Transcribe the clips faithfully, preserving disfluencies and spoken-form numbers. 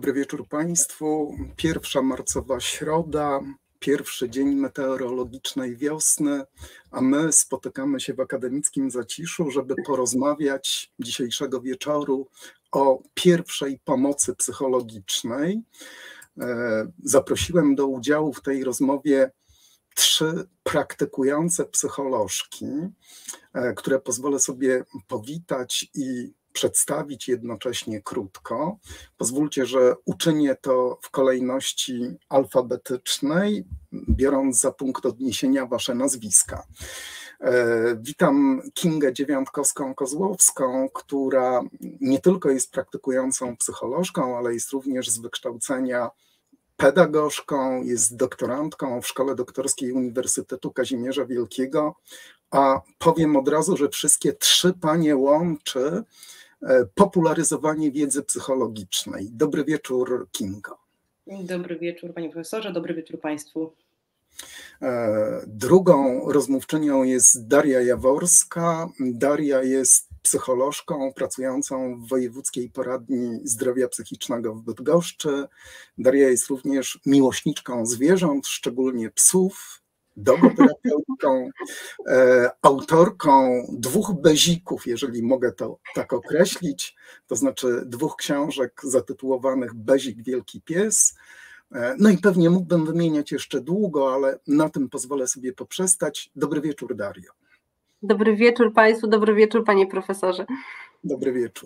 Dobry wieczór Państwu. Pierwsza marcowa środa, pierwszy dzień meteorologicznej wiosny, a my spotykamy się w akademickim zaciszu, żeby porozmawiać dzisiejszego wieczoru o pierwszej pomocy psychologicznej. Zaprosiłem do udziału w tej rozmowie trzy praktykujące psycholożki, które pozwolę sobie powitać i przedstawić jednocześnie krótko. Pozwólcie, że uczynię to w kolejności alfabetycznej, biorąc za punkt odniesienia wasze nazwiska. Witam Kingę Dziewiątkowską-Kozłowską, która nie tylko jest praktykującą psycholożką, ale jest również z wykształcenia pedagogzką, jest doktorantką w Szkole Doktorskiej Uniwersytetu Kazimierza Wielkiego, a powiem od razu, że wszystkie trzy panie łączy popularyzowanie wiedzy psychologicznej. Dobry wieczór, Kingo. Dobry wieczór, panie profesorze, dobry wieczór państwu. Drugą rozmówczynią jest Daria Jaworska. Daria jest psycholożką pracującą w Wojewódzkiej Poradni Zdrowia Psychicznego w Bydgoszczy. Daria jest również miłośniczką zwierząt, szczególnie psów, dogoterapeutką, e, autorką dwóch bezików, jeżeli mogę to tak określić, to znaczy dwóch książek zatytułowanych Bezik, Wielki Pies. E, no i pewnie mógłbym wymieniać jeszcze długo, ale na tym pozwolę sobie poprzestać. Dobry wieczór, Dario. Dobry wieczór Państwu, dobry wieczór Panie Profesorze. Dobry wieczór.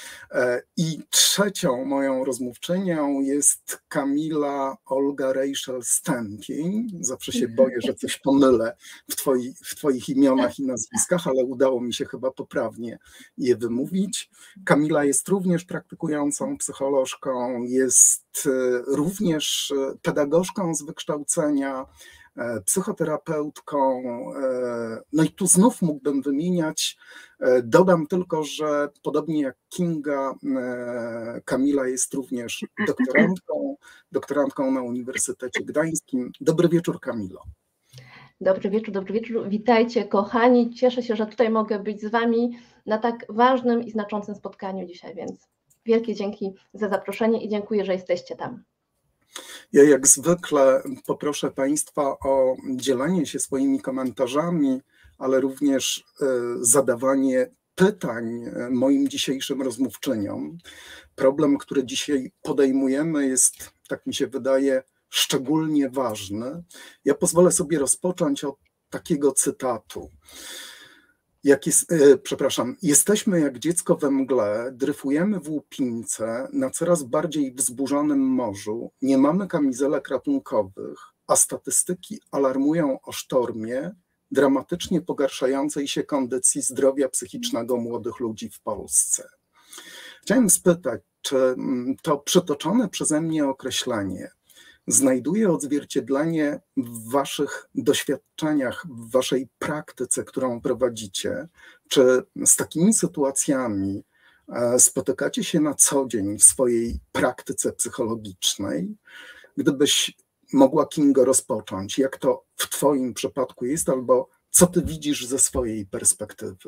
I trzecią moją rozmówczynią jest Kamila Olga Rachel Stępień. Zawsze się boję, że coś pomylę w, twoi, w Twoich imionach i nazwiskach, ale udało mi się chyba poprawnie je wymówić. Kamila jest również praktykującą psycholożką, jest również pedagogzką z wykształcenia, psychoterapeutką, no i tu znów mógłbym wymieniać, dodam tylko, że podobnie jak Kinga, Kamila jest również doktorantką, doktorantką na Uniwersytecie Gdańskim. Dobry wieczór, Kamilo. Dobry wieczór, dobry wieczór. Witajcie kochani, cieszę się, że tutaj mogę być z wami na tak ważnym i znaczącym spotkaniu dzisiaj, więc wielkie dzięki za zaproszenie i dziękuję, że jesteście tam. Ja jak zwykle poproszę Państwa o dzielenie się swoimi komentarzami, ale również zadawanie pytań moim dzisiejszym rozmówczyniom. Problem, który dzisiaj podejmujemy, jest, tak mi się wydaje, szczególnie ważny. Ja pozwolę sobie rozpocząć od takiego cytatu. Jak jest, e, przepraszam, jesteśmy jak dziecko we mgle, dryfujemy w łupince na coraz bardziej wzburzonym morzu, nie mamy kamizelek ratunkowych, a statystyki alarmują o sztormie dramatycznie pogarszającej się kondycji zdrowia psychicznego młodych ludzi w Polsce. Chciałem spytać, czy to przytoczone przeze mnie określenie znajduje odzwierciedlenie w waszych doświadczeniach, w waszej praktyce, którą prowadzicie? Czy z takimi sytuacjami spotykacie się na co dzień w swojej praktyce psychologicznej? Gdybyś mogła, Kingo, rozpocząć, jak to w twoim przypadku jest, albo co ty widzisz ze swojej perspektywy?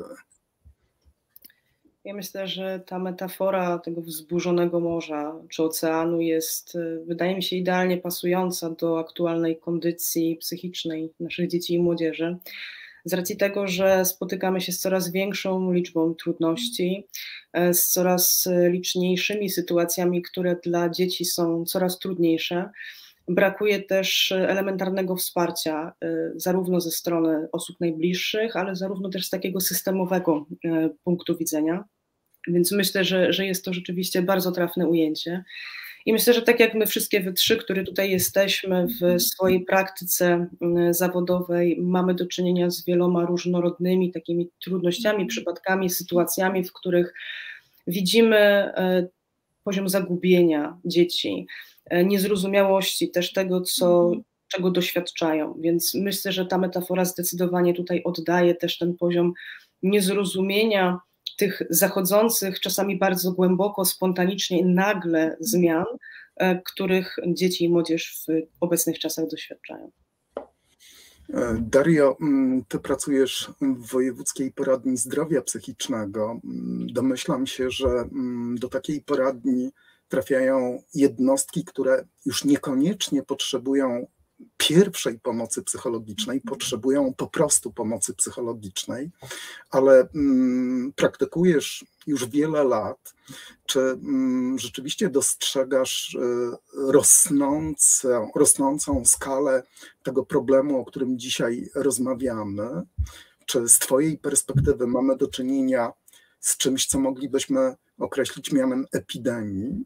Ja myślę, że ta metafora tego wzburzonego morza czy oceanu jest, wydaje mi się, idealnie pasująca do aktualnej kondycji psychicznej naszych dzieci i młodzieży. Z racji tego, że spotykamy się z coraz większą liczbą trudności, z coraz liczniejszymi sytuacjami, które dla dzieci są coraz trudniejsze, brakuje też elementarnego wsparcia, zarówno ze strony osób najbliższych, ale zarówno też z takiego systemowego punktu widzenia. Więc myślę, że, że jest to rzeczywiście bardzo trafne ujęcie. I myślę, że tak jak my wszystkie we trzy, które tutaj jesteśmy w swojej praktyce zawodowej, mamy do czynienia z wieloma różnorodnymi takimi trudnościami, przypadkami, sytuacjami, w których widzimy poziom zagubienia dzieci, niezrozumiałości też tego, co, czego doświadczają. Więc myślę, że ta metafora zdecydowanie tutaj oddaje też ten poziom niezrozumienia tych zachodzących, czasami bardzo głęboko, spontanicznie, nagle zmian, których dzieci i młodzież w obecnych czasach doświadczają. Dario, ty pracujesz w Wojewódzkiej Poradni Zdrowia Psychicznego. Domyślam się, że do takiej poradni trafiają jednostki, które już niekoniecznie potrzebują pierwszej pomocy psychologicznej, potrzebują po prostu pomocy psychologicznej, ale mm, praktykujesz już wiele lat. Czy mm, rzeczywiście dostrzegasz y, rosnącą, rosnącą skalę tego problemu, o którym dzisiaj rozmawiamy? Czy z twojej perspektywy mamy do czynienia z czymś, co moglibyśmy określić mianem epidemii?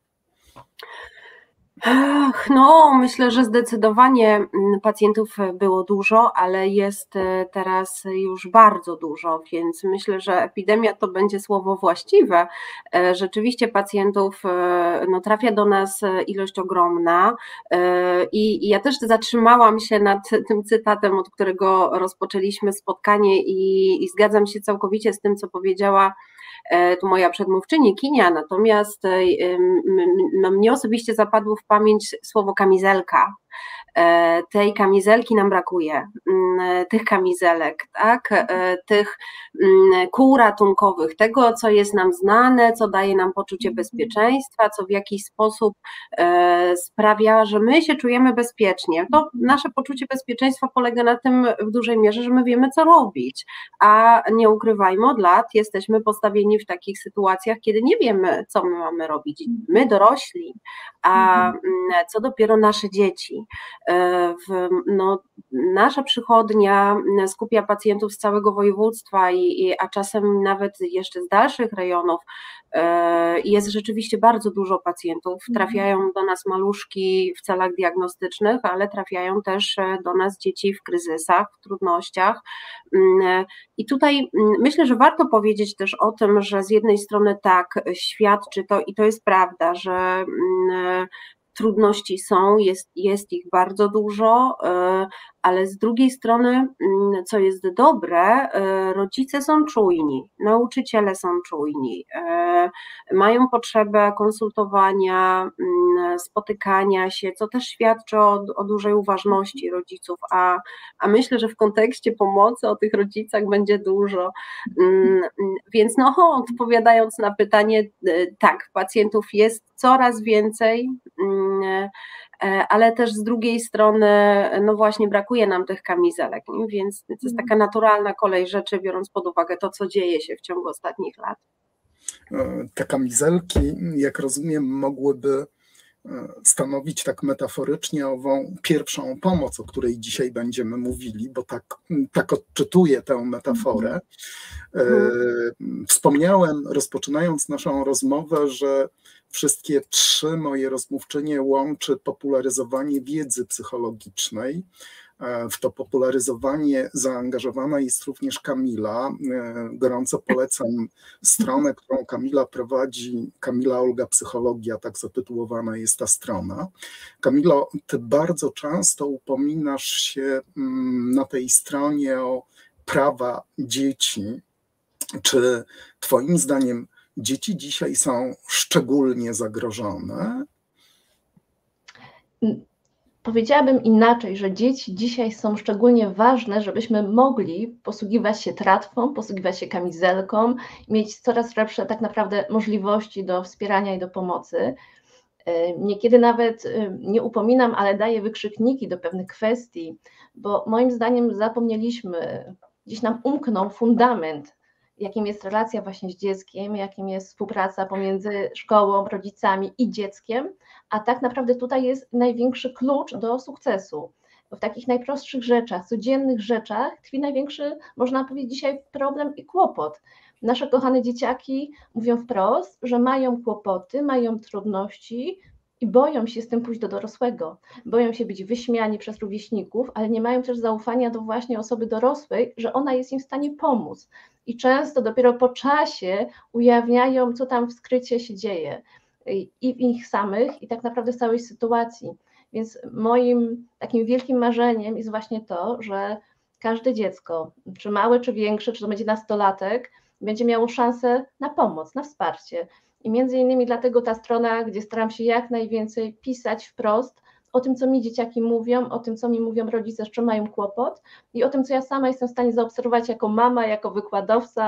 Ach, no, myślę, że zdecydowanie pacjentów było dużo, ale jest teraz już bardzo dużo, więc myślę, że epidemia to będzie słowo właściwe. Rzeczywiście pacjentów, no, trafia do nas ilość ogromna i, i ja też zatrzymałam się nad tym cytatem, od którego rozpoczęliśmy spotkanie i, i zgadzam się całkowicie z tym, co powiedziała tu moja przedmówczyni Kinia, natomiast no, mnie osobiście zapadło w pamięć słowo kamizelka. Tej kamizelki nam brakuje, tych kamizelek, tak, tych kół ratunkowych, tego, co jest nam znane, co daje nam poczucie bezpieczeństwa, co w jakiś sposób sprawia, że my się czujemy bezpiecznie. To nasze poczucie bezpieczeństwa polega na tym w dużej mierze, że my wiemy, co robić, a nie ukrywajmy, od lat jesteśmy postawieni w takich sytuacjach, kiedy nie wiemy, co my mamy robić. My dorośli, a co dopiero nasze dzieci. W, no, nasza przychodnia skupia pacjentów z całego województwa, i, i, a czasem nawet jeszcze z dalszych rejonów. Jest rzeczywiście bardzo dużo pacjentów. Trafiają do nas maluszki w celach diagnostycznych, ale trafiają też do nas dzieci w kryzysach, w trudnościach. I tutaj myślę, że warto powiedzieć też o tym, że z jednej strony tak świadczy to, i to jest prawda, że trudności są, jest, jest ich bardzo dużo, ale z drugiej strony, co jest dobre, rodzice są czujni, nauczyciele są czujni, mają potrzebę konsultowania, spotykania się, co też świadczy o, o dużej uważności rodziców, a, a myślę, że w kontekście pomocy o tych rodzicach będzie dużo. Więc no, odpowiadając na pytanie, tak, pacjentów jest coraz więcej, ale też z drugiej strony, no właśnie, brakuje nam tych kamizelek, nie? Więc to jest taka naturalna kolej rzeczy, biorąc pod uwagę to, co dzieje się w ciągu ostatnich lat. Te kamizelki, jak rozumiem, mogłyby stanowić tak metaforycznie ową pierwszą pomoc, o której dzisiaj będziemy mówili, bo tak, tak odczytuję tę metaforę. Mhm. Wspomniałem, rozpoczynając naszą rozmowę, że wszystkie trzy moje rozmówczynie łączy popularyzowanie wiedzy psychologicznej. W to popularyzowanie zaangażowana jest również Kamila. Gorąco polecam stronę, którą Kamila prowadzi. Kamila Olga Psychologia, tak zatytułowana jest ta strona. Kamilo, ty bardzo często upominasz się na tej stronie o prawa dzieci. Czy twoim zdaniem dzieci dzisiaj są szczególnie zagrożone? Powiedziałabym inaczej, że dzieci dzisiaj są szczególnie ważne, żebyśmy mogli posługiwać się tratwą, posługiwać się kamizelką, mieć coraz lepsze tak naprawdę możliwości do wspierania i do pomocy. Niekiedy nawet nie upominam, ale daję wykrzykniki do pewnych kwestii, bo moim zdaniem zapomnieliśmy, gdzieś nam umknął fundament, jakim jest relacja właśnie z dzieckiem, jakim jest współpraca pomiędzy szkołą, rodzicami i dzieckiem, a tak naprawdę tutaj jest największy klucz do sukcesu. W takich najprostszych rzeczach, codziennych rzeczach tkwi największy, można powiedzieć dzisiaj, problem i kłopot. Nasze kochane dzieciaki mówią wprost, że mają kłopoty, mają trudności i boją się z tym pójść do dorosłego. Boją się być wyśmiani przez rówieśników, ale nie mają też zaufania do właśnie osoby dorosłej, że ona jest im w stanie pomóc. I często dopiero po czasie ujawniają, co tam w skrycie się dzieje i w nich samych, i tak naprawdę w całej sytuacji. Więc moim takim wielkim marzeniem jest właśnie to, że każde dziecko, czy małe, czy większe, czy to będzie nastolatek, będzie miało szansę na pomoc, na wsparcie. I między innymi dlatego ta strona, gdzie staram się jak najwięcej pisać wprost o tym, co mi dzieciaki mówią, o tym, co mi mówią rodzice, z czym mają kłopot, i o tym, co ja sama jestem w stanie zaobserwować jako mama, jako wykładowca,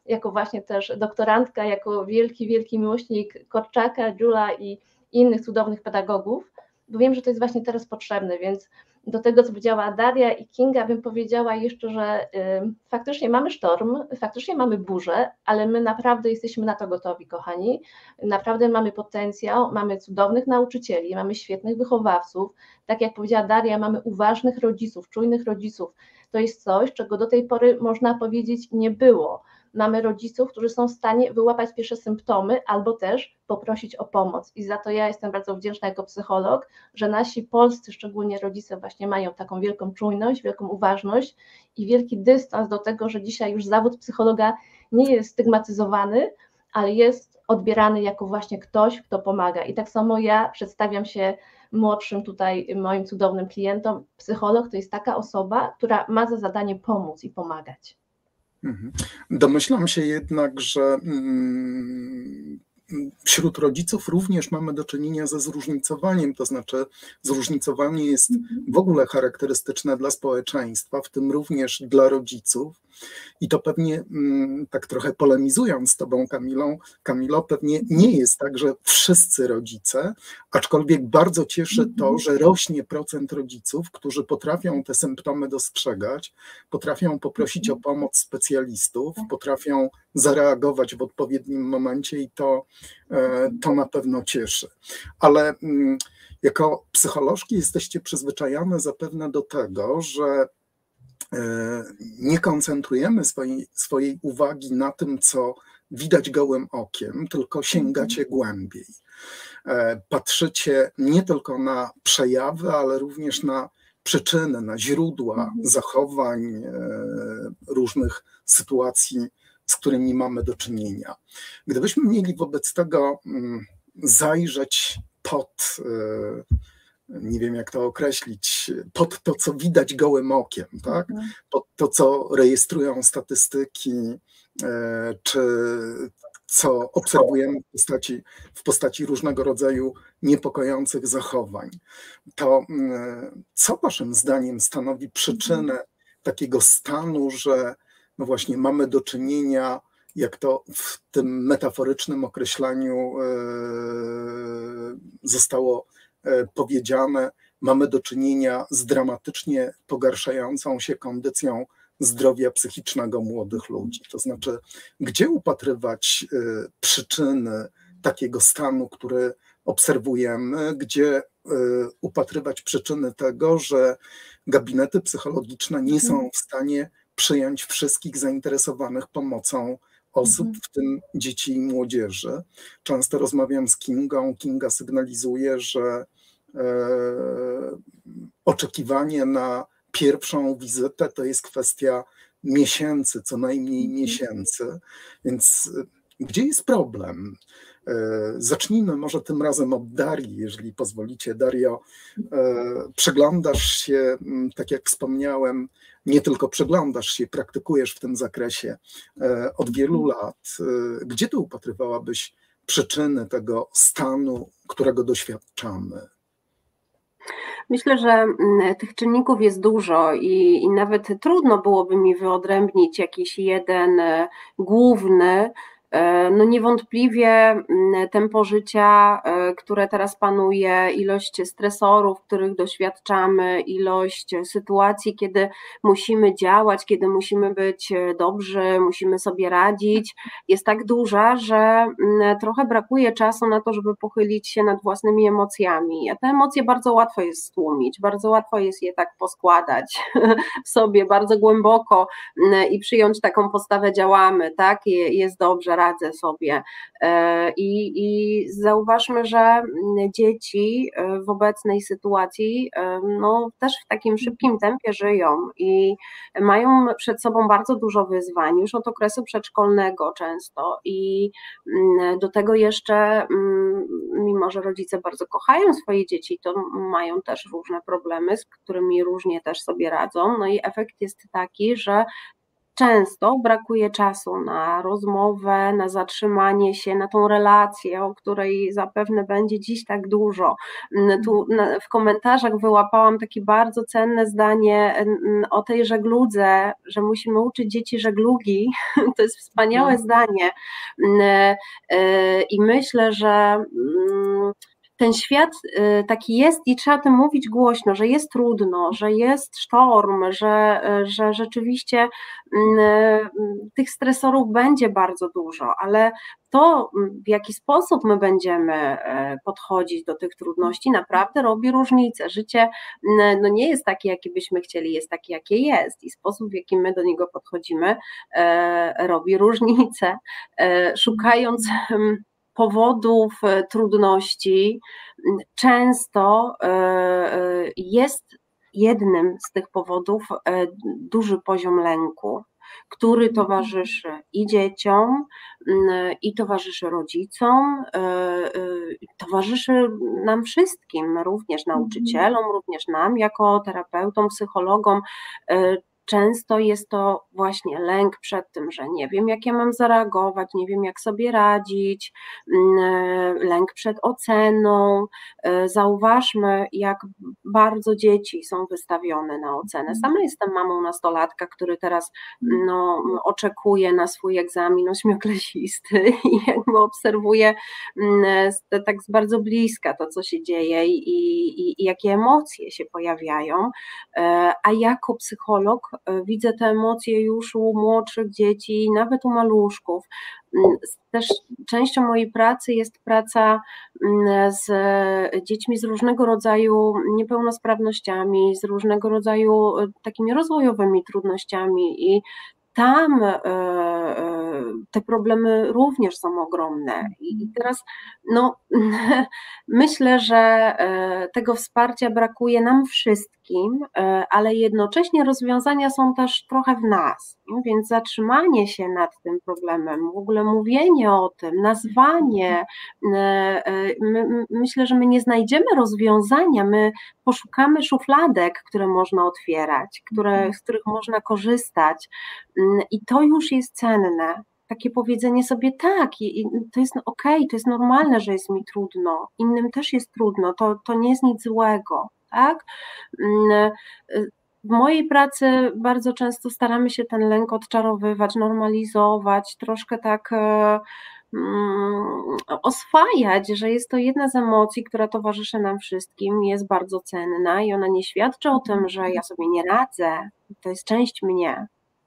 jako właśnie też doktorantka, jako wielki, wielki miłośnik Korczaka, Dziula i innych cudownych pedagogów, bo wiem, że to jest właśnie teraz potrzebne, więc do tego, co powiedziała Daria i Kinga, bym powiedziała jeszcze, że y, faktycznie mamy sztorm, faktycznie mamy burzę, ale my naprawdę jesteśmy na to gotowi, kochani. Naprawdę mamy potencjał, mamy cudownych nauczycieli, mamy świetnych wychowawców. Tak jak powiedziała Daria, mamy uważnych rodziców, czujnych rodziców. To jest coś, czego do tej pory można powiedzieć nie było. Mamy rodziców, którzy są w stanie wyłapać pierwsze symptomy albo też poprosić o pomoc i za to ja jestem bardzo wdzięczna jako psycholog, że nasi polscy, szczególnie rodzice właśnie mają taką wielką czujność, wielką uważność i wielki dystans do tego, że dzisiaj już zawód psychologa nie jest stygmatyzowany, ale jest odbierany jako właśnie ktoś, kto pomaga i tak samo ja przedstawiam się młodszym tutaj moim cudownym klientom, psycholog to jest taka osoba, która ma za zadanie pomóc i pomagać. Domyślam się jednak, że wśród rodziców również mamy do czynienia ze zróżnicowaniem, to znaczy zróżnicowanie jest w ogóle charakterystyczne dla społeczeństwa, w tym również dla rodziców. I to pewnie, tak trochę polemizując z tobą, Kamilą, Kamilo, pewnie nie jest tak, że wszyscy rodzice, aczkolwiek bardzo cieszy to, że rośnie procent rodziców, którzy potrafią te symptomy dostrzegać, potrafią poprosić o pomoc specjalistów, potrafią zareagować w odpowiednim momencie i to, to na pewno cieszy. Ale jako psycholożki jesteście przyzwyczajone zapewne do tego, że nie koncentrujemy swojej, swojej uwagi na tym, co widać gołym okiem, tylko sięgacie głębiej. Patrzycie nie tylko na przejawy, ale również na przyczyny, na źródła zachowań, różnych sytuacji, z którymi mamy do czynienia. Gdybyśmy mieli wobec tego zajrzeć pod, nie wiem jak to określić, pod to, co widać gołym okiem, tak? Pod to, co rejestrują statystyki, czy co obserwujemy w postaci, w postaci różnego rodzaju niepokojących zachowań, to co waszym zdaniem stanowi przyczynę takiego stanu, że no właśnie mamy do czynienia, jak to w tym metaforycznym określeniu zostało powiedziane, mamy do czynienia z dramatycznie pogarszającą się kondycją zdrowia psychicznego młodych ludzi. To znaczy, gdzie upatrywać przyczyny takiego stanu, który obserwujemy, gdzie upatrywać przyczyny tego, że gabinety psychologiczne nie są w stanie przyjąć wszystkich zainteresowanych pomocą osób, w tym dzieci i młodzieży. Często rozmawiam z Kingą, Kinga sygnalizuje, że e, oczekiwanie na pierwszą wizytę to jest kwestia miesięcy, co najmniej miesięcy, więc gdzie jest problem? Zacznijmy może tym razem od Darii, jeżeli pozwolicie. Dario, przeglądasz się, tak jak wspomniałem, nie tylko przeglądasz się, praktykujesz w tym zakresie od wielu lat. Gdzie ty upatrywałabyś przyczyny tego stanu, którego doświadczamy? Myślę, że tych czynników jest dużo i, i nawet trudno byłoby mi wyodrębnić jakiś jeden główny. No niewątpliwie tempo życia, które teraz panuje, ilość stresorów, których doświadczamy, ilość sytuacji, kiedy musimy działać, kiedy musimy być dobrzy, musimy sobie radzić, jest tak duża, że trochę brakuje czasu na to, żeby pochylić się nad własnymi emocjami. A te emocje bardzo łatwo jest stłumić, bardzo łatwo jest je tak poskładać w sobie bardzo głęboko i przyjąć taką postawę, działamy, tak, jest dobrze, radzę sobie. I, i zauważmy, że dzieci w obecnej sytuacji no, też w takim szybkim tempie żyją i mają przed sobą bardzo dużo wyzwań, już od okresu przedszkolnego często i do tego jeszcze, mimo że rodzice bardzo kochają swoje dzieci, to mają też różne problemy, z którymi różnie też sobie radzą, no i efekt jest taki, że często brakuje czasu na rozmowę, na zatrzymanie się, na tą relację, o której zapewne będzie dziś tak dużo. Tu w komentarzach wyłapałam takie bardzo cenne zdanie o tej żegludze, że musimy uczyć dzieci żeglugi. To jest wspaniałe zdanie i myślę, że ten świat taki jest i trzeba o tym mówić głośno, że jest trudno, że jest sztorm, że, że rzeczywiście tych stresorów będzie bardzo dużo, ale to, w jaki sposób my będziemy podchodzić do tych trudności, naprawdę robi różnicę. Życie no nie jest takie, jakie byśmy chcieli, jest takie, jakie jest i sposób, w jaki my do niego podchodzimy, robi różnicę. Szukając powodów trudności, często jest jednym z tych powodów duży poziom lęku, który towarzyszy i dzieciom, i towarzyszy rodzicom, towarzyszy nam wszystkim, również nauczycielom, również nam jako terapeutom, psychologom. Często jest to właśnie lęk przed tym, że nie wiem, jak ja mam zareagować, nie wiem, jak sobie radzić, lęk przed oceną. Zauważmy, jak bardzo dzieci są wystawione na ocenę. Sama jestem mamą nastolatka, który teraz no, oczekuje na swój egzamin ośmioklasisty i jakby obserwuje tak z bardzo bliska to, co się dzieje i, i, i jakie emocje się pojawiają, a jako psycholog widzę te emocje już u młodszych dzieci, nawet u maluszków. Też częścią mojej pracy jest praca z dziećmi z różnego rodzaju niepełnosprawnościami, z różnego rodzaju takimi rozwojowymi trudnościami i tam te problemy również są ogromne i teraz no, myślę, że tego wsparcia brakuje nam wszystkim, ale jednocześnie rozwiązania są też trochę w nas, więc zatrzymanie się nad tym problemem, w ogóle mówienie o tym, nazwanie, my, myślę, że my nie znajdziemy rozwiązania, my poszukamy szufladek, które można otwierać, które, z których można korzystać i to już jest cenne. Takie powiedzenie sobie tak, i, i to jest okej, okay, to jest normalne, że jest mi trudno, innym też jest trudno, to, to nie jest nic złego, tak? W mojej pracy bardzo często staramy się ten lęk odczarowywać, normalizować, troszkę tak um, oswajać, że jest to jedna z emocji, która towarzyszy nam wszystkim, jest bardzo cenna i ona nie świadczy o tym, że ja sobie nie radzę, to jest część mnie.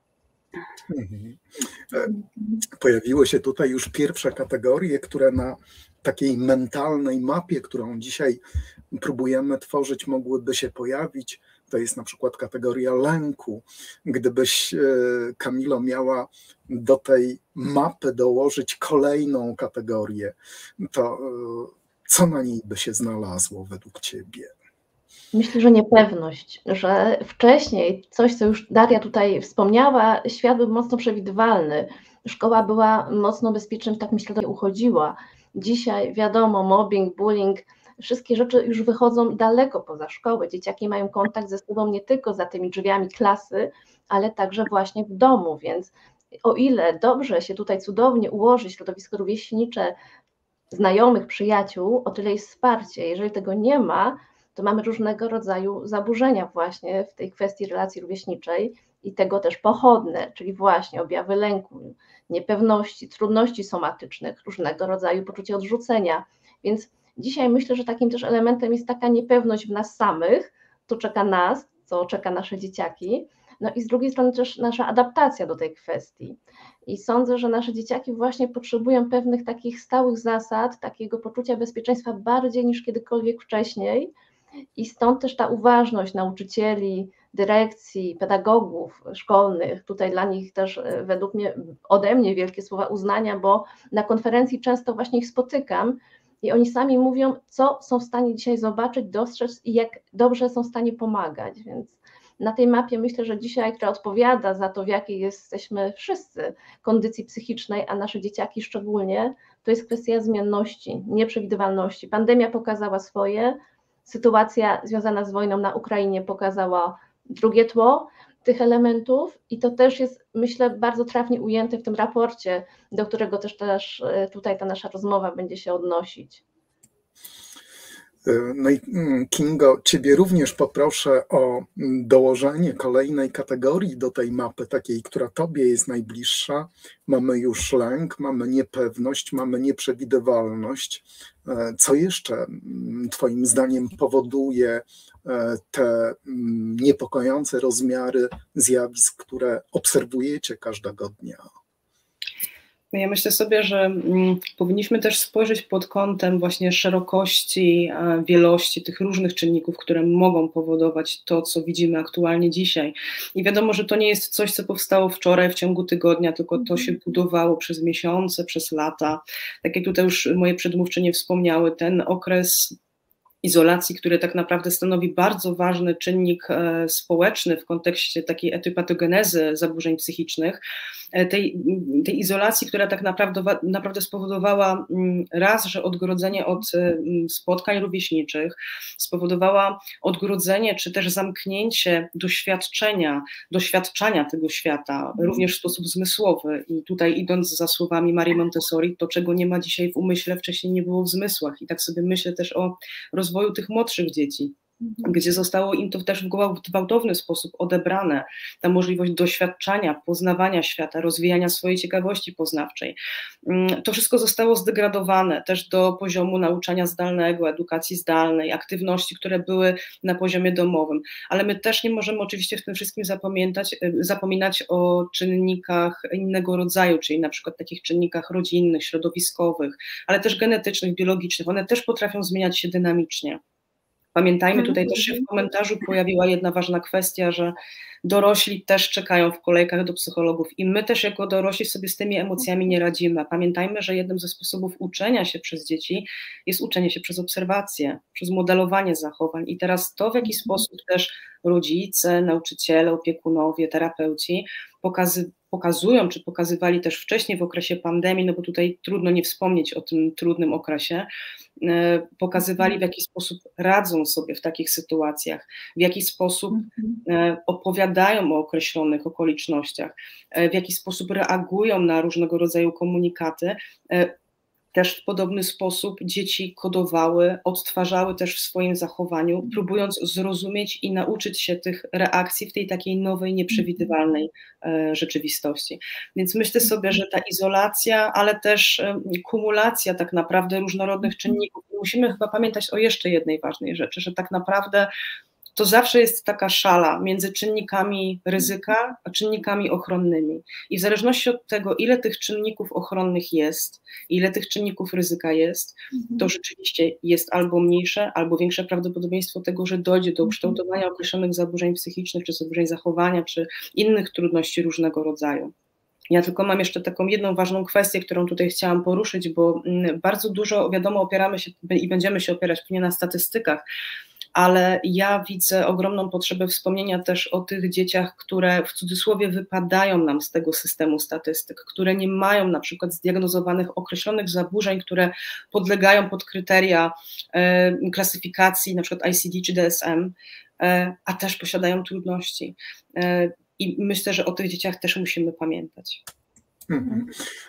Pojawiły się tutaj już pierwsze kategorie, które na takiej mentalnej mapie, którą dzisiaj próbujemy tworzyć, mogłyby się pojawić. To jest na przykład kategoria lęku. Gdybyś, Kamilo, miała do tej mapy dołożyć kolejną kategorię, to co na niej by się znalazło według ciebie? Myślę, że niepewność, że wcześniej coś, co już Daria tutaj wspomniała, świat był mocno przewidywalny, szkoła była mocno bezpiecznym, tak myślę, że uchodziła. Dzisiaj wiadomo, mobbing, bullying, wszystkie rzeczy już wychodzą daleko poza szkołę. Dzieciaki mają kontakt ze sobą nie tylko za tymi drzwiami klasy, ale także właśnie w domu, więc o ile dobrze się tutaj cudownie ułoży środowisko rówieśnicze, znajomych, przyjaciół, o tyle jest wsparcie. Jeżeli tego nie ma, to mamy różnego rodzaju zaburzenia właśnie w tej kwestii relacji rówieśniczej i tego też pochodne, czyli właśnie objawy lęku, niepewności, trudności somatycznych, różnego rodzaju poczucie odrzucenia. Więc dzisiaj myślę, że takim też elementem jest taka niepewność w nas samych, co czeka nas, co czeka nasze dzieciaki, no i z drugiej strony też nasza adaptacja do tej kwestii. I sądzę, że nasze dzieciaki właśnie potrzebują pewnych takich stałych zasad, takiego poczucia bezpieczeństwa bardziej niż kiedykolwiek wcześniej, i stąd też ta uważność nauczycieli, dyrekcji, pedagogów szkolnych, tutaj dla nich też według mnie, ode mnie wielkie słowa uznania, bo na konferencji często właśnie ich spotykam i oni sami mówią, co są w stanie dzisiaj zobaczyć, dostrzec i jak dobrze są w stanie pomagać, więc na tej mapie myślę, że dzisiaj, która odpowiada za to, w jakiej jesteśmy wszyscy kondycji psychicznej, a nasze dzieciaki szczególnie, to jest kwestia zmienności, nieprzewidywalności. Pandemia pokazała swoje, sytuacja związana z wojną na Ukrainie pokazała drugie tło tych elementów i to też jest, myślę, bardzo trafnie ujęte w tym raporcie, do którego też, też tutaj ta nasza rozmowa będzie się odnosić. No i Kingo, Ciebie również poproszę o dołożenie kolejnej kategorii do tej mapy, takiej, która Tobie jest najbliższa. Mamy już lęk, mamy niepewność, mamy nieprzewidywalność. Co jeszcze Twoim zdaniem powoduje te niepokojące rozmiary zjawisk, które obserwujecie każdego dnia? Ja myślę sobie, że powinniśmy też spojrzeć pod kątem właśnie szerokości, wielości tych różnych czynników, które mogą powodować to, co widzimy aktualnie dzisiaj. I wiadomo, że to nie jest coś, co powstało wczoraj w ciągu tygodnia, tylko to się budowało przez miesiące, przez lata. Tak jak tutaj już moje przedmówczynie wspomniały, ten okres izolacji, który tak naprawdę stanowi bardzo ważny czynnik społeczny w kontekście takiej etypatogenezy zaburzeń psychicznych, tej, tej izolacji, która tak naprawdę, naprawdę spowodowała raz, że odgrodzenie od spotkań rówieśniczych, spowodowała odgrodzenie czy też zamknięcie doświadczenia, doświadczania tego świata, również w sposób zmysłowy. I tutaj idąc za słowami Marii Montessori, to czego nie ma dzisiaj w umyśle, wcześniej nie było w zmysłach. I tak sobie myślę też o rozwoju tych młodszych dzieci, gdzie zostało im to też w gwałtowny sposób odebrane, ta możliwość doświadczania, poznawania świata, rozwijania swojej ciekawości poznawczej. To wszystko zostało zdegradowane też do poziomu nauczania zdalnego, edukacji zdalnej, aktywności, które były na poziomie domowym, ale my też nie możemy oczywiście w tym wszystkim zapamiętać, zapominać o czynnikach innego rodzaju, czyli na przykład takich czynnikach rodzinnych, środowiskowych, ale też genetycznych, biologicznych. One też potrafią zmieniać się dynamicznie. Pamiętajmy, tutaj też się w komentarzu pojawiła jedna ważna kwestia, że dorośli też czekają w kolejkach do psychologów i my też jako dorośli sobie z tymi emocjami nie radzimy. Pamiętajmy, że jednym ze sposobów uczenia się przez dzieci jest uczenie się przez obserwację, przez modelowanie zachowań i teraz to, w jaki sposób też rodzice, nauczyciele, opiekunowie, terapeuci pokazy, pokazują, czy pokazywali też wcześniej w okresie pandemii, no bo tutaj trudno nie wspomnieć o tym trudnym okresie, pokazywali, w jaki sposób radzą sobie w takich sytuacjach, w jaki sposób opowiadają o określonych okolicznościach, w jaki sposób reagują na różnego rodzaju komunikaty. Też w podobny sposób dzieci kodowały, odtwarzały też w swoim zachowaniu, próbując zrozumieć i nauczyć się tych reakcji w tej takiej nowej, nieprzewidywalnej e, rzeczywistości. Więc myślę sobie, że ta izolacja, ale też e, kumulacja tak naprawdę różnorodnych czynników. Musimy chyba pamiętać o jeszcze jednej ważnej rzeczy, że tak naprawdę to zawsze jest taka szala między czynnikami ryzyka a czynnikami ochronnymi. I w zależności od tego, ile tych czynników ochronnych jest, ile tych czynników ryzyka jest, to rzeczywiście jest albo mniejsze, albo większe prawdopodobieństwo tego, że dojdzie do ukształtowania określonych zaburzeń psychicznych, czy zaburzeń zachowania, czy innych trudności różnego rodzaju. Ja tylko mam jeszcze taką jedną ważną kwestię, którą tutaj chciałam poruszyć, bo bardzo dużo, wiadomo, opieramy się i będziemy się opierać pewnie na statystykach, ale ja widzę ogromną potrzebę wspomnienia też o tych dzieciach, które w cudzysłowie wypadają nam z tego systemu statystyk, które nie mają na przykład zdiagnozowanych określonych zaburzeń, które podlegają pod kryteria e, klasyfikacji na przykład I C D czy D S M, e, a też posiadają trudności. E, I myślę, że o tych dzieciach też musimy pamiętać. Mhm.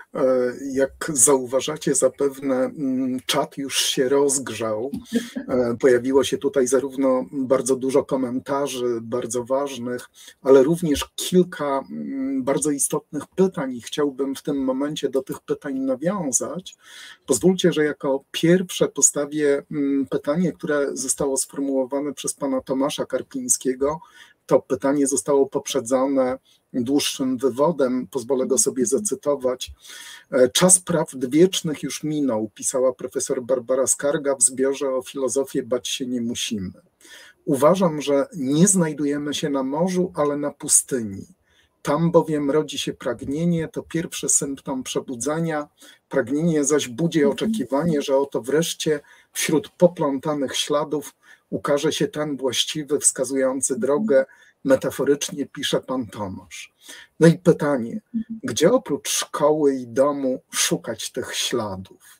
Jak zauważacie, zapewne czat już się rozgrzał. Pojawiło się tutaj zarówno bardzo dużo komentarzy, bardzo ważnych, ale również kilka bardzo istotnych pytań i chciałbym w tym momencie do tych pytań nawiązać. Pozwólcie, że jako pierwsze postawię pytanie, które zostało sformułowane przez pana Tomasza Karpińskiego. To pytanie zostało poprzedzone dłuższym wywodem, pozwolę go sobie zacytować. Czas prawd wiecznych już minął, pisała profesor Barbara Skarga w zbiorze o filozofię Bać się nie musimy. Uważam, że nie znajdujemy się na morzu, ale na pustyni. Tam bowiem rodzi się pragnienie, to pierwszy symptom przebudzenia. Pragnienie zaś budzi oczekiwanie, że oto wreszcie wśród poplątanych śladów ukaże się ten właściwy, wskazujący drogę, metaforycznie pisze pan Tomasz. No i pytanie, gdzie oprócz szkoły i domu szukać tych śladów?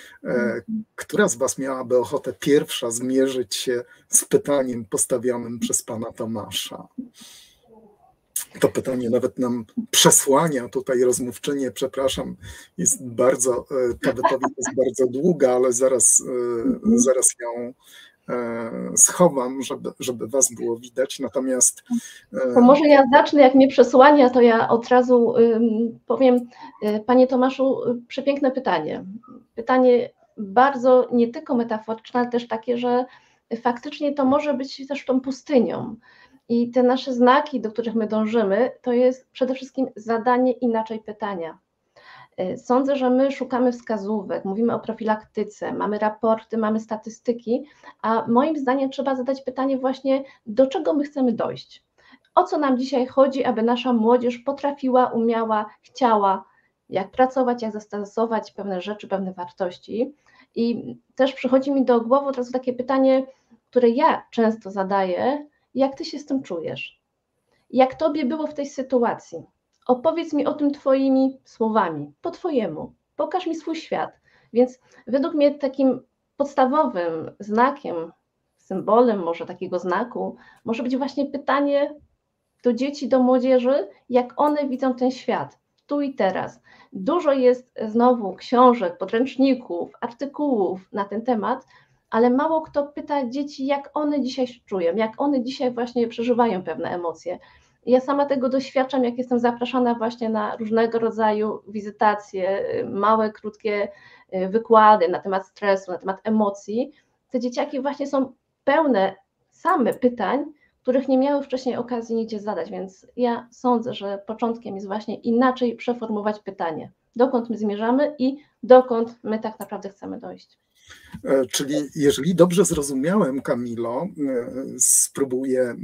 Która z was miałaby ochotę pierwsza zmierzyć się z pytaniem postawionym przez pana Tomasza? To pytanie nawet nam przesłania tutaj rozmówczynię, przepraszam, jest bardzo, ta wypowiedź jest bardzo długa, ale zaraz, zaraz ją schowam, żeby, żeby was było widać, natomiast... To może ja zacznę, jak mnie przesłania, to ja od razu um, powiem, panie Tomaszu, przepiękne pytanie. Pytanie bardzo nie tylko metaforyczne, ale też takie, że faktycznie to może być też tą pustynią. I te nasze znaki, do których my dążymy, to jest przede wszystkim zadanie inaczej pytania. Sądzę, że my szukamy wskazówek, mówimy o profilaktyce, mamy raporty, mamy statystyki, a moim zdaniem trzeba zadać pytanie właśnie, do czego my chcemy dojść. O co nam dzisiaj chodzi, aby nasza młodzież potrafiła, umiała, chciała, jak pracować, jak zastosować pewne rzeczy, pewne wartości. I też przychodzi mi do głowy od razu takie pytanie, które ja często zadaję, jak ty się z tym czujesz? Jak tobie było w tej sytuacji? Opowiedz mi o tym twoimi słowami, po twojemu. Pokaż mi swój świat. Więc według mnie takim podstawowym znakiem, symbolem może takiego znaku, może być właśnie pytanie do dzieci, do młodzieży, jak one widzą ten świat, tu i teraz. Dużo jest znowu książek, podręczników, artykułów na ten temat, ale mało kto pyta dzieci, jak one dzisiaj się czują, jak one dzisiaj właśnie przeżywają pewne emocje. Ja sama tego doświadczam, jak jestem zapraszana właśnie na różnego rodzaju wizytacje, małe, krótkie wykłady na temat stresu, na temat emocji. Te dzieciaki właśnie są pełne same pytań, których nie miały wcześniej okazji nigdzie zadać, więc ja sądzę, że początkiem jest właśnie inaczej przeformułować pytanie, dokąd my zmierzamy i dokąd my tak naprawdę chcemy dojść. Czyli jeżeli dobrze zrozumiałem, Kamilo, spróbuję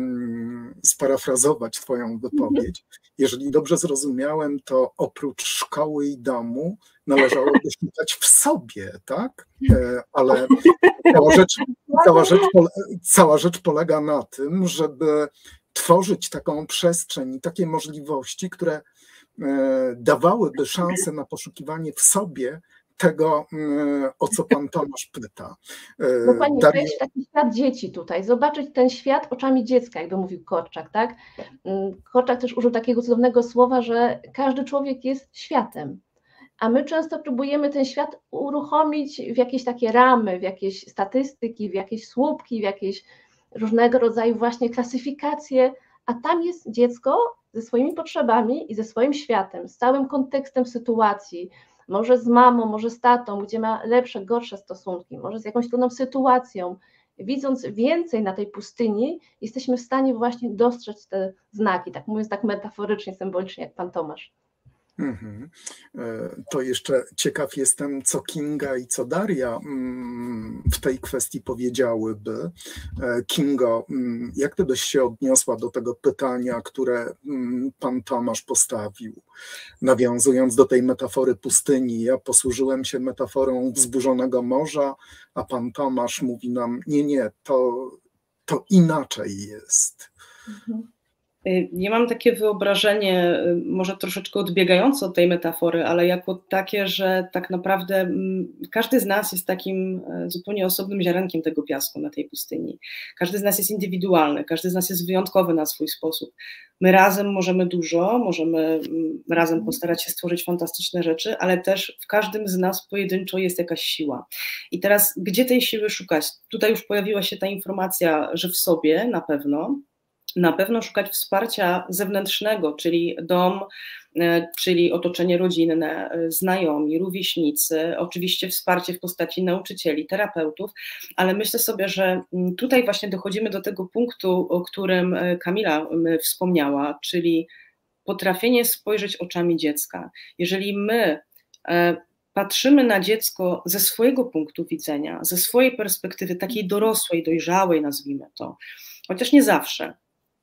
sparafrazować twoją wypowiedź. Jeżeli dobrze zrozumiałem, to oprócz szkoły i domu należałoby szukać w sobie, tak? Ale cała rzecz, cała rzecz, cała rzecz polega na tym, żeby tworzyć taką przestrzeń i takie możliwości, które dawałyby szansę na poszukiwanie w sobie tego, o co pan Tomasz pyta. Dokładnie, Daria... wejść w taki świat dzieci tutaj, zobaczyć ten świat oczami dziecka, jakby mówił Korczak, tak? Korczak też użył takiego cudownego słowa, że każdy człowiek jest światem, a my często próbujemy ten świat uruchomić w jakieś takie ramy, w jakieś statystyki, w jakieś słupki, w jakieś różnego rodzaju właśnie klasyfikacje, a tam jest dziecko ze swoimi potrzebami i ze swoim światem, z całym kontekstem sytuacji, może z mamą, może z tatą, gdzie ma lepsze, gorsze stosunki, może z jakąś trudną sytuacją. Widząc więcej na tej pustyni, jesteśmy w stanie właśnie dostrzec te znaki, tak mówiąc tak metaforycznie, symbolicznie, jak pan Tomasz. Mhm. To jeszcze ciekaw jestem, co Kinga i co Daria w tej kwestii powiedziałyby. Kingo, jak ty byś się odniosła do tego pytania, które pan Tomasz postawił, nawiązując do tej metafory pustyni? Ja posłużyłem się metaforą wzburzonego morza, a pan Tomasz mówi nam, nie, nie, to, to inaczej jest. Mhm. Ja mam takie wyobrażenie, może troszeczkę odbiegające od tej metafory, ale jako takie, że tak naprawdę każdy z nas jest takim zupełnie osobnym ziarenkiem tego piasku na tej pustyni. Każdy z nas jest indywidualny, każdy z nas jest wyjątkowy na swój sposób. My razem możemy dużo, możemy razem postarać się stworzyć fantastyczne rzeczy, ale też w każdym z nas pojedynczo jest jakaś siła. I teraz gdzie tej siły szukać? Tutaj już pojawiła się ta informacja, że w sobie na pewno, na pewno szukać wsparcia zewnętrznego, czyli dom, czyli otoczenie rodzinne, znajomi, rówieśnicy, oczywiście wsparcie w postaci nauczycieli, terapeutów, ale myślę sobie, że tutaj właśnie dochodzimy do tego punktu, o którym Kamila wspomniała, czyli potrafienie spojrzeć oczami dziecka. Jeżeli my patrzymy na dziecko ze swojego punktu widzenia, ze swojej perspektywy, takiej dorosłej, dojrzałej, nazwijmy to, chociaż nie zawsze,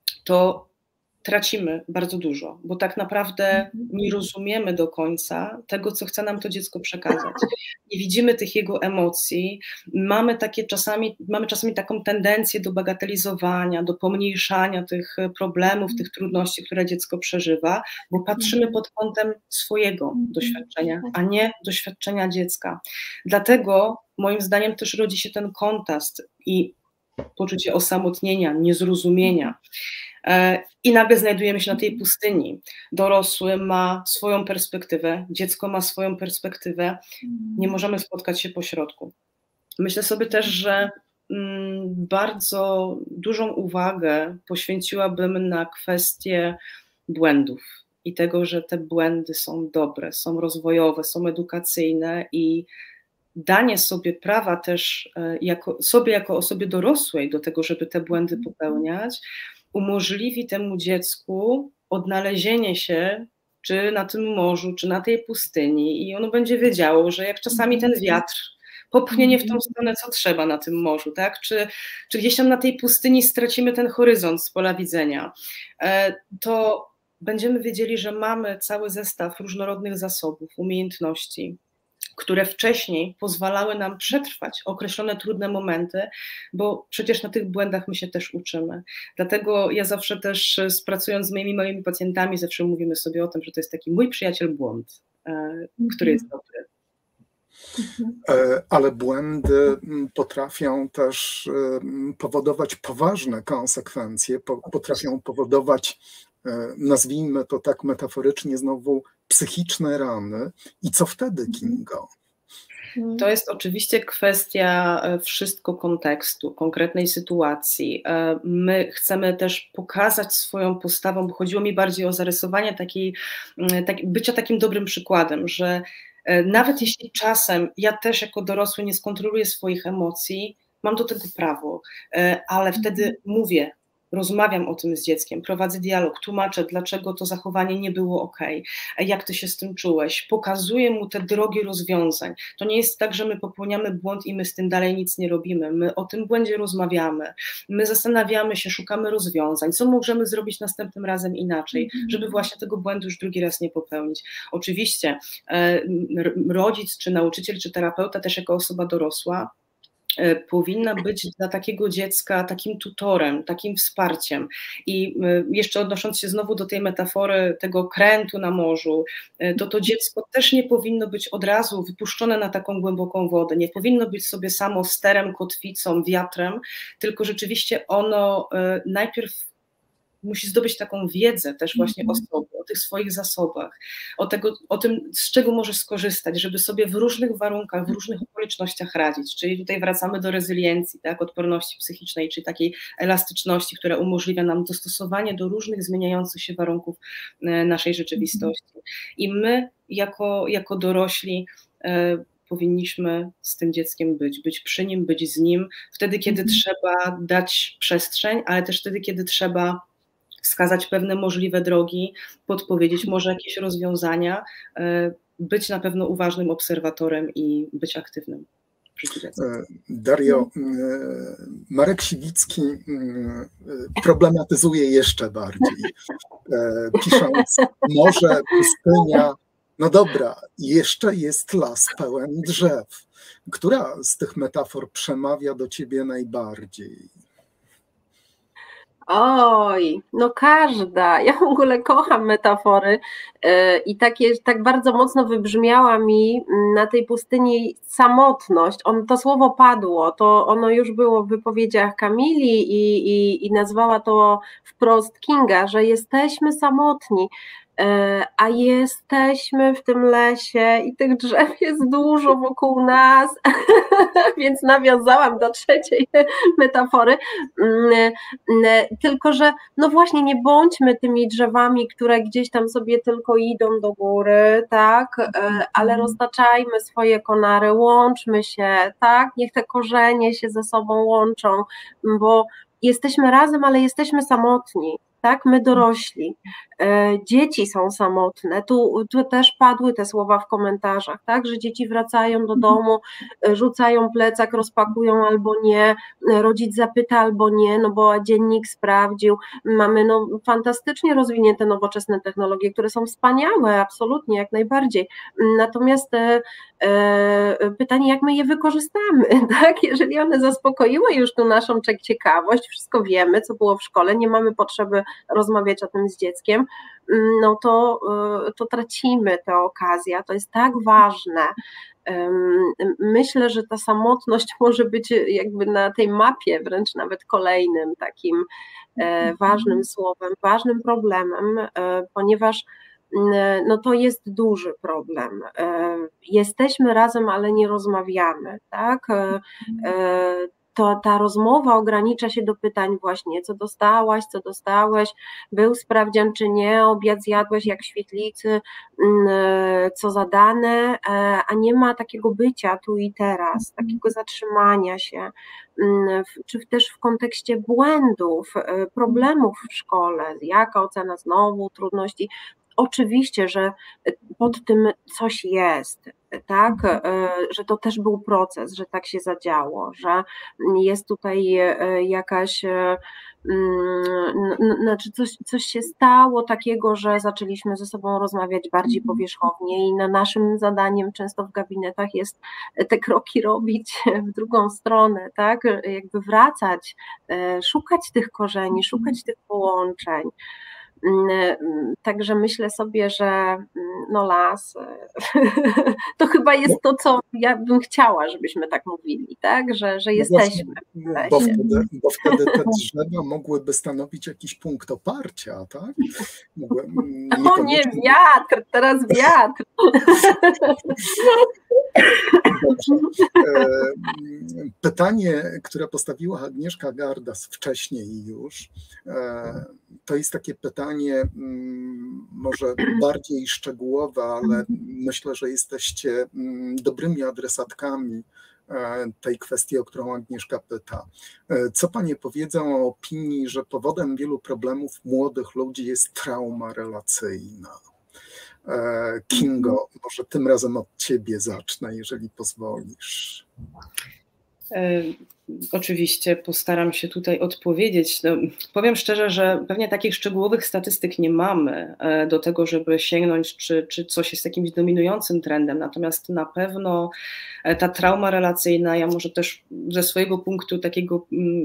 to tracimy bardzo dużo, bo tak naprawdę nie rozumiemy do końca tego, co chce nam to dziecko przekazać. Nie widzimy tych jego emocji, mamy takie czasami, mamy czasami taką tendencję do bagatelizowania, do pomniejszania tych problemów, tych trudności, które dziecko przeżywa, bo patrzymy pod kątem swojego doświadczenia, a nie doświadczenia dziecka. Dlatego moim zdaniem też rodzi się ten kontrast i poczucie osamotnienia, niezrozumienia. I nagle znajdujemy się na tej pustyni. Dorosły ma swoją perspektywę, dziecko ma swoją perspektywę, nie możemy spotkać się po środku. Myślę sobie też, że bardzo dużą uwagę poświęciłabym na kwestię błędów i tego, że te błędy są dobre, są rozwojowe, są edukacyjne i danie sobie prawa też jako, sobie jako osobie dorosłej do tego, żeby te błędy popełniać, umożliwi temu dziecku odnalezienie się czy na tym morzu, czy na tej pustyni i ono będzie wiedziało, że jak czasami ten wiatr popchnie nie w tą stronę, co trzeba na tym morzu, tak? Czy, czy gdzieś tam na tej pustyni stracimy ten horyzont z pola widzenia, to będziemy wiedzieli, że mamy cały zestaw różnorodnych zasobów, umiejętności, które wcześniej pozwalały nam przetrwać określone trudne momenty, bo przecież na tych błędach my się też uczymy. Dlatego ja zawsze też, pracując z moimi małymi pacjentami, zawsze mówimy sobie o tym, że to jest taki mój przyjaciel błąd, który jest dobry. Ale błędy potrafią też powodować poważne konsekwencje, potrafią powodować, nazwijmy to tak metaforycznie znowu, psychiczne rany. I co wtedy, Kingo? To jest oczywiście kwestia wszystko kontekstu, konkretnej sytuacji. My chcemy też pokazać swoją postawą, bo chodziło mi bardziej o zarysowanie takiej, tak, bycia takim dobrym przykładem, że nawet jeśli czasem ja też jako dorosły nie skontroluję swoich emocji, mam do tego prawo, ale wtedy mówię, rozmawiam o tym z dzieckiem, prowadzę dialog, tłumaczę, dlaczego to zachowanie nie było okej, jak ty się z tym czułeś, pokazuję mu te drogi rozwiązań. To nie jest tak, że my popełniamy błąd i my z tym dalej nic nie robimy. My o tym błędzie rozmawiamy, my zastanawiamy się, szukamy rozwiązań, co możemy zrobić następnym razem inaczej, żeby właśnie tego błędu już drugi raz nie popełnić. Oczywiście e, rodzic, czy nauczyciel, czy terapeuta też jako osoba dorosła powinna być dla takiego dziecka takim tutorem, takim wsparciem. I jeszcze odnosząc się znowu do tej metafory tego krętu na morzu, to to dziecko też nie powinno być od razu wypuszczone na taką głęboką wodę, nie powinno być sobie samo sterem, kotwicą, wiatrem, tylko rzeczywiście ono najpierw musi zdobyć taką wiedzę też właśnie o sobie, o tych swoich zasobach, o, tego, o tym, z czego może skorzystać, żeby sobie w różnych warunkach, w różnych okolicznościach radzić. Czyli tutaj wracamy do rezyliencji, tak, odporności psychicznej, czyli takiej elastyczności, która umożliwia nam dostosowanie do różnych zmieniających się warunków naszej rzeczywistości. I my jako, jako dorośli e, powinniśmy z tym dzieckiem być, być przy nim, być z nim, wtedy, kiedy mhm. trzeba dać przestrzeń, ale też wtedy, kiedy trzeba wskazać pewne możliwe drogi, podpowiedzieć może jakieś rozwiązania, być na pewno uważnym obserwatorem i być aktywnym. Dario, Marek Siwicki problematyzuje jeszcze bardziej, pisząc morze, pustynia, no dobra, jeszcze jest las pełen drzew. Która z tych metafor przemawia do ciebie najbardziej? Oj, no każda. Ja w ogóle kocham metafory i takie, tak bardzo mocno wybrzmiała mi na tej pustyni samotność. On, to słowo padło, to ono już było w wypowiedziach Kamili i, i, i nazwała to wprost Kinga, że jesteśmy samotni. A jesteśmy w tym lesie i tych drzew jest dużo wokół nas, więc nawiązałam do trzeciej metafory, tylko że no właśnie nie bądźmy tymi drzewami, które gdzieś tam sobie tylko idą do góry, tak, ale roztaczajmy swoje konary, łączmy się, tak, niech te korzenie się ze sobą łączą, bo jesteśmy razem, ale jesteśmy samotni. Tak, my dorośli, dzieci są samotne, tu, tu też padły te słowa w komentarzach, tak, że dzieci wracają do domu, rzucają plecak, rozpakują albo nie, rodzic zapyta albo nie, no bo dziennik sprawdził, mamy no fantastycznie rozwinięte nowoczesne technologie, które są wspaniałe, absolutnie, jak najbardziej, natomiast e, e, pytanie, jak my je wykorzystamy, tak, jeżeli one zaspokoiły już tu naszą ciekawość, wszystko wiemy, co było w szkole, nie mamy potrzeby rozmawiać o tym z dzieckiem, no to, to tracimy tę okazję, to jest tak ważne, Myślę, że ta samotność może być jakby na tej mapie wręcz nawet kolejnym takim ważnym słowem, ważnym problemem, ponieważ no to jest duży problem. Jesteśmy razem, ale nie rozmawiamy, tak? To ta rozmowa ogranicza się do pytań właśnie, co dostałaś, co dostałeś, był sprawdzian czy nie, obiad zjadłeś jak w świetlicy, co zadane, a nie ma takiego bycia tu i teraz, takiego zatrzymania się, czy też w kontekście błędów, problemów w szkole, jaka ocena znowu, trudności. Oczywiście, że pod tym coś jest, tak, że to też był proces, że tak się zadziało, że jest tutaj jakaś, znaczy coś, coś się stało takiego, że zaczęliśmy ze sobą rozmawiać bardziej powierzchownie i na naszym zadaniem często w gabinetach jest te kroki robić w drugą stronę, tak, jakby wracać, szukać tych korzeni, szukać tych połączeń. Także myślę sobie, że no las to chyba jest to, co ja bym chciała, żebyśmy tak mówili, tak? Że, że jesteśmy. No bo, wtedy, bo wtedy te drzewa mogłyby stanowić jakiś punkt oparcia, tak? Mogły, o nie, wiatr, teraz wiatr. Pytanie, które postawiła Agnieszka Gardas wcześniej już, to jest takie pytanie może bardziej szczegółowe, ale myślę, że jesteście dobrymi adresatkami tej kwestii, o którą Agnieszka pyta. Co panie powiedzą o opinii, że powodem wielu problemów młodych ludzi jest trauma relacyjna? Kingo, może tym razem od ciebie zacznę, jeżeli pozwolisz. Oczywiście postaram się tutaj odpowiedzieć. No, powiem szczerze, że pewnie takich szczegółowych statystyk nie mamy do tego, żeby sięgnąć, czy, czy coś jest jakimś dominującym trendem, natomiast na pewno ta trauma relacyjna, ja może też ze swojego punktu takiego,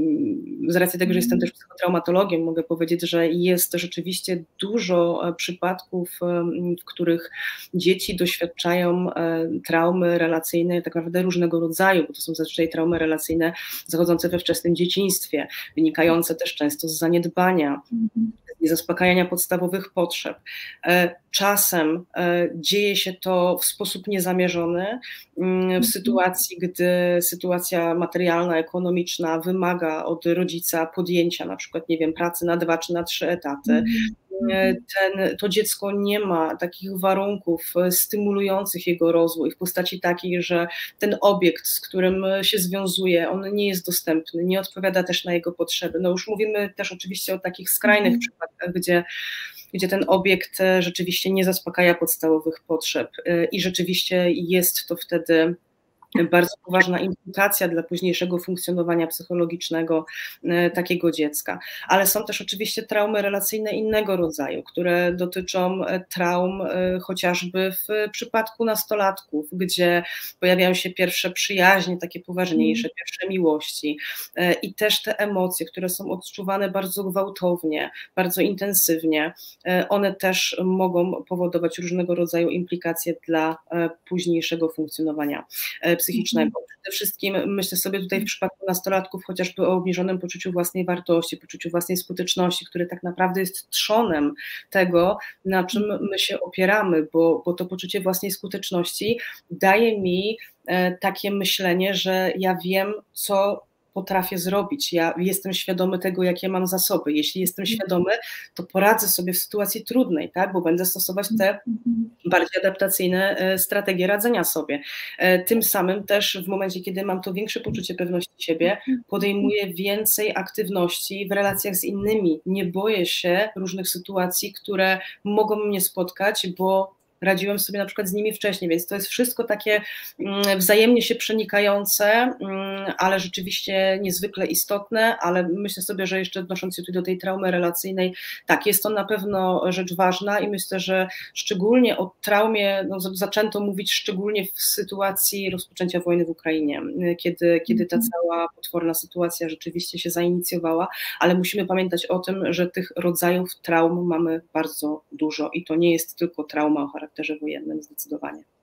z racji tego, że jestem też psychotraumatologiem, mogę powiedzieć, że jest rzeczywiście dużo przypadków, w których dzieci doświadczają traumy relacyjnej tak naprawdę różnego rodzaju, bo to są zazwyczaj traumy relacyjne zachodzące we wczesnym dzieciństwie, wynikające też często z zaniedbania, z niezaspokajania podstawowych potrzeb. Czasem dzieje się to w sposób niezamierzony, w sytuacji, gdy sytuacja materialna, ekonomiczna wymaga od rodzica podjęcia na przykład, nie wiem, pracy na dwa czy na trzy etaty. Ten, to dziecko nie ma takich warunków stymulujących jego rozwój w postaci takiej, że ten obiekt, z którym się związuje, on nie jest dostępny, nie odpowiada też na jego potrzeby. No już mówimy też oczywiście o takich skrajnych przypadkach, gdzie gdzie ten obiekt rzeczywiście nie zaspokaja podstawowych potrzeb i rzeczywiście jest to wtedy bardzo poważna implikacja dla późniejszego funkcjonowania psychologicznego takiego dziecka. Ale są też oczywiście traumy relacyjne innego rodzaju, które dotyczą traum chociażby w przypadku nastolatków, gdzie pojawiają się pierwsze przyjaźnie, takie poważniejsze, pierwsze miłości i też te emocje, które są odczuwane bardzo gwałtownie, bardzo intensywnie, one też mogą powodować różnego rodzaju implikacje dla późniejszego funkcjonowania psychicznego. Przede wszystkim myślę sobie tutaj w przypadku nastolatków chociażby o obniżonym poczuciu własnej wartości, poczuciu własnej skuteczności, które tak naprawdę jest trzonem tego, na czym my się opieramy, bo, bo to poczucie własnej skuteczności daje mi takie myślenie, że ja wiem, co potrafię zrobić. Ja jestem świadomy tego, jakie mam zasoby. Jeśli jestem świadomy, to poradzę sobie w sytuacji trudnej, tak? Bo będę stosować te bardziej adaptacyjne strategie radzenia sobie. Tym samym też w momencie, kiedy mam to większe poczucie pewności siebie, podejmuję więcej aktywności w relacjach z innymi. Nie boję się różnych sytuacji, które mogą mnie spotkać, bo radziłem sobie na przykład z nimi wcześniej, więc to jest wszystko takie wzajemnie się przenikające, ale rzeczywiście niezwykle istotne, ale myślę sobie, że jeszcze odnosząc się tutaj do tej traumy relacyjnej, tak, jest to na pewno rzecz ważna i myślę, że szczególnie o traumie no, zaczęto mówić szczególnie w sytuacji rozpoczęcia wojny w Ukrainie, kiedy, kiedy ta cała potworna sytuacja rzeczywiście się zainicjowała, ale musimy pamiętać o tym, że tych rodzajów traum mamy bardzo dużo i to nie jest tylko trauma o charakterze wojennym, zdecydowanie.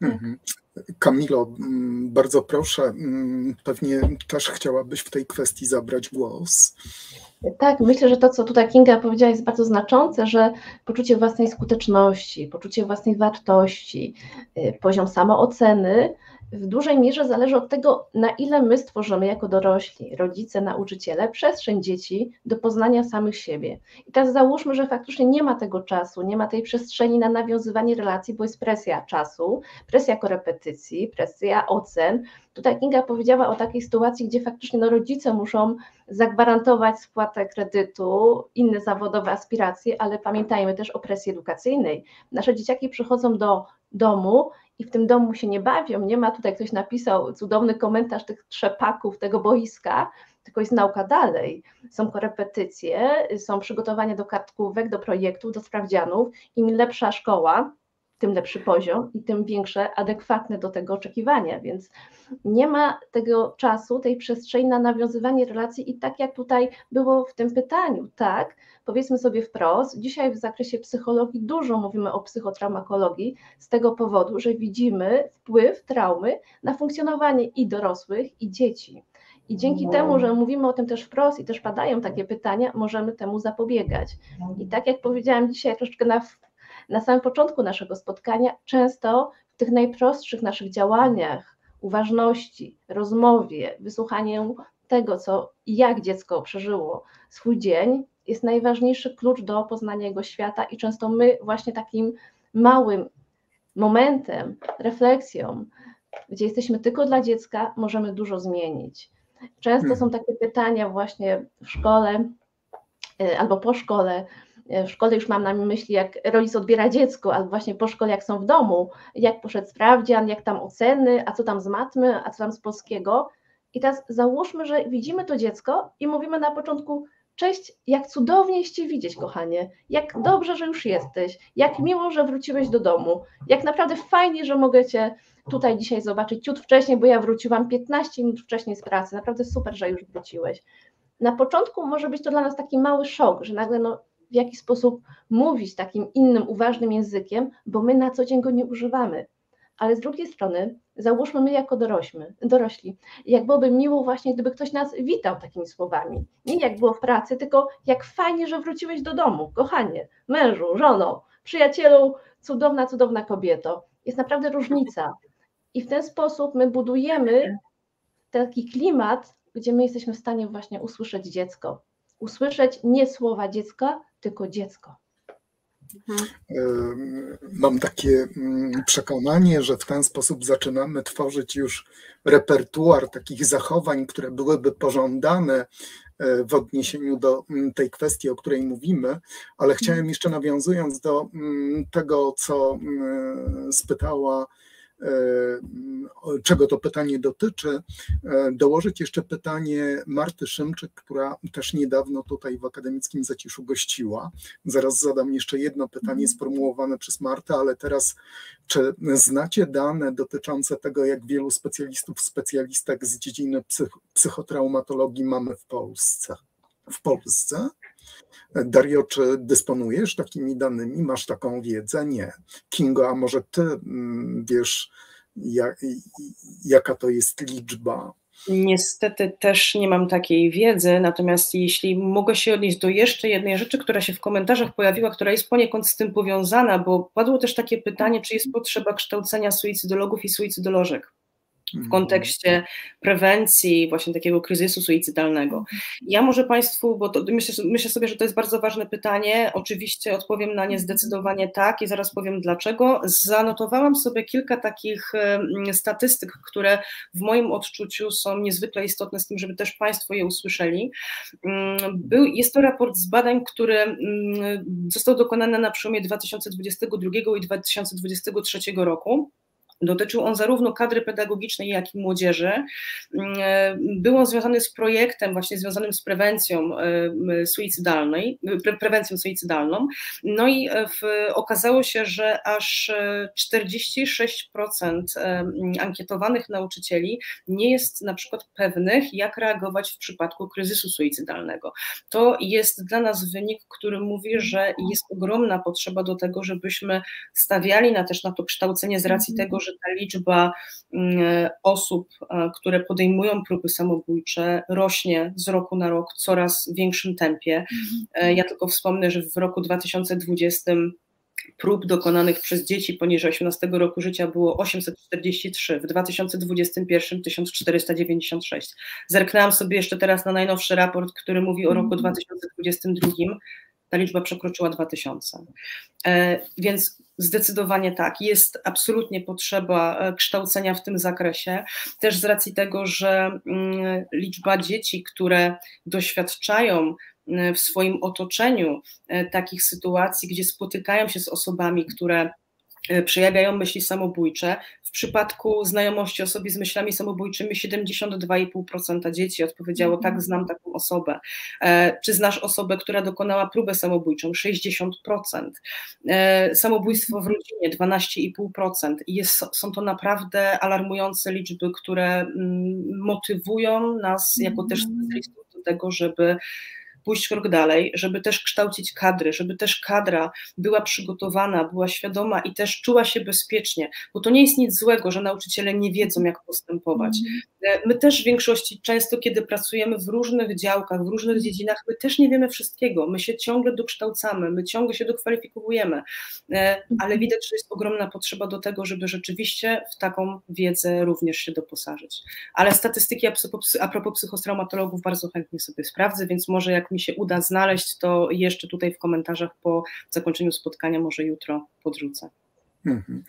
Mhm. Kamilo, bardzo proszę, pewnie też chciałabyś w tej kwestii zabrać głos. Tak, myślę, że to, co tutaj Kinga powiedziała, jest bardzo znaczące, że poczucie własnej skuteczności, poczucie własnej wartości, poziom samooceny w dużej mierze zależy od tego, na ile my stworzymy jako dorośli, rodzice, nauczyciele, przestrzeń dzieci do poznania samych siebie. I teraz załóżmy, że faktycznie nie ma tego czasu, nie ma tej przestrzeni na nawiązywanie relacji, bo jest presja czasu, presja korepetycji, presja ocen. Tutaj Kinga powiedziała o takiej sytuacji, gdzie faktycznie no, rodzice muszą zagwarantować spłatę kredytu, inne zawodowe aspiracje, ale pamiętajmy też o presji edukacyjnej. Nasze dzieciaki przychodzą do domu i w tym domu się nie bawią, nie ma, tutaj ktoś napisał cudowny komentarz tych trzepaków, tego boiska, tylko jest nauka dalej. Są korepetycje, są przygotowania do kartkówek, do projektów, do sprawdzianów. Im lepsza szkoła, tym lepszy poziom i tym większe, adekwatne do tego oczekiwania, więc nie ma tego czasu, tej przestrzeni na nawiązywanie relacji i tak jak tutaj było w tym pytaniu, tak, powiedzmy sobie wprost, dzisiaj w zakresie psychologii dużo mówimy o psychotraumakologii z tego powodu, że widzimy wpływ traumy na funkcjonowanie i dorosłych, i dzieci. I dzięki no. temu, że mówimy o tym też wprost i też padają takie pytania, możemy temu zapobiegać. I tak jak powiedziałam dzisiaj troszeczkę na Na samym początku naszego spotkania, często w tych najprostszych naszych działaniach, uważności, rozmowie, wysłuchaniu tego, co i jak dziecko przeżyło swój dzień, jest najważniejszy klucz do poznania jego świata i często my właśnie takim małym momentem, refleksją, gdzie jesteśmy tylko dla dziecka, możemy dużo zmienić. Często są takie pytania właśnie w szkole albo po szkole. W szkole już mam na myśli, jak rodzic odbiera dziecko, albo właśnie po szkole, jak są w domu, jak poszedł sprawdzian, jak tam oceny, a co tam z matmy, a co tam z polskiego. I teraz załóżmy, że widzimy to dziecko i mówimy na początku: cześć, jak cudownie jest Cię widzieć, kochanie, jak dobrze, że już jesteś, jak miło, że wróciłeś do domu, jak naprawdę fajnie, że mogę Cię tutaj dzisiaj zobaczyć ciut wcześniej, bo ja wróciłam piętnaście minut wcześniej z pracy, naprawdę super, że już wróciłeś. Na początku może być to dla nas taki mały szok, że nagle no, w jaki sposób mówić takim innym, uważnym językiem, bo my na co dzień go nie używamy. Ale z drugiej strony, załóżmy my jako dorośli, dorośli, jak byłoby miło właśnie, gdyby ktoś nas witał takimi słowami. Nie jak było w pracy, tylko jak fajnie, że wróciłeś do domu, kochanie, mężu, żono, przyjacielu, cudowna, cudowna kobieto. Jest naprawdę różnica. I w ten sposób my budujemy taki klimat, gdzie my jesteśmy w stanie właśnie usłyszeć dziecko. Usłyszeć nie słowa dziecka, tylko dziecko. Mam takie przekonanie, że w ten sposób zaczynamy tworzyć już repertuar takich zachowań, które byłyby pożądane w odniesieniu do tej kwestii, o której mówimy, ale chciałem jeszcze, nawiązując do tego, co spytała, czego to pytanie dotyczy, dołożyć jeszcze pytanie Marty Szymczyk, która też niedawno tutaj w Akademickim Zaciszu gościła. Zaraz zadam jeszcze jedno pytanie sformułowane przez Martę, ale teraz, czy znacie dane dotyczące tego, jak wielu specjalistów, specjalistek z dziedziny psych psychotraumatologii mamy w Polsce? W Polsce? Dario, czy dysponujesz takimi danymi? Masz taką wiedzę? Nie. Kingo, a może ty wiesz, jak, jaka to jest liczba? Niestety też nie mam takiej wiedzy, natomiast jeśli mogę się odnieść do jeszcze jednej rzeczy, która się w komentarzach pojawiła, która jest poniekąd z tym powiązana, bo padło też takie pytanie, czy jest potrzeba kształcenia suicydologów i suicydolożek w kontekście prewencji właśnie takiego kryzysu suicydalnego. Ja może Państwu, bo to myślę, myślę sobie, że to jest bardzo ważne pytanie, oczywiście odpowiem na nie zdecydowanie tak i zaraz powiem dlaczego. Zanotowałam sobie kilka takich statystyk, które w moim odczuciu są niezwykle istotne z tym, żeby też Państwo je usłyszeli. Był, jest to raport z badań, który został dokonany na przełomie dwa tysiące dwudziestego drugiego i dwa tysiące dwudziestego trzeciego roku. Dotyczył on zarówno kadry pedagogicznej, jak i młodzieży. Był on związany z projektem właśnie związanym z prewencją suicydalnej, pre, prewencją suicydalną. No i w, okazało się, że aż czterdzieści sześć procent ankietowanych nauczycieli nie jest na przykład pewnych, jak reagować w przypadku kryzysu suicydalnego. To jest dla nas wynik, który mówi, że jest ogromna potrzeba do tego, żebyśmy stawiali na też na to kształcenie z racji tego, że że ta liczba osób, które podejmują próby samobójcze, rośnie z roku na rok w coraz większym tempie. Ja tylko wspomnę, że w roku dwa tysiące dwudziestym prób dokonanych przez dzieci poniżej osiemnastego roku życia było osiemset czterdzieści trzy, w dwa tysiące dwudziestym pierwszym tysiąc czterysta dziewięćdziesiąt sześć. Zerknęłam sobie jeszcze teraz na najnowszy raport, który mówi o roku dwa tysiące dwudziestym drugim. Ta liczba przekroczyła dwa tysiące. Więc zdecydowanie tak, jest absolutnie potrzeba kształcenia w tym zakresie, też z racji tego, że liczba dzieci, które doświadczają w swoim otoczeniu takich sytuacji, gdzie spotykają się z osobami, które przejawiają myśli samobójcze. W przypadku znajomości osoby z myślami samobójczymi siedemdziesiąt dwa i pół procent dzieci odpowiedziało: tak, znam taką osobę. Czy znasz osobę, która dokonała próbę samobójczą? sześćdziesiąt procent. Samobójstwo w rodzinie dwanaście i pół procent. Jest, są to naprawdę alarmujące liczby, które motywują nas jako też specjalistów do tego, żeby pójść krok dalej, żeby też kształcić kadry, żeby też kadra była przygotowana, była świadoma i też czuła się bezpiecznie, bo to nie jest nic złego, że nauczyciele nie wiedzą, jak postępować. My też w większości, często kiedy pracujemy w różnych działkach, w różnych dziedzinach, my też nie wiemy wszystkiego, my się ciągle dokształcamy, my ciągle się dokwalifikujemy, ale widać, że jest ogromna potrzeba do tego, żeby rzeczywiście w taką wiedzę również się doposażyć. Ale statystyki a propos psychotraumatologów bardzo chętnie sobie sprawdzę, więc może jak mi się uda znaleźć, to jeszcze tutaj w komentarzach po zakończeniu spotkania może jutro podrzucę. Mhm.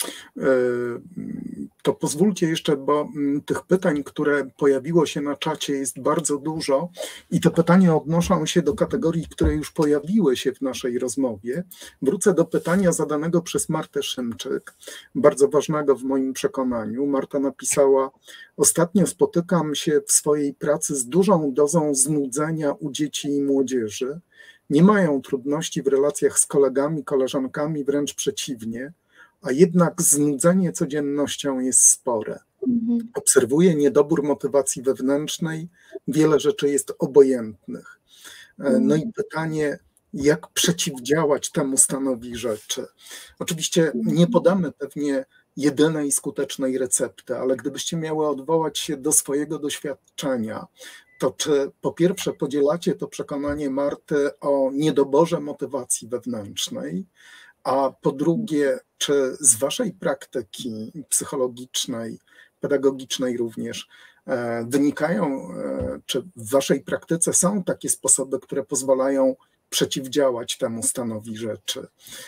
To pozwólcie jeszcze, bo tych pytań, które pojawiło się na czacie, jest bardzo dużo i te pytania odnoszą się do kategorii, które już pojawiły się w naszej rozmowie. Wrócę do pytania zadanego przez Martę Szymczyk, bardzo ważnego w moim przekonaniu. Marta napisała: ostatnio spotykam się w swojej pracy z dużą dozą znudzenia u dzieci i młodzieży. Nie mają trudności w relacjach z kolegami, koleżankami, wręcz przeciwnie, a jednak znudzenie codziennością jest spore. Obserwuję niedobór motywacji wewnętrznej, wiele rzeczy jest obojętnych. No i pytanie, jak przeciwdziałać temu stanowi rzeczy. Oczywiście nie podamy pewnie jedynej skutecznej recepty, ale gdybyście miały odwołać się do swojego doświadczenia, to czy po pierwsze podzielacie to przekonanie Marty o niedoborze motywacji wewnętrznej, a po drugie, czy z waszej praktyki psychologicznej, pedagogicznej również wynikają, czy w waszej praktyce są takie sposoby, które pozwalają przeciwdziałać temu stanowi rzeczy?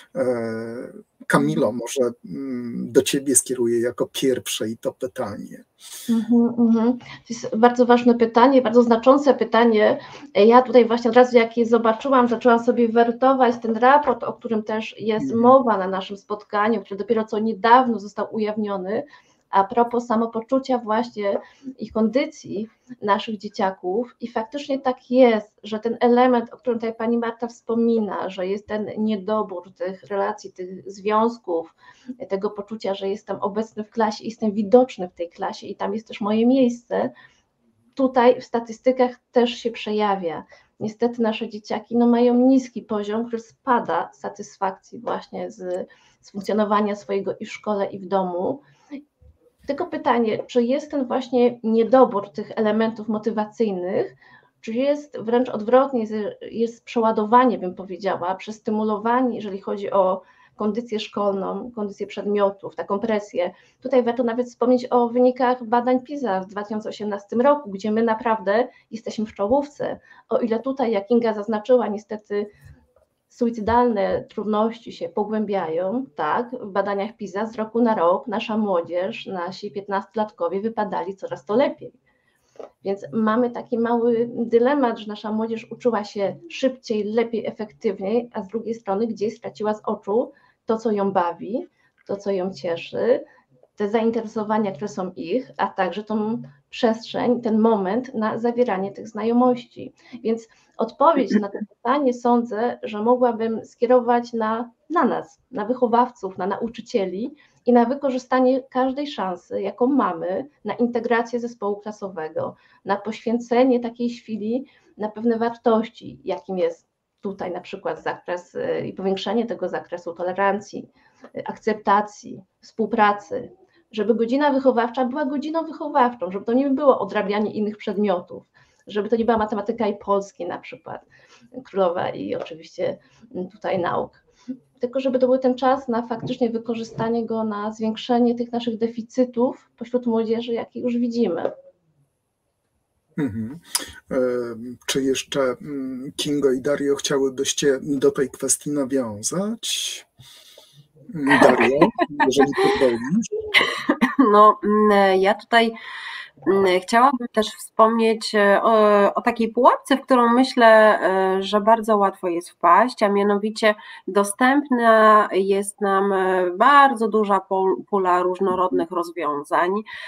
Kamilo, może do ciebie skieruję jako pierwszej to pytanie. Mm-hmm, mm-hmm. To jest bardzo ważne pytanie, bardzo znaczące pytanie. Ja tutaj właśnie od razu, jak je zobaczyłam, zaczęłam sobie wertować ten raport, o którym też jest mm-hmm. mowa na naszym spotkaniu, który dopiero co niedawno został ujawniony, a propos samopoczucia właśnie i kondycji naszych dzieciaków. I faktycznie tak jest, że ten element, o którym tutaj pani Marta wspomina, że jest ten niedobór tych relacji, tych związków, tego poczucia, że jestem obecny w klasie, jestem widoczny w tej klasie i tam jest też moje miejsce, tutaj w statystykach też się przejawia. Niestety nasze dzieciaki no, mają niski poziom, który spada z satysfakcji właśnie z, z funkcjonowania swojego i w szkole, i w domu. Tylko pytanie, czy jest ten właśnie niedobór tych elementów motywacyjnych, czy jest wręcz odwrotnie, jest przeładowanie, bym powiedziała, przestymulowanie, jeżeli chodzi o kondycję szkolną, kondycję przedmiotów, taką presję. Tutaj warto nawet wspomnieć o wynikach badań PISA w dwa tysiące osiemnastym roku, gdzie my naprawdę jesteśmy w czołówce. O ile tutaj, jak Inga zaznaczyła, niestety suicydalne trudności się pogłębiają, tak, w badaniach PISA z roku na rok nasza młodzież, nasi piętnastolatkowie wypadali coraz to lepiej. Więc mamy taki mały dylemat, że nasza młodzież uczyła się szybciej, lepiej, efektywniej, a z drugiej strony gdzieś straciła z oczu to, co ją bawi, to, co ją cieszy, te zainteresowania, które są ich, a także tą przestrzeń, ten moment na zawieranie tych znajomości. Więc odpowiedź na to pytanie sądzę, że mogłabym skierować na, na nas, na wychowawców, na nauczycieli i na wykorzystanie każdej szansy, jaką mamy, na integrację zespołu klasowego, na poświęcenie takiej chwili na pewne wartości, jakim jest tutaj na przykład zakres i powiększenie tego zakresu tolerancji, akceptacji, współpracy, żeby godzina wychowawcza była godziną wychowawczą, żeby to nie było odrabianie innych przedmiotów, żeby to nie była matematyka i polski na przykład, królowa i oczywiście tutaj nauk, tylko żeby to był ten czas na faktycznie wykorzystanie go na zwiększenie tych naszych deficytów pośród młodzieży, jakie już widzimy. Mhm. Czy jeszcze Kingo i Dario chciałybyście do tej kwestii nawiązać? Dario, jeżeli pozwolisz. No, ja tutaj chciałabym też wspomnieć o, o takiej pułapce, w którą myślę, że bardzo łatwo jest wpaść, a mianowicie dostępna jest nam bardzo duża pula różnorodnych rozwiązań,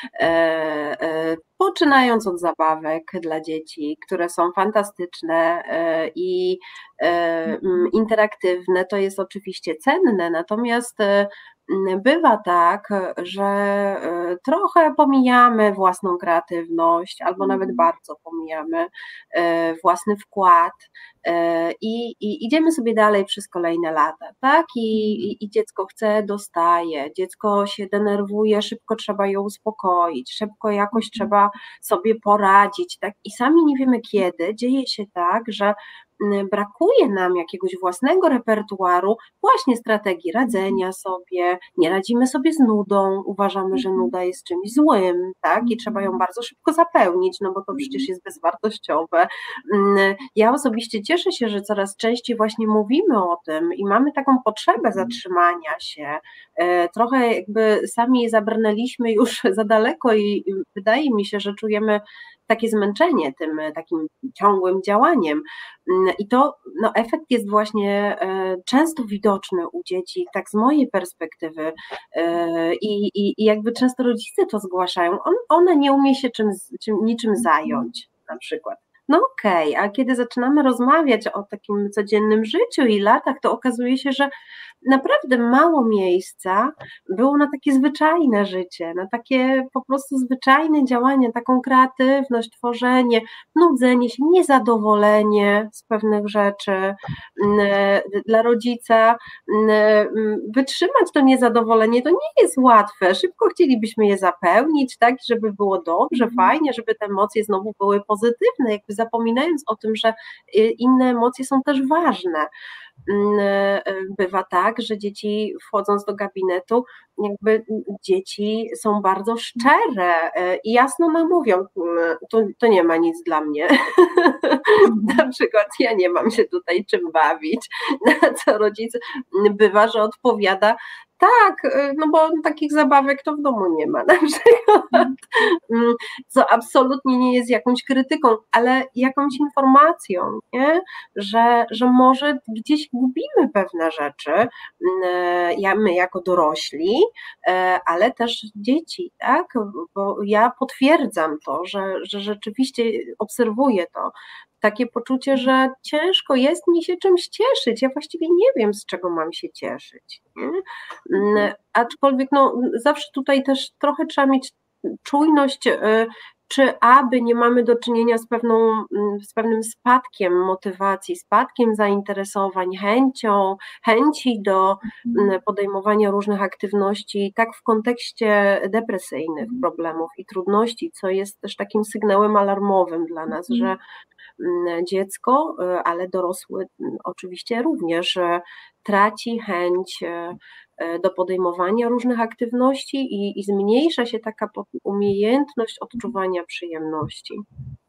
poczynając od zabawek dla dzieci, które są fantastyczne i interaktywne, to jest oczywiście cenne, natomiast bywa tak, że trochę pomijamy własną kreatywność, albo nawet bardzo pomijamy własny wkład i, i idziemy sobie dalej przez kolejne lata, tak? I, i, i dziecko chce, dostaje, dziecko się denerwuje, szybko trzeba ją uspokoić, szybko jakoś trzeba sobie poradzić, tak? I sami nie wiemy kiedy, dzieje się tak, że brakuje nam jakiegoś własnego repertuaru, właśnie strategii radzenia sobie, nie radzimy sobie z nudą, uważamy, że nuda jest czymś złym, tak, i trzeba ją bardzo szybko zapełnić, no bo to przecież jest bezwartościowe. Ja osobiście cieszę się, że coraz częściej właśnie mówimy o tym i mamy taką potrzebę zatrzymania się, trochę jakby sami zabrnęliśmy już za daleko i wydaje mi się, że czujemy takie zmęczenie tym takim ciągłym działaniem i to no, efekt jest właśnie często widoczny u dzieci, tak z mojej perspektywy i, i, i jakby często rodzice to zgłaszają, On, ona nie umie się czym, czym, niczym zająć na przykład. No okej, okay, a kiedy zaczynamy rozmawiać o takim codziennym życiu i latach, to okazuje się, że naprawdę mało miejsca było na takie zwyczajne życie, na takie po prostu zwyczajne działania, taką kreatywność, tworzenie, nudzenie się, niezadowolenie z pewnych rzeczy. Dla rodzica wytrzymać to niezadowolenie to nie jest łatwe, szybko chcielibyśmy je zapełnić, tak, żeby było dobrze, fajnie, żeby te emocje znowu były pozytywne, jakby zapominając o tym, że inne emocje są też ważne. Bywa tak, że dzieci wchodząc do gabinetu, jakby dzieci są bardzo szczere i jasno nam mówią, to, to nie ma nic dla mnie. Na przykład ja nie mam się tutaj czym bawić, na co rodzic bywa, że odpowiada, tak, no bo takich zabawek to w domu nie ma na przykład, co absolutnie nie jest jakąś krytyką, ale jakąś informacją, nie? Że, że może gdzieś gubimy pewne rzeczy, my jako dorośli, ale też dzieci, tak? Bo ja potwierdzam to, że, że rzeczywiście obserwuję to, takie poczucie, że ciężko jest mi się czymś cieszyć, ja właściwie nie wiem, z czego mam się cieszyć, nie? Aczkolwiek no, zawsze tutaj też trochę trzeba mieć czujność, czy aby nie mamy do czynienia z, pewną, z pewnym spadkiem motywacji, spadkiem zainteresowań, chęcią, chęci do podejmowania różnych aktywności, tak w kontekście depresyjnych problemów i trudności, co jest też takim sygnałem alarmowym dla nas, że dziecko, ale dorosły oczywiście również traci chęć do podejmowania różnych aktywności i, i zmniejsza się taka umiejętność odczuwania przyjemności.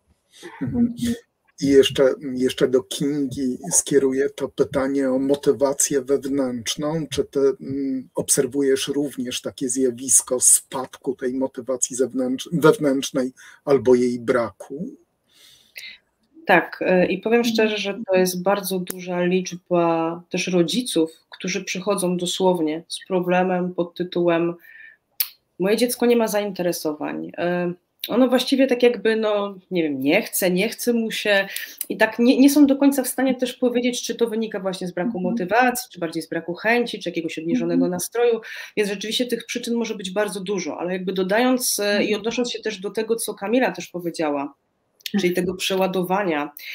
I jeszcze, jeszcze do Kingi skieruję to pytanie o motywację wewnętrzną. Czy ty mm, obserwujesz również takie zjawisko spadku tej motywacji zewnętrz- wewnętrznej albo jej braku? Tak, i powiem szczerze, że to jest bardzo duża liczba też rodziców, którzy przychodzą dosłownie z problemem pod tytułem moje dziecko nie ma zainteresowań, ono właściwie tak jakby, no nie wiem, nie chce, nie chce mu się i tak nie, nie są do końca w stanie też powiedzieć, czy to wynika właśnie z braku motywacji, czy bardziej z braku chęci, czy jakiegoś obniżonego nastroju, więc rzeczywiście tych przyczyn może być bardzo dużo, ale jakby dodając i odnosząc się też do tego, co Kamila też powiedziała, czyli tego przeładowania.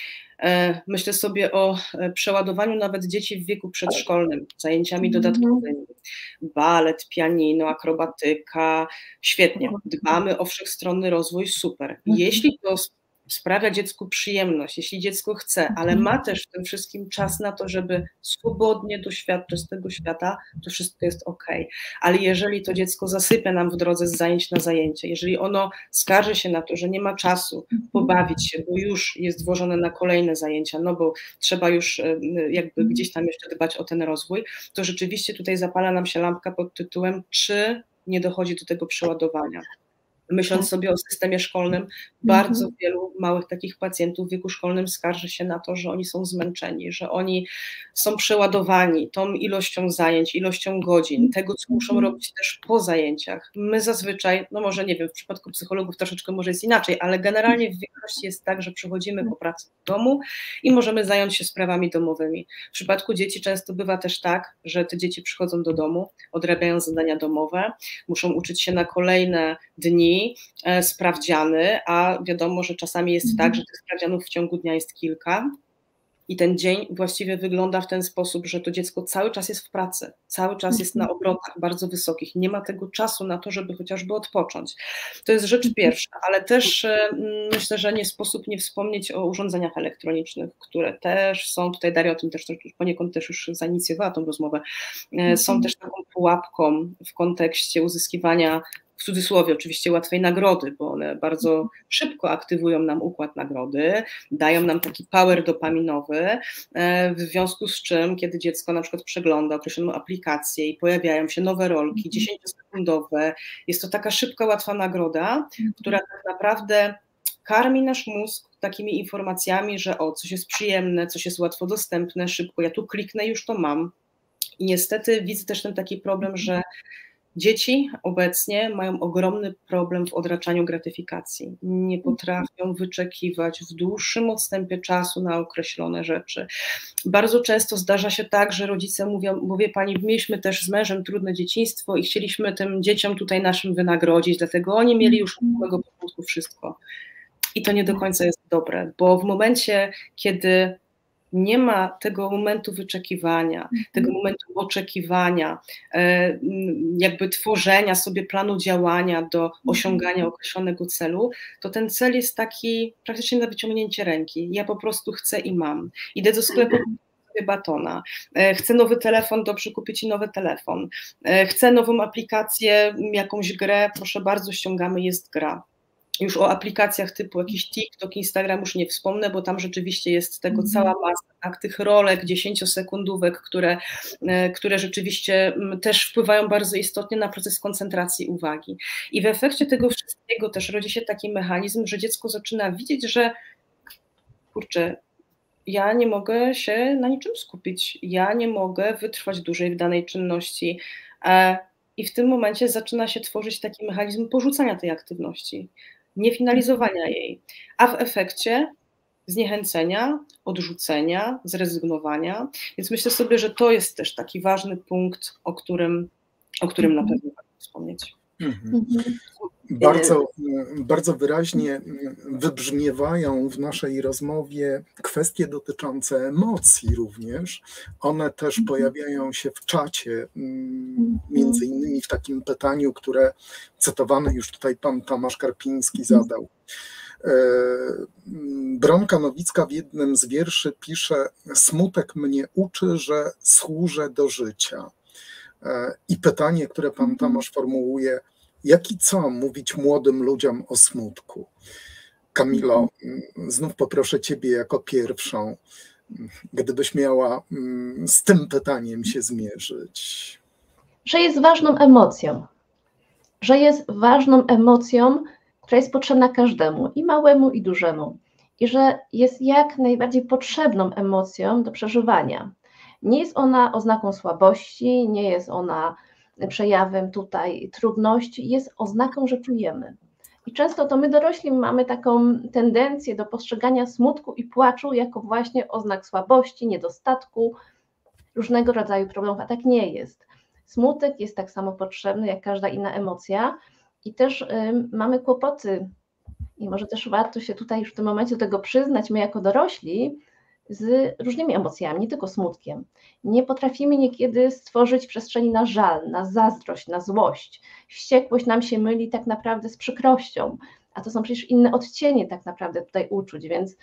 Myślę sobie o przeładowaniu nawet dzieci w wieku przedszkolnym, zajęciami dodatkowymi. Balet, pianino, akrobatyka, świetnie. Dbamy o wszechstronny rozwój, super. Jeśli to sprawia dziecku przyjemność, jeśli dziecko chce, ale ma też w tym wszystkim czas na to, żeby swobodnie doświadczać tego świata, to wszystko jest ok. Ale jeżeli to dziecko zasypia nam w drodze z zajęć na zajęcie, jeżeli ono skarży się na to, że nie ma czasu pobawić się, bo już jest włożone na kolejne zajęcia, no bo trzeba już jakby gdzieś tam jeszcze dbać o ten rozwój, to rzeczywiście tutaj zapala nam się lampka pod tytułem, czy nie dochodzi do tego przeładowania. Myśląc sobie o systemie szkolnym, bardzo wielu małych takich pacjentów w wieku szkolnym skarży się na to, że oni są zmęczeni, że oni są przeładowani tą ilością zajęć, ilością godzin, tego, co muszą robić też po zajęciach. My zazwyczaj, no może nie wiem, w przypadku psychologów troszeczkę może jest inaczej, ale generalnie w większości jest tak, że przychodzimy po pracy do domu i możemy zająć się sprawami domowymi. W przypadku dzieci często bywa też tak, że te dzieci przychodzą do domu, odrabiają zadania domowe, muszą uczyć się na kolejne dni, E, sprawdziany, a wiadomo, że czasami jest tak, że tych sprawdzianów w ciągu dnia jest kilka i ten dzień właściwie wygląda w ten sposób, że to dziecko cały czas jest w pracy, cały czas jest na obrotach bardzo wysokich, nie ma tego czasu na to, żeby chociażby odpocząć. To jest rzecz pierwsza, ale też e, myślę, że nie sposób nie wspomnieć o urządzeniach elektronicznych, które też są, tutaj Daria o tym też poniekąd też już zainicjowała tą rozmowę, e, są też taką pułapką w kontekście uzyskiwania, w cudzysłowie oczywiście, łatwej nagrody, bo one bardzo szybko aktywują nam układ nagrody, dają nam taki power dopaminowy, w związku z czym, kiedy dziecko na przykład przegląda określoną aplikację i pojawiają się nowe rolki, dziesięciosekundowe, jest to taka szybka, łatwa nagroda, która tak naprawdę karmi nasz mózg takimi informacjami, że o, coś jest przyjemne, coś jest łatwo dostępne, szybko, ja tu kliknę, już to mam. I niestety widzę też ten taki problem, że dzieci obecnie mają ogromny problem w odraczaniu gratyfikacji. Nie potrafią wyczekiwać w dłuższym odstępie czasu na określone rzeczy. Bardzo często zdarza się tak, że rodzice mówią, bo wie pani, mieliśmy też z mężem trudne dzieciństwo i chcieliśmy tym dzieciom tutaj naszym wynagrodzić, dlatego oni mieli już od samego początku wszystko. I to nie do końca jest dobre, bo w momencie, kiedy nie ma tego momentu wyczekiwania, tego momentu oczekiwania, jakby tworzenia sobie planu działania do osiągania określonego celu, to ten cel jest taki praktycznie na wyciągnięcie ręki. Ja po prostu chcę i mam. Idę do sklepu, sobie batona, chcę nowy telefon, dobrze, kupię ci nowy telefon, chcę nową aplikację, jakąś grę, proszę bardzo, ściągamy, jest gra. Już o aplikacjach typu jakiś TikTok, Instagram już nie wspomnę, bo tam rzeczywiście jest tego cała masa, tak, tych rolek, dziesięciosekundówek, które, które rzeczywiście też wpływają bardzo istotnie na proces koncentracji uwagi. I w efekcie tego wszystkiego też rodzi się taki mechanizm, że dziecko zaczyna widzieć, że kurczę, ja nie mogę się na niczym skupić, ja nie mogę wytrwać dłużej w danej czynności. I w tym momencie zaczyna się tworzyć taki mechanizm porzucania tej aktywności, niefinalizowania jej, a w efekcie zniechęcenia, odrzucenia, zrezygnowania. Więc myślę sobie, że to jest też taki ważny punkt, o którym, o którym na pewno warto wspomnieć. Mhm. Bardzo, bardzo wyraźnie wybrzmiewają w naszej rozmowie kwestie dotyczące emocji również. One też pojawiają się w czacie, między innymi w takim pytaniu, które cytowany już tutaj pan Tomasz Karpiński zadał. Bronka Nowicka w jednym z wierszy pisze: smutek mnie uczy, że służę do życia. I pytanie, które pan Tomasz formułuje: jak i co mówić młodym ludziom o smutku? Kamilo, znów poproszę ciebie jako pierwszą, gdybyś miała z tym pytaniem się zmierzyć. Że jest ważną emocją, że jest ważną emocją, która jest potrzebna każdemu, i małemu, i dużemu, i że jest jak najbardziej potrzebną emocją do przeżywania. Nie jest ona oznaką słabości, nie jest ona przejawem tutaj trudności, jest oznaką, że czujemy. I często to my dorośli mamy taką tendencję do postrzegania smutku i płaczu jako właśnie oznak słabości, niedostatku, różnego rodzaju problemów, a tak nie jest. Smutek jest tak samo potrzebny jak każda inna emocja i też y, mamy kłopoty i może też warto się tutaj już w tym momencie do tego przyznać, my jako dorośli, z różnymi emocjami, nie tylko smutkiem. Nie potrafimy niekiedy stworzyć przestrzeni na żal, na zazdrość, na złość. Wściekłość nam się myli tak naprawdę z przykrością, a to są przecież inne odcienie tak naprawdę tutaj uczuć, więc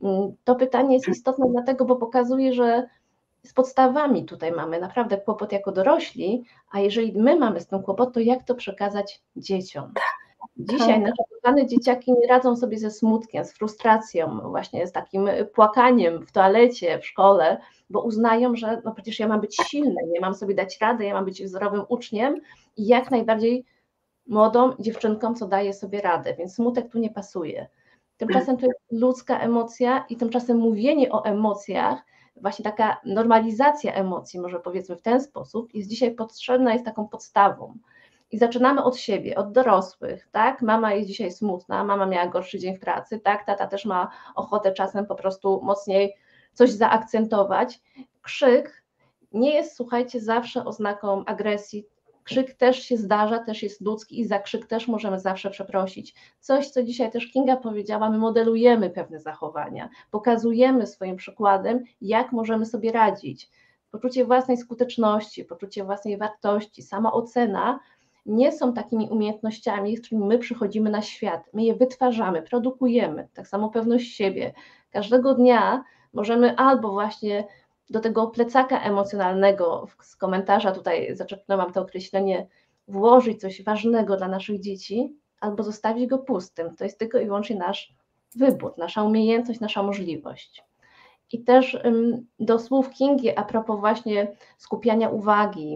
to pytanie jest istotne dlatego, bo pokazuje, że z podstawami tutaj mamy naprawdę kłopot jako dorośli, a jeżeli my mamy z tym kłopot, to jak to przekazać dzieciom? Dzisiaj nasze kochane dzieciaki nie radzą sobie ze smutkiem, z frustracją, właśnie z takim płakaniem w toalecie, w szkole, bo uznają, że no przecież ja mam być silny, ja mam sobie dać radę, ja mam być zdrowym uczniem i jak najbardziej młodą dziewczynką, co daje sobie radę, więc smutek tu nie pasuje. Tymczasem to jest ludzka emocja i tymczasem mówienie o emocjach, właśnie taka normalizacja emocji, może powiedzmy w ten sposób, jest dzisiaj potrzebna, jest taką podstawą. I zaczynamy od siebie, od dorosłych, tak? Mama jest dzisiaj smutna, mama miała gorszy dzień w pracy, tak? Tata też ma ochotę czasem po prostu mocniej coś zaakcentować. Krzyk nie jest, słuchajcie, zawsze oznaką agresji. Krzyk też się zdarza, też jest ludzki i za krzyk też możemy zawsze przeprosić. Coś, co dzisiaj też Kinga powiedziała, my modelujemy pewne zachowania, pokazujemy swoim przykładem, jak możemy sobie radzić. Poczucie własnej skuteczności, poczucie własnej wartości, samoocena nie są takimi umiejętnościami, z którymi my przychodzimy na świat. My je wytwarzamy, produkujemy, tak samo pewność siebie. Każdego dnia możemy albo właśnie do tego plecaka emocjonalnego, z komentarza tutaj zaczerpnęłam to określenie, włożyć coś ważnego dla naszych dzieci, albo zostawić go pustym. To jest tylko i wyłącznie nasz wybór, nasza umiejętność, nasza możliwość. I też do słów Kingi a propos właśnie skupiania uwagi,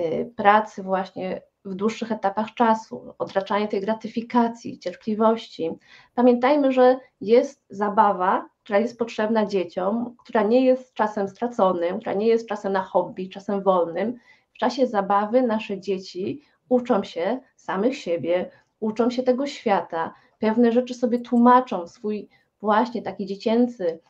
pracy właśnie w dłuższych etapach czasu, odraczania tej gratyfikacji, cierpliwości. Pamiętajmy, że jest zabawa, która jest potrzebna dzieciom, która nie jest czasem straconym, która nie jest czasem na hobby, czasem wolnym. W czasie zabawy nasze dzieci uczą się samych siebie, uczą się tego świata, pewne rzeczy sobie tłumaczą, swój właśnie taki dziecięcy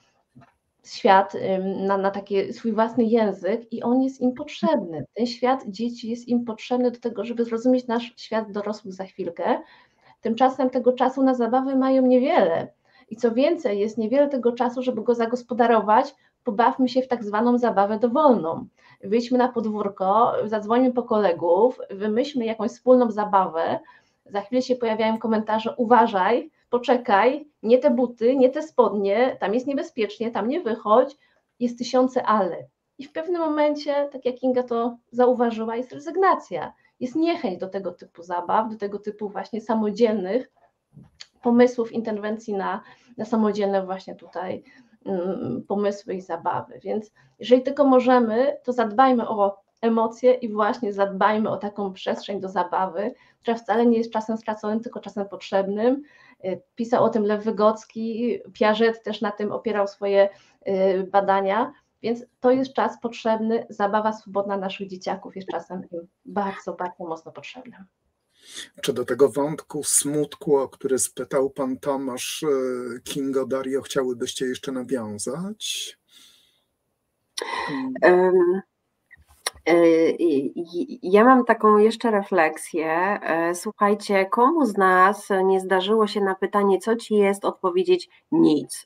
świat na, na taki swój własny język i on jest im potrzebny. Ten świat dzieci jest im potrzebny do tego, żeby zrozumieć nasz świat dorosłych za chwilkę. Tymczasem tego czasu na zabawę mają niewiele. I co więcej, jest niewiele tego czasu, żeby go zagospodarować, pobawmy się w tak zwaną zabawę dowolną. Wyjdźmy na podwórko, zadzwońmy po kolegów, wymyślmy jakąś wspólną zabawę, za chwilę się pojawiają komentarze, uważaj, poczekaj, nie te buty, nie te spodnie, tam jest niebezpiecznie, tam nie wychodź, jest tysiące ale. I w pewnym momencie, tak jak Kinga to zauważyła, jest rezygnacja, jest niechęć do tego typu zabaw, do tego typu właśnie samodzielnych pomysłów, interwencji na, na samodzielne właśnie tutaj um, pomysły i zabawy. Więc jeżeli tylko możemy, to zadbajmy o emocje i właśnie zadbajmy o taką przestrzeń do zabawy, która wcale nie jest czasem straconym, tylko czasem potrzebnym. Pisał o tym Lew Wygocki, Piaget też na tym opierał swoje badania, więc to jest czas potrzebny, zabawa swobodna naszych dzieciaków jest czasem im bardzo, bardzo mocno potrzebnym. Czy do tego wątku smutku, o który spytał pan Tomasz, Kingo, Dario, chciałybyście jeszcze nawiązać? Um. Ja mam taką jeszcze refleksję. Słuchajcie, komu z nas nie zdarzyło się na pytanie, co ci jest, odpowiedzieć nic?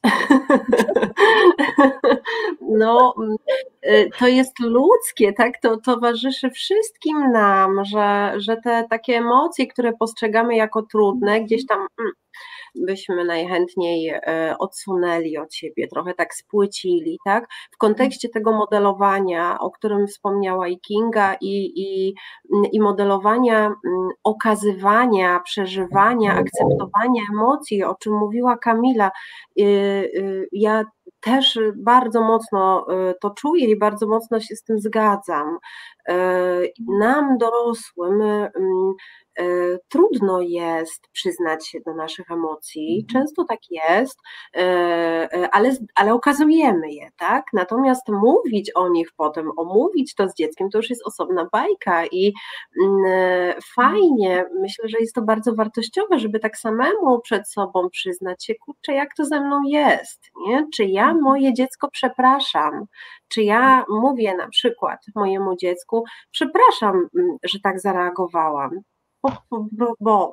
No, to jest ludzkie, tak? To towarzyszy wszystkim nam, że, że te takie emocje, które postrzegamy jako trudne, gdzieś tam byśmy najchętniej odsunęli od siebie, trochę tak spłycili, tak? W kontekście tego modelowania, o którym wspomniała i Kinga, i, i, i modelowania, okazywania, przeżywania, akceptowania emocji, o czym mówiła Kamila, ja też bardzo mocno to czuję i bardzo mocno się z tym zgadzam. Nam dorosłym trudno jest przyznać się do naszych emocji, często tak jest, ale, ale okazujemy je, tak? Natomiast mówić o nich potem, omówić to z dzieckiem, to już jest osobna bajka i fajnie, myślę, że jest to bardzo wartościowe, żeby tak samemu przed sobą przyznać się, kurczę, jak to ze mną jest, nie? Czy ja moje dziecko przepraszam, czy ja mówię na przykład mojemu dziecku, przepraszam, że tak zareagowałam, Bo, bo, bo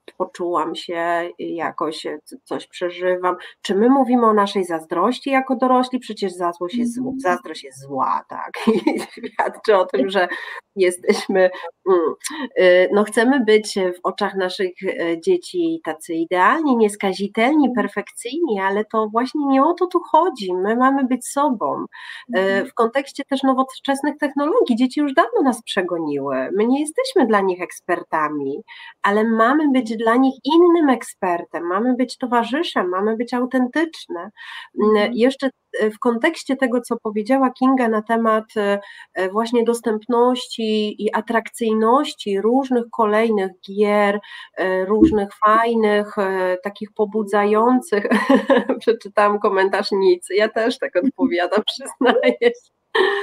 poczułam się jakoś, coś przeżywam. Czy my mówimy o naszej zazdrości jako dorośli? Przecież zazdrość jest, zło, zazdrość jest zła, tak? I świadczy o tym, że jesteśmy, no chcemy być w oczach naszych dzieci tacy idealni, nieskazitelni, perfekcyjni, ale to właśnie nie o to tu chodzi. My mamy być sobą. W kontekście też nowoczesnych technologii dzieci już dawno nas przegoniły. My nie jesteśmy dla nich ekspertami, ale mamy być dla nich innym ekspertem, mamy być towarzyszem, mamy być autentyczne. Mhm. Jeszcze w kontekście tego, co powiedziała Kinga na temat właśnie dostępności i atrakcyjności różnych kolejnych gier, różnych fajnych, takich pobudzających, przeczytałam komentarz nic, ja też tak odpowiadam, przyznaję się.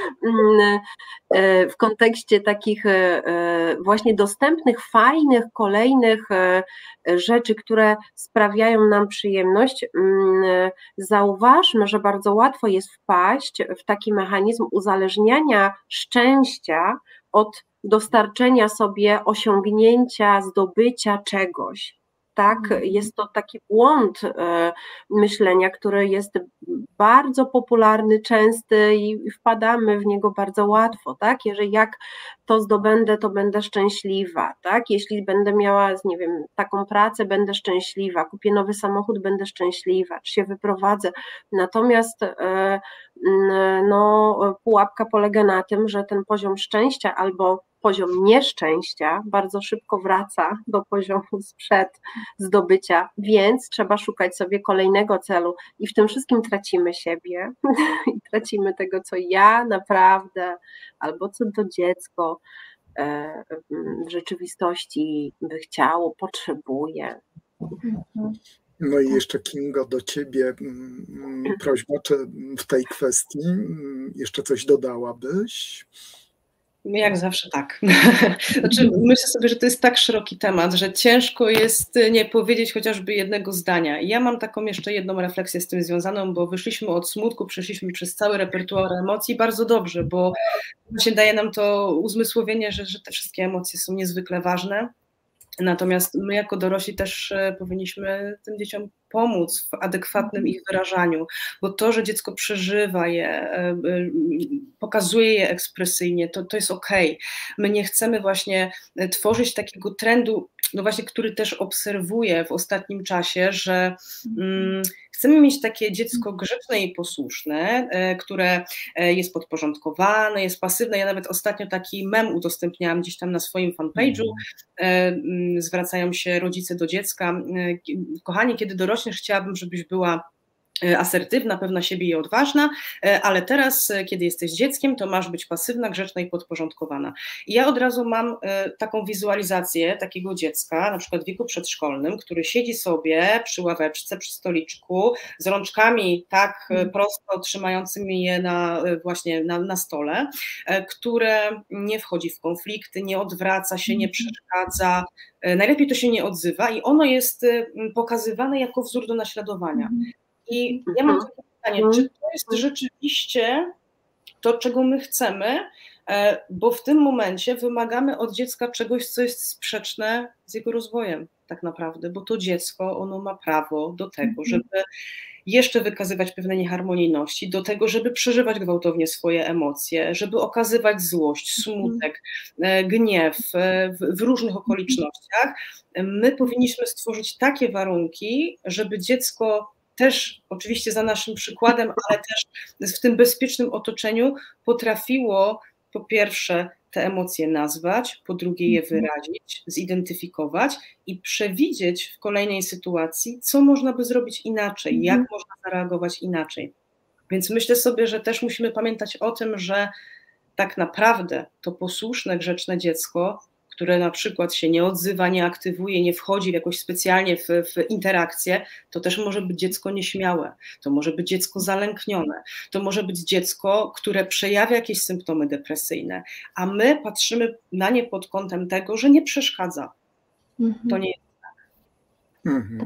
W kontekście takich właśnie dostępnych, fajnych, kolejnych rzeczy, które sprawiają nam przyjemność, zauważmy, że bardzo łatwo jest wpaść w taki mechanizm uzależniania szczęścia od dostarczenia sobie osiągnięcia, zdobycia czegoś. Tak, jest to taki błąd myślenia, który jest bardzo popularny, częsty i wpadamy w niego bardzo łatwo, tak? Jeżeli jak to zdobędę, to będę szczęśliwa, tak? Jeśli będę miała, nie wiem, taką pracę, będę szczęśliwa, kupię nowy samochód, będę szczęśliwa, czy się wyprowadzę. Natomiast no, pułapka polega na tym, że ten poziom szczęścia albo poziom nieszczęścia bardzo szybko wraca do poziomu sprzed zdobycia, więc trzeba szukać sobie kolejnego celu i w tym wszystkim tracimy siebie i tracimy tego, co ja naprawdę, albo co to dziecko w rzeczywistości by chciało, potrzebuje. No i jeszcze, Kingo, do ciebie prośba, czy w tej kwestii jeszcze coś dodałabyś? Jak zawsze tak. Znaczy, myślę sobie, że to jest tak szeroki temat, że ciężko jest nie powiedzieć chociażby jednego zdania. Ja mam taką jeszcze jedną refleksję z tym związaną, bo wyszliśmy od smutku, przeszliśmy przez cały repertuar emocji, bardzo dobrze, bo właśnie daje nam to uzmysłowienie, że, że te wszystkie emocje są niezwykle ważne. Natomiast my jako dorośli też powinniśmy tym dzieciom pomóc w adekwatnym ich wyrażaniu, bo to, że dziecko przeżywa je, pokazuje je ekspresyjnie, to, to jest okej. My nie chcemy właśnie tworzyć takiego trendu, no właśnie, który też obserwuję w ostatnim czasie, że mm, chcemy mieć takie dziecko grzeczne i posłuszne, które jest podporządkowane, jest pasywne. Ja nawet ostatnio taki mem udostępniałam gdzieś tam na swoim fanpage'u. Zwracają się rodzice do dziecka. Kochani, kiedy dorośniesz, chciałabym, żebyś była asertywna, pewna siebie i odważna, ale teraz, kiedy jesteś dzieckiem, to masz być pasywna, grzeczna i podporządkowana. I ja od razu mam taką wizualizację takiego dziecka, na przykład w wieku przedszkolnym, który siedzi sobie przy ławeczce, przy stoliczku, z rączkami tak prosto trzymającymi je na, właśnie na, na stole, które nie wchodzi w konflikty, nie odwraca się, nie przeszkadza, najlepiej to się nie odzywa i ono jest pokazywane jako wzór do naśladowania. I ja mam takie pytanie, czy to jest rzeczywiście to, czego my chcemy, bo w tym momencie wymagamy od dziecka czegoś, co jest sprzeczne z jego rozwojem tak naprawdę, bo to dziecko, ono ma prawo do tego, żeby jeszcze wykazywać pewne nieharmonijności, do tego, żeby przeżywać gwałtownie swoje emocje, żeby okazywać złość, smutek, gniew w, w różnych okolicznościach. My powinniśmy stworzyć takie warunki, żeby dziecko też oczywiście za naszym przykładem, ale też w tym bezpiecznym otoczeniu potrafiło po pierwsze te emocje nazwać, po drugie je wyrazić, zidentyfikować i przewidzieć w kolejnej sytuacji, co można by zrobić inaczej, jak można zareagować inaczej. Więc myślę sobie, że też musimy pamiętać o tym, że tak naprawdę to posłuszne, grzeczne dziecko, które na przykład się nie odzywa, nie aktywuje, nie wchodzi jakoś specjalnie w, w interakcję, to też może być dziecko nieśmiałe, to może być dziecko zalęknione, to może być dziecko, które przejawia jakieś symptomy depresyjne, a my patrzymy na nie pod kątem tego, że nie przeszkadza. Mhm. To nie jest tak. Mhm.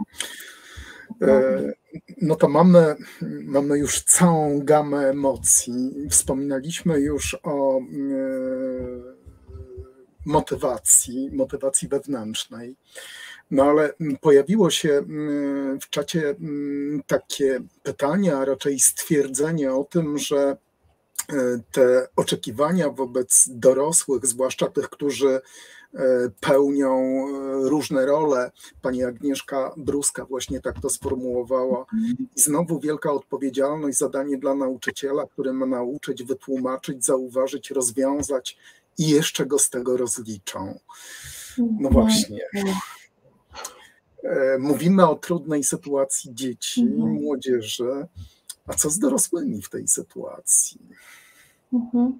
E, no to mamy, mamy już całą gamę emocji. Wspominaliśmy już o e, motywacji, motywacji wewnętrznej. No ale pojawiło się w czacie takie pytanie, a raczej stwierdzenie o tym, że te oczekiwania wobec dorosłych, zwłaszcza tych, którzy pełnią różne role, pani Agnieszka Bruska właśnie tak to sformułowała, i znowu wielka odpowiedzialność, zadanie dla nauczyciela, który ma nauczyć, wytłumaczyć, zauważyć, rozwiązać i jeszcze go z tego rozliczą. No właśnie. Mówimy o trudnej sytuacji dzieci, mhm. młodzieży, a co z dorosłymi w tej sytuacji? Mhm.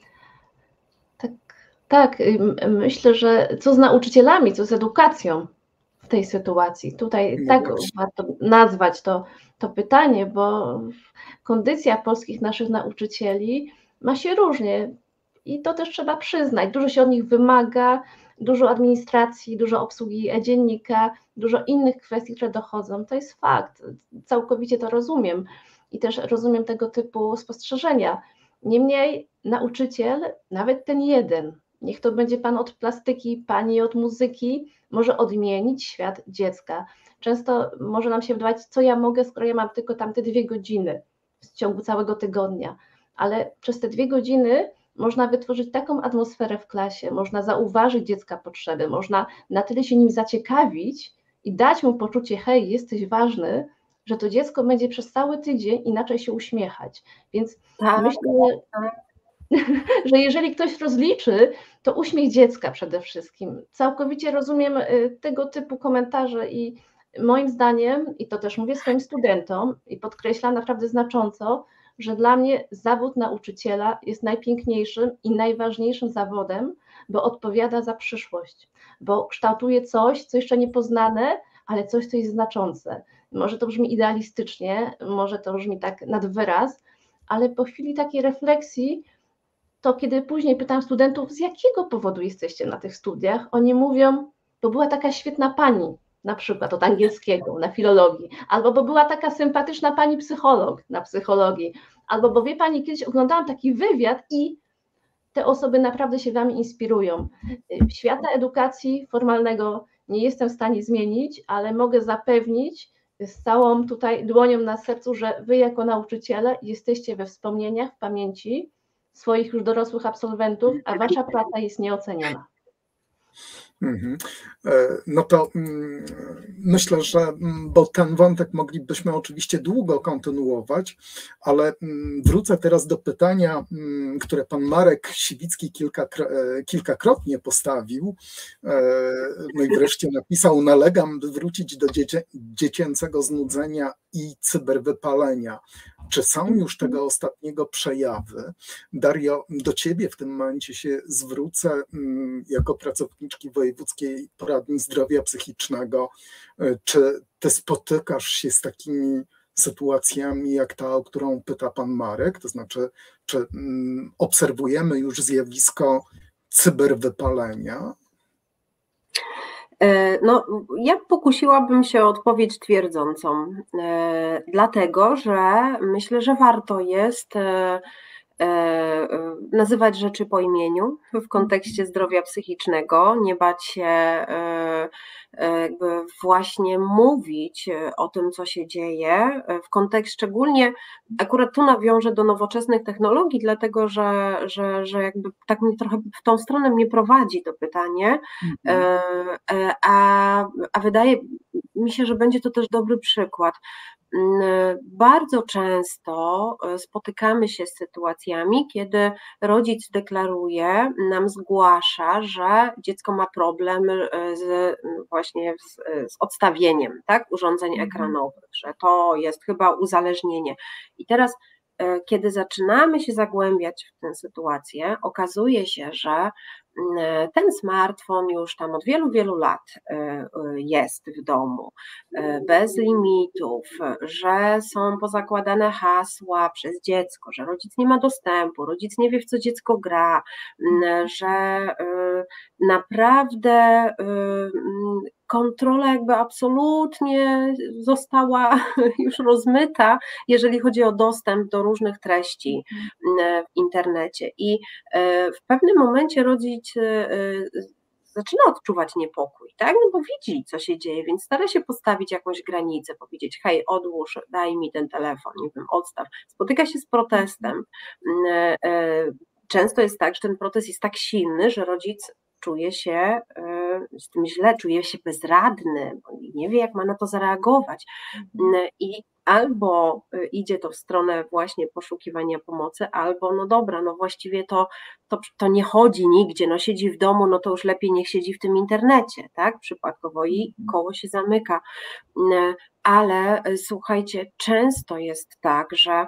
Tak, tak, myślę, że co z nauczycielami, co z edukacją w tej sytuacji? Tutaj no tak właśnie. Warto nazwać to, to pytanie, bo kondycja polskich naszych nauczycieli ma się różnie i to też trzeba przyznać. Dużo się od nich wymaga, dużo administracji, dużo obsługi e-dziennika, dużo innych kwestii, które dochodzą. To jest fakt, całkowicie to rozumiem i też rozumiem tego typu spostrzeżenia. Niemniej nauczyciel, nawet ten jeden, niech to będzie pan od plastyki, pani od muzyki, może odmienić świat dziecka. Często może nam się wydawać, co ja mogę, skoro ja mam tylko tamte dwie godziny w ciągu całego tygodnia, ale przez te dwie godziny można wytworzyć taką atmosferę w klasie, można zauważyć dziecka potrzeby, można na tyle się nim zaciekawić i dać mu poczucie, hej, jesteś ważny, że to dziecko będzie przez cały tydzień inaczej się uśmiechać. Więc tak, myślę, że jeżeli ktoś rozliczy, to uśmiech dziecka przede wszystkim. Całkowicie rozumiem tego typu komentarze i moim zdaniem, i to też mówię swoim studentom i podkreślam naprawdę znacząco, że dla mnie zawód nauczyciela jest najpiękniejszym i najważniejszym zawodem, bo odpowiada za przyszłość, bo kształtuje coś, co jeszcze niepoznane, ale coś, co jest znaczące. Może to brzmi idealistycznie, może to brzmi tak nad wyraz, ale po chwili takiej refleksji, to kiedy później pytam studentów, z jakiego powodu jesteście na tych studiach, oni mówią, bo była taka świetna pani, na przykład od angielskiego, na filologii, albo bo była taka sympatyczna pani psycholog na psychologii, albo bo wie pani, kiedyś oglądałam taki wywiad i te osoby naprawdę się wami inspirują. Świata edukacji formalnego nie jestem w stanie zmienić, ale mogę zapewnić z całą tutaj dłonią na sercu, że wy jako nauczyciele jesteście we wspomnieniach, w pamięci swoich już dorosłych absolwentów, a wasza praca jest nieoceniona. No to myślę, że, bo ten wątek moglibyśmy oczywiście długo kontynuować, ale wrócę teraz do pytania, które pan Marek Siwicki kilka, kilkakrotnie postawił, no i wreszcie napisał, nalegam, by wrócić do dziecię, dziecięcego znudzenia i cyberwypalenia. Czy są już tego ostatniego przejawy? Dario, do ciebie w tym momencie się zwrócę jako pracowniczki Wojewódzkiej Poradni Zdrowia Psychicznego. Czy ty spotykasz się z takimi sytuacjami jak ta, o którą pyta pan Marek? To znaczy, czy obserwujemy już zjawisko cyberwypalenia? No, ja pokusiłabym się o odpowiedź twierdzącą, dlatego że myślę, że warto jest nazywać rzeczy po imieniu w kontekście zdrowia psychicznego, nie bać się jakby właśnie mówić o tym, co się dzieje, w kontekście szczególnie, akurat tu nawiążę do nowoczesnych technologii, dlatego że, że, że jakby tak mnie trochę w tą stronę mnie prowadzi to pytanie, mhm. a, a wydaje mi się, że będzie to też dobry przykład. Bardzo często spotykamy się z sytuacjami, kiedy rodzic deklaruje, nam zgłasza, że dziecko ma problem z, właśnie z, z odstawieniem, tak, urządzeń ekranowych, że to jest chyba uzależnienie. I teraz, kiedy zaczynamy się zagłębiać w tę sytuację, okazuje się, że ten smartfon już tam od wielu, wielu lat jest w domu, bez limitów, że są pozakładane hasła przez dziecko, że rodzic nie ma dostępu, rodzic nie wie, w co dziecko gra, że naprawdę kontrola jakby absolutnie została już rozmyta, jeżeli chodzi o dostęp do różnych treści w internecie. I w pewnym momencie rodzic zaczyna odczuwać niepokój, tak? No bo widzi, co się dzieje, więc stara się postawić jakąś granicę, powiedzieć: hej, odłóż, daj mi ten telefon, nie wiem, odstaw. Spotyka się z protestem. Często jest tak, że ten protest jest tak silny, że rodzic czuje się z tym źle, czuje się bezradny, nie wie, jak ma na to zareagować. I albo idzie to w stronę właśnie poszukiwania pomocy, albo no dobra, no właściwie to, to, to nie chodzi nigdzie, no siedzi w domu, no to już lepiej niech siedzi w tym internecie, tak, przypadkowo, i koło się zamyka. Ale słuchajcie, często jest tak, że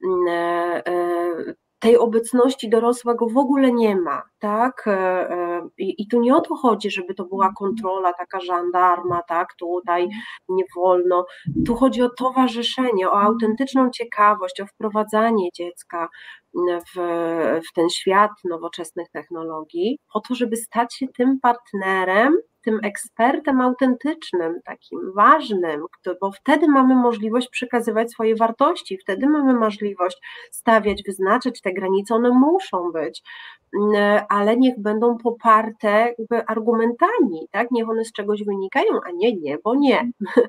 tej obecności dorosłego w ogóle nie ma, tak? I, i tu nie o to chodzi, żeby to była kontrola, taka żandarma, tak? Tutaj nie wolno. Tu chodzi o towarzyszenie, o autentyczną ciekawość, o wprowadzanie dziecka w, w ten świat nowoczesnych technologii, po to, żeby stać się tym partnerem, tym ekspertem autentycznym, takim ważnym, bo wtedy mamy możliwość przekazywać swoje wartości, wtedy mamy możliwość stawiać, wyznaczać te granice, one muszą być, ale niech będą poparte jakby argumentami, tak? Niech one z czegoś wynikają, a nie, nie, bo nie.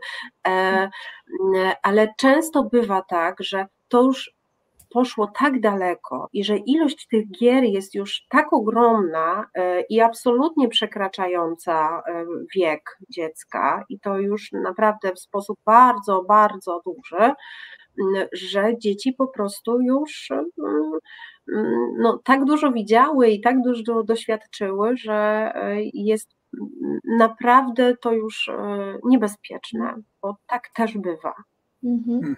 Ale często bywa tak, że to już poszło tak daleko i że ilość tych gier jest już tak ogromna i absolutnie przekraczająca wiek dziecka, i to już naprawdę w sposób bardzo, bardzo duży, że dzieci po prostu już no, tak dużo widziały i tak dużo doświadczyły, że jest naprawdę to już niebezpieczne, bo tak też bywa. Mhm.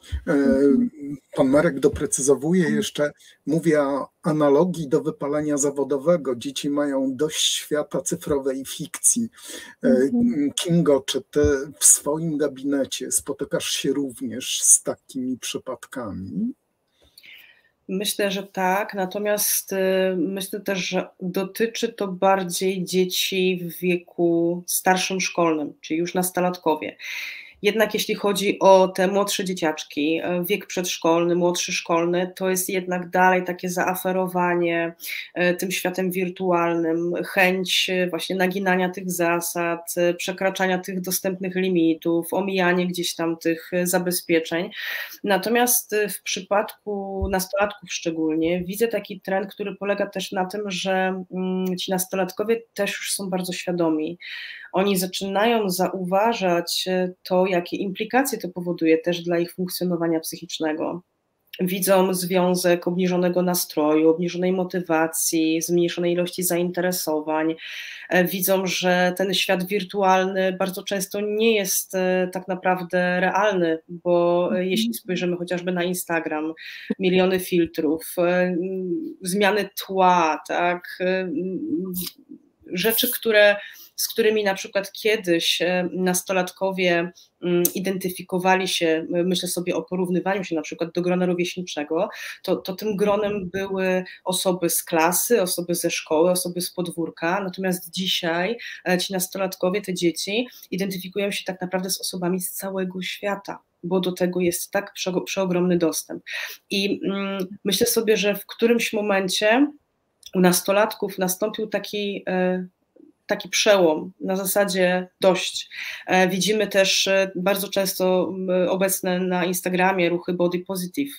Pan Marek doprecyzowuje jeszcze, mówi o analogii do wypalenia zawodowego. Dzieci mają dość świata cyfrowej fikcji. Kingo, czy ty w swoim gabinecie spotykasz się również z takimi przypadkami? Myślę, że tak, natomiast myślę też, że dotyczy to bardziej dzieci w wieku starszym szkolnym, czyli już nastolatkowie. Jednak jeśli chodzi o te młodsze dzieciaczki, wiek przedszkolny, młodszy szkolny, to jest jednak dalej takie zaaferowanie tym światem wirtualnym, chęć właśnie naginania tych zasad, przekraczania tych dostępnych limitów, omijanie gdzieś tam tych zabezpieczeń. Natomiast w przypadku nastolatków szczególnie widzę taki trend, który polega też na tym, że ci nastolatkowie też już są bardzo świadomi. Oni zaczynają zauważać to, jakie implikacje to powoduje też dla ich funkcjonowania psychicznego. Widzą związek obniżonego nastroju, obniżonej motywacji, zmniejszonej ilości zainteresowań. Widzą, że ten świat wirtualny bardzo często nie jest tak naprawdę realny, bo jeśli spojrzymy chociażby na Instagram, miliony filtrów, zmiany tła, tak, rzeczy, które z którymi na przykład kiedyś nastolatkowie identyfikowali się, myślę sobie o porównywaniu się na przykład do grona rówieśniczego, to, to tym gronem były osoby z klasy, osoby ze szkoły, osoby z podwórka, natomiast dzisiaj ci nastolatkowie, te dzieci identyfikują się tak naprawdę z osobami z całego świata, bo do tego jest tak prze, przeogromny dostęp. I mm, myślę sobie, że w którymś momencie u nastolatków nastąpił taki taki przełom na zasadzie dość. Widzimy też bardzo często obecne na Instagramie ruchy body positive,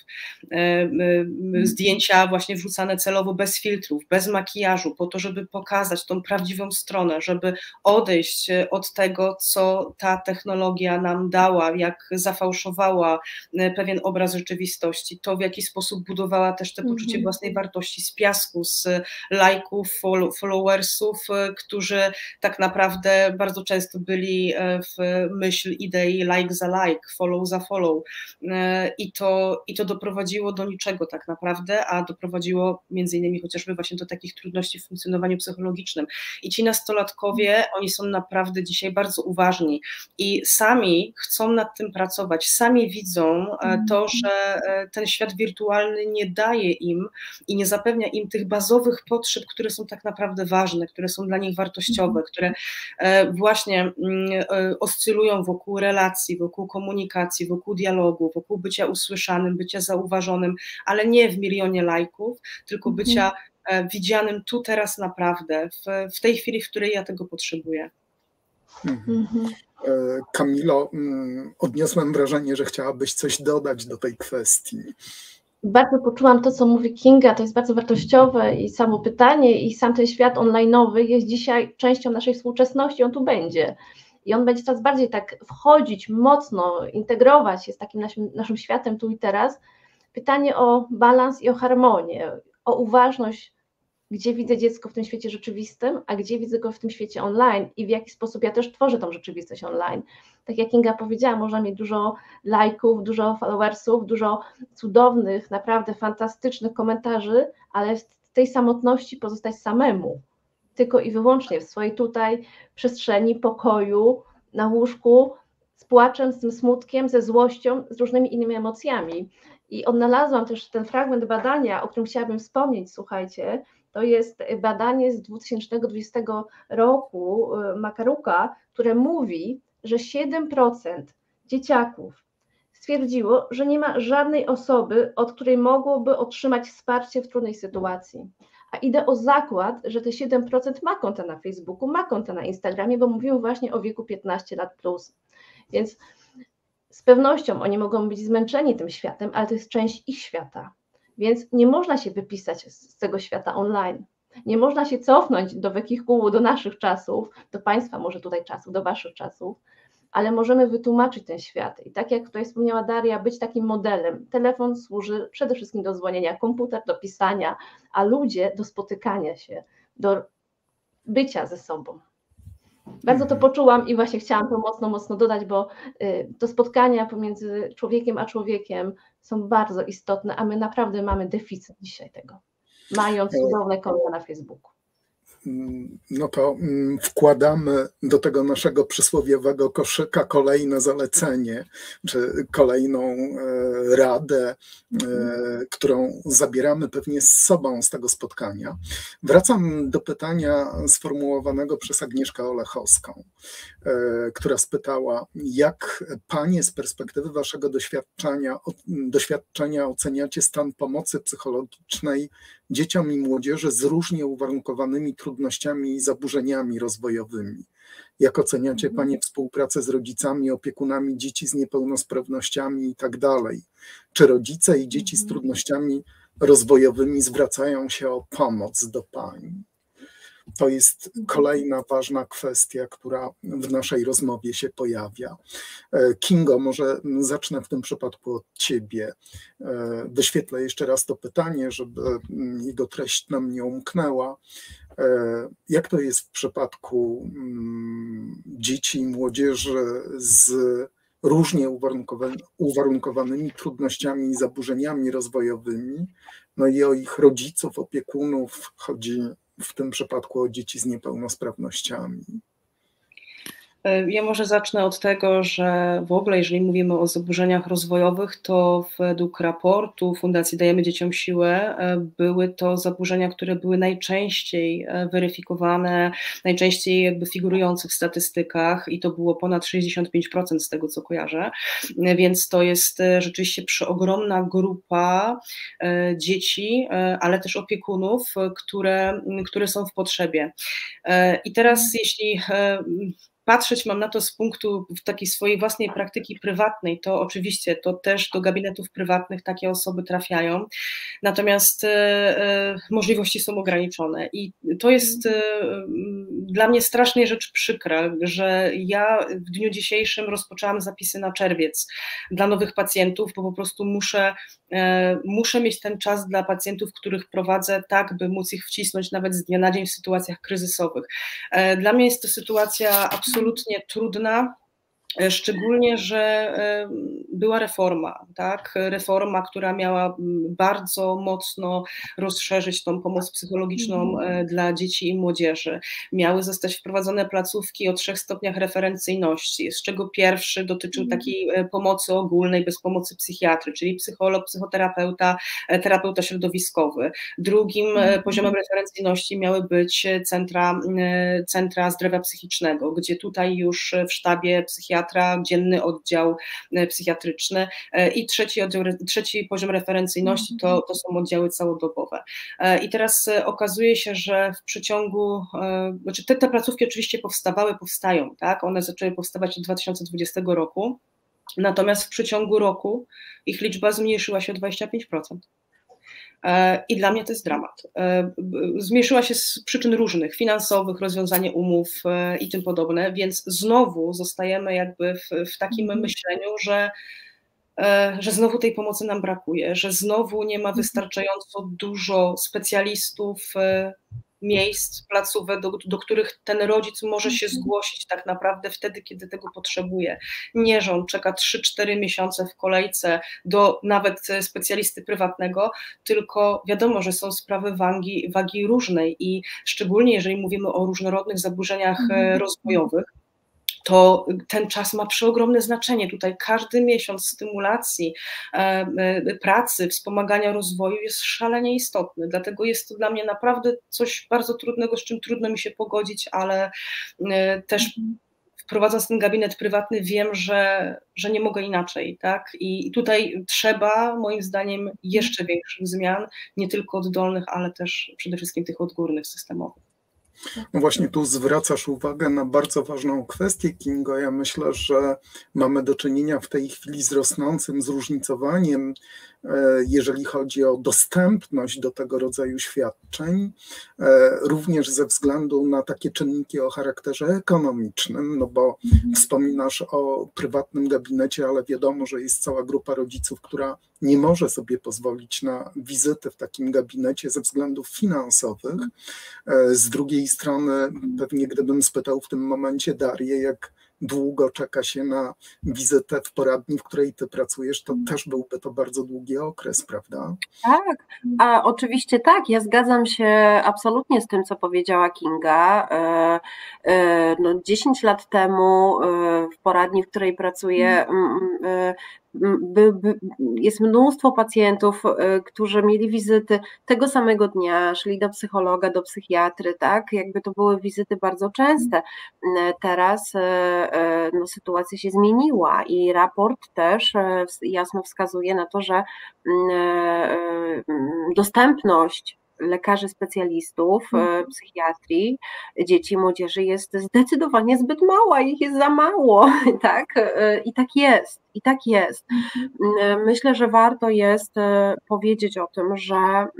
zdjęcia właśnie wrzucane celowo bez filtrów, bez makijażu, po to, żeby pokazać tą prawdziwą stronę, żeby odejść od tego, co ta technologia nam dała, jak zafałszowała pewien obraz rzeczywistości, to w jaki sposób budowała też te poczucie mm-hmm. własnej wartości z piasku, z lajków, followersów, którzy tak naprawdę bardzo często byli w myśl idei like za like, follow za follow, i to, i to doprowadziło do niczego tak naprawdę, a doprowadziło między innymi chociażby właśnie do takich trudności w funkcjonowaniu psychologicznym. I ci nastolatkowie, oni są naprawdę dzisiaj bardzo uważni i sami chcą nad tym pracować, sami widzą to, że ten świat wirtualny nie daje im i nie zapewnia im tych bazowych potrzeb, które są tak naprawdę ważne, które są dla nich wartościowe, wartościowe, które właśnie oscylują wokół relacji, wokół komunikacji, wokół dialogu, wokół bycia usłyszanym, bycia zauważonym, ale nie w milionie lajków, tylko bycia widzianym tu, teraz, naprawdę, w, w tej chwili, w której ja tego potrzebuję. Mhm. Kamilo, odniosłem wrażenie, że chciałabyś coś dodać do tej kwestii. Bardzo poczułam to, co mówi Kinga, to jest bardzo wartościowe i samo pytanie i sam ten świat online'owy jest dzisiaj częścią naszej współczesności, on tu będzie. I on będzie coraz bardziej tak wchodzić, mocno integrować się z takim naszym, naszym światem tu i teraz. Pytanie o balans i o harmonię, o uważność, gdzie widzę dziecko w tym świecie rzeczywistym, a gdzie widzę go w tym świecie online i w jaki sposób ja też tworzę tą rzeczywistość online. Tak jak Kinga powiedziała, można mieć dużo lajków, dużo followersów, dużo cudownych, naprawdę fantastycznych komentarzy, ale w tej samotności pozostać samemu, tylko i wyłącznie w swojej tutaj przestrzeni, pokoju, na łóżku, z płaczem, z tym smutkiem, ze złością, z różnymi innymi emocjami. I odnalazłam też ten fragment badania, o którym chciałabym wspomnieć, słuchajcie, to jest badanie z dwa tysiące dwudziestego roku Makaruka, które mówi, że siedem procent dzieciaków stwierdziło, że nie ma żadnej osoby, od której mogłoby otrzymać wsparcie w trudnej sytuacji. A idę o zakład, że te siedem procent ma konta na Facebooku, ma konta na Instagramie, bo mówimy właśnie o wieku piętnaście lat plus. Więc z pewnością oni mogą być zmęczeni tym światem, ale to jest część ich świata. Więc nie można się wypisać z tego świata online. Nie można się cofnąć do wehikułu, do naszych czasów, do Państwa może tutaj czasów, do Waszych czasów, ale możemy wytłumaczyć ten świat. I tak jak tutaj wspomniała Daria, być takim modelem. Telefon służy przede wszystkim do dzwonienia, komputer do pisania, a ludzie do spotykania się, do bycia ze sobą. Bardzo to poczułam i właśnie chciałam to mocno, mocno dodać, bo to spotkania pomiędzy człowiekiem a człowiekiem są bardzo istotne, a my naprawdę mamy deficyt dzisiaj tego, mając cudowne konta na Facebooku. No to wkładamy do tego naszego przysłowiowego koszyka kolejne zalecenie, czy kolejną radę, którą zabieramy pewnie z sobą z tego spotkania. Wracam do pytania sformułowanego przez Agnieszkę Olechowską, która spytała, jak panie z perspektywy waszego doświadczenia, doświadczenia oceniacie stan pomocy psychologicznej dzieciom i młodzieży z różnie uwarunkowanymi trudnościami i zaburzeniami rozwojowymi. Jak oceniacie panie współpracę z rodzicami, opiekunami dzieci z niepełnosprawnościami i tak dalej? Czy rodzice i dzieci z trudnościami rozwojowymi zwracają się o pomoc do pań? To jest kolejna ważna kwestia, która w naszej rozmowie się pojawia. Kingo, może zacznę w tym przypadku od ciebie. Wyświetlę jeszcze raz to pytanie, żeby jego treść nam nie umknęła. Jak to jest w przypadku dzieci i młodzieży z różnie uwarunkowanymi trudnościami i zaburzeniami rozwojowymi, no i o ich rodziców, opiekunów, chodzi w tym przypadku o dzieci z niepełnosprawnościami? Ja może zacznę od tego, że w ogóle jeżeli mówimy o zaburzeniach rozwojowych, to według raportu Fundacji Dajemy Dzieciom Siłę były to zaburzenia, które były najczęściej weryfikowane, najczęściej jakby figurujące w statystykach i to było ponad sześćdziesiąt pięć procent z tego, co kojarzę, więc to jest rzeczywiście przeogromna grupa dzieci, ale też opiekunów, które, które są w potrzebie. I teraz jeśli patrzeć mam na to z punktu takiej swojej własnej praktyki prywatnej, to oczywiście to też do gabinetów prywatnych takie osoby trafiają, natomiast e, możliwości są ograniczone i to jest e, dla mnie strasznie rzecz przykra, że ja w dniu dzisiejszym rozpoczęłam zapisy na czerwiec dla nowych pacjentów, bo po prostu muszę, e, muszę mieć ten czas dla pacjentów, których prowadzę tak, by móc ich wcisnąć nawet z dnia na dzień w sytuacjach kryzysowych. E, dla mnie jest to sytuacja absolutnie absolutnie trudna, Szczególnie, że była reforma, tak? Reforma, która miała bardzo mocno rozszerzyć tą pomoc psychologiczną dla dzieci i młodzieży. Miały zostać wprowadzone placówki o trzech stopniach referencyjności, z czego pierwszy dotyczył takiej pomocy ogólnej, bez pomocy psychiatry, czyli psycholog, psychoterapeuta, terapeuta środowiskowy. Drugim poziomem referencyjności miały być centra, centra zdrowia psychicznego, gdzie tutaj już w sztabie psychiatry dzienny oddział psychiatryczny i trzeci, oddział, trzeci poziom referencyjności to, to są oddziały całodobowe. I teraz okazuje się, że w przeciągu, znaczy te, te placówki oczywiście powstawały, powstają, tak? One zaczęły powstawać od dwa tysiące dwudziestego roku, natomiast w przeciągu roku ich liczba zmniejszyła się o dwadzieścia pięć procent. I dla mnie to jest dramat. Zmniejszyła się z przyczyn różnych, finansowych, rozwiązanie umów i tym podobne, więc znowu zostajemy jakby w, w takim myśleniu, że, że znowu tej pomocy nam brakuje, że znowu nie ma wystarczająco dużo specjalistów, miejsc, placówek, do, do których ten rodzic może się zgłosić tak naprawdę wtedy, kiedy tego potrzebuje. Nie, że on czeka trzy cztery miesiące w kolejce do nawet specjalisty prywatnego, tylko wiadomo, że są sprawy wagi, wagi różnej i szczególnie jeżeli mówimy o różnorodnych zaburzeniach rozwojowych, to ten czas ma przeogromne znaczenie. Tutaj każdy miesiąc stymulacji, e, pracy, wspomagania rozwoju jest szalenie istotny, dlatego jest to dla mnie naprawdę coś bardzo trudnego, z czym trudno mi się pogodzić, ale e, też wprowadząc ten gabinet prywatny wiem, że, że nie mogę inaczej, tak? I tutaj trzeba moim zdaniem jeszcze większych zmian, nie tylko oddolnych, ale też przede wszystkim tych odgórnych, systemowych. No właśnie tu zwracasz uwagę na bardzo ważną kwestię, Kingo. Ja myślę, że mamy do czynienia w tej chwili z rosnącym zróżnicowaniem, jeżeli chodzi o dostępność do tego rodzaju świadczeń, również ze względu na takie czynniki o charakterze ekonomicznym, no bo wspominasz o prywatnym gabinecie, ale wiadomo, że jest cała grupa rodziców, która nie może sobie pozwolić na wizytę w takim gabinecie ze względów finansowych. Z drugiej strony, pewnie gdybym spytał w tym momencie Darię, jak długo czeka się na wizytę w poradni, w której ty pracujesz, to też byłby to bardzo długi okres, prawda? Tak, a oczywiście tak, ja zgadzam się absolutnie z tym, co powiedziała Kinga. No, dziesięć lat temu w poradni, w której pracuję, By, by, jest mnóstwo pacjentów, którzy mieli wizyty tego samego dnia, szli do psychologa, do psychiatry, tak? Jakby to były wizyty bardzo częste. Teraz no, sytuacja się zmieniła i raport też jasno wskazuje na to, że dostępność lekarzy specjalistów psychiatrii, dzieci i młodzieży jest zdecydowanie zbyt mała, ich jest za mało, tak? I tak jest, i tak jest. Myślę, że warto jest powiedzieć o tym, że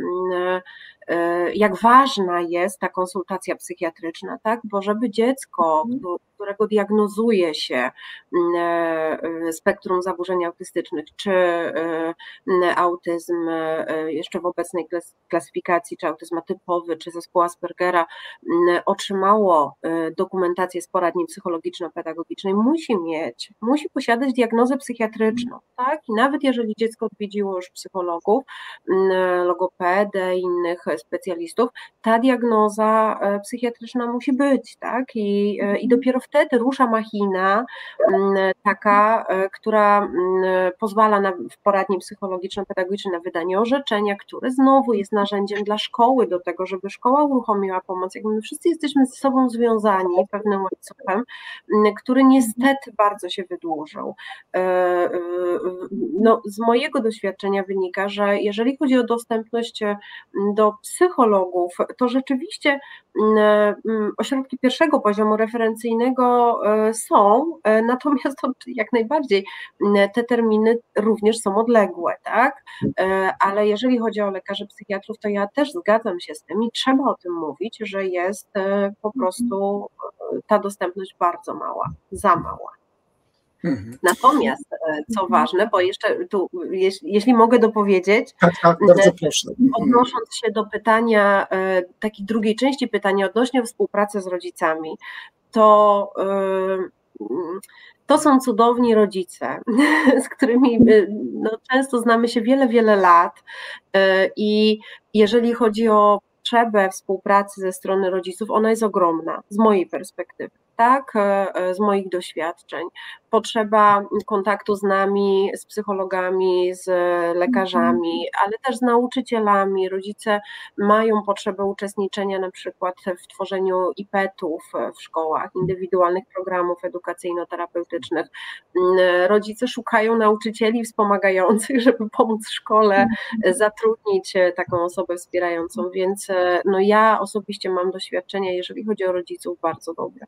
jak ważna jest ta konsultacja psychiatryczna, tak? Bo żeby dziecko, którego diagnozuje się spektrum zaburzeń autystycznych, czy autyzm jeszcze w obecnej klasyfikacji, czy autyzm atypowy, czy zespół Aspergera, otrzymało dokumentację z poradni psychologiczno-pedagogicznej, musi mieć, musi posiadać diagnozę psychiatryczną, tak? I nawet jeżeli dziecko odwiedziło już psychologów, logopedę, innych specjalistów, ta diagnoza psychiatryczna musi być, tak? I, i dopiero wtedy rusza machina taka, która pozwala na, w poradni psychologiczno-pedagogicznej na wydanie orzeczenia, które znowu jest narzędziem dla szkoły do tego, żeby szkoła uruchomiła pomoc. Jakby my wszyscy jesteśmy ze sobą związani pewnym łańcuchem, który niestety bardzo się wydłużył. No, z mojego doświadczenia wynika, że jeżeli chodzi o dostępność do psychologów, to rzeczywiście ośrodki pierwszego poziomu referencyjnego są, natomiast to jak najbardziej te terminy również są odległe, tak? Ale jeżeli chodzi o lekarzy psychiatrów, to ja też zgadzam się z tym i trzeba o tym mówić, że jest po prostu ta dostępność bardzo mała, za mała. Mhm. Natomiast, co ważne, bo jeszcze tu, jeśli, jeśli mogę dopowiedzieć, tak, tak, bardzo proszę. Odnosząc się do pytania, takiej drugiej części pytania odnośnie współpracy z rodzicami, to to są cudowni rodzice, z którymi no, często znamy się wiele, wiele lat i jeżeli chodzi o potrzebę współpracy ze strony rodziców, ona jest ogromna z mojej perspektywy, tak, z moich doświadczeń. Potrzeba kontaktu z nami, z psychologami, z lekarzami, ale też z nauczycielami. Rodzice mają potrzebę uczestniczenia na przykład w tworzeniu I P E T-ów w szkołach, indywidualnych programów edukacyjno-terapeutycznych. Rodzice szukają nauczycieli wspomagających, żeby pomóc szkole zatrudnić taką osobę wspierającą, więc no ja osobiście mam doświadczenia, jeżeli chodzi o rodziców, bardzo dobre.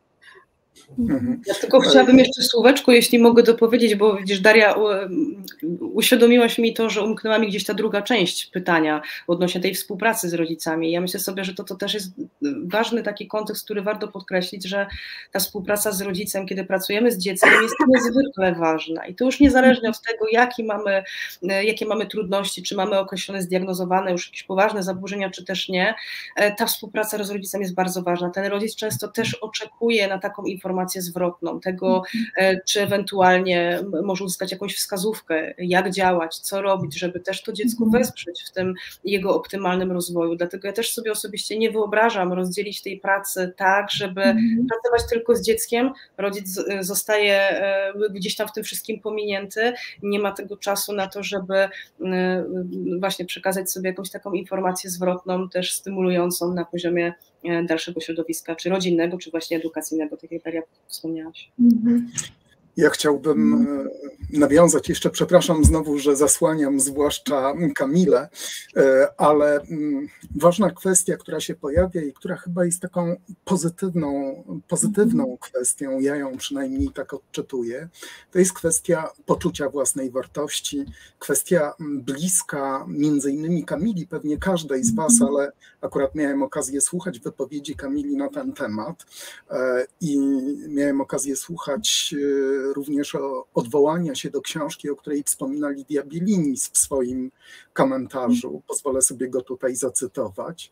Ja tylko chciałabym jeszcze słóweczko, jeśli mogę dopowiedzieć, bo widzisz, Daria, uświadomiłaś mi to, że umknęła mi gdzieś ta druga część pytania odnośnie tej współpracy z rodzicami. Ja myślę sobie, że to, to też jest ważny taki kontekst, który warto podkreślić, że ta współpraca z rodzicem, kiedy pracujemy z dzieckiem, jest niezwykle ważna i to już niezależnie od tego, jaki mamy, jakie mamy trudności, czy mamy określone, zdiagnozowane już jakieś poważne zaburzenia, czy też nie, ta współpraca z rodzicem jest bardzo ważna. Ten rodzic często też oczekuje na taką informację zwrotną, tego, czy ewentualnie może uzyskać jakąś wskazówkę, jak działać, co robić, żeby też to dziecko wesprzeć w tym jego optymalnym rozwoju. Dlatego ja też sobie osobiście nie wyobrażam rozdzielić tej pracy tak, żeby pracować tylko z dzieckiem, rodzic zostaje gdzieś tam w tym wszystkim pominięty, nie ma tego czasu na to, żeby właśnie przekazać sobie jakąś taką informację zwrotną, też stymulującą na poziomie dalszego środowiska, czy rodzinnego, czy właśnie edukacyjnego, tak jak Daria wspomniałaś. Ja chciałbym nawiązać jeszcze, przepraszam znowu, że zasłaniam zwłaszcza Kamilę, ale ważna kwestia, która się pojawia i która chyba jest taką pozytywną, pozytywną kwestią, ja ją przynajmniej tak odczytuję, to jest kwestia poczucia własnej wartości, kwestia bliska między innymi Kamili, pewnie każdej z was, ale akurat miałem okazję słuchać wypowiedzi Kamili na ten temat i miałem okazję słuchać również o odwołania się do książki, o której wspomina Lidia Bielinis w swoim komentarzu. Pozwolę sobie go tutaj zacytować.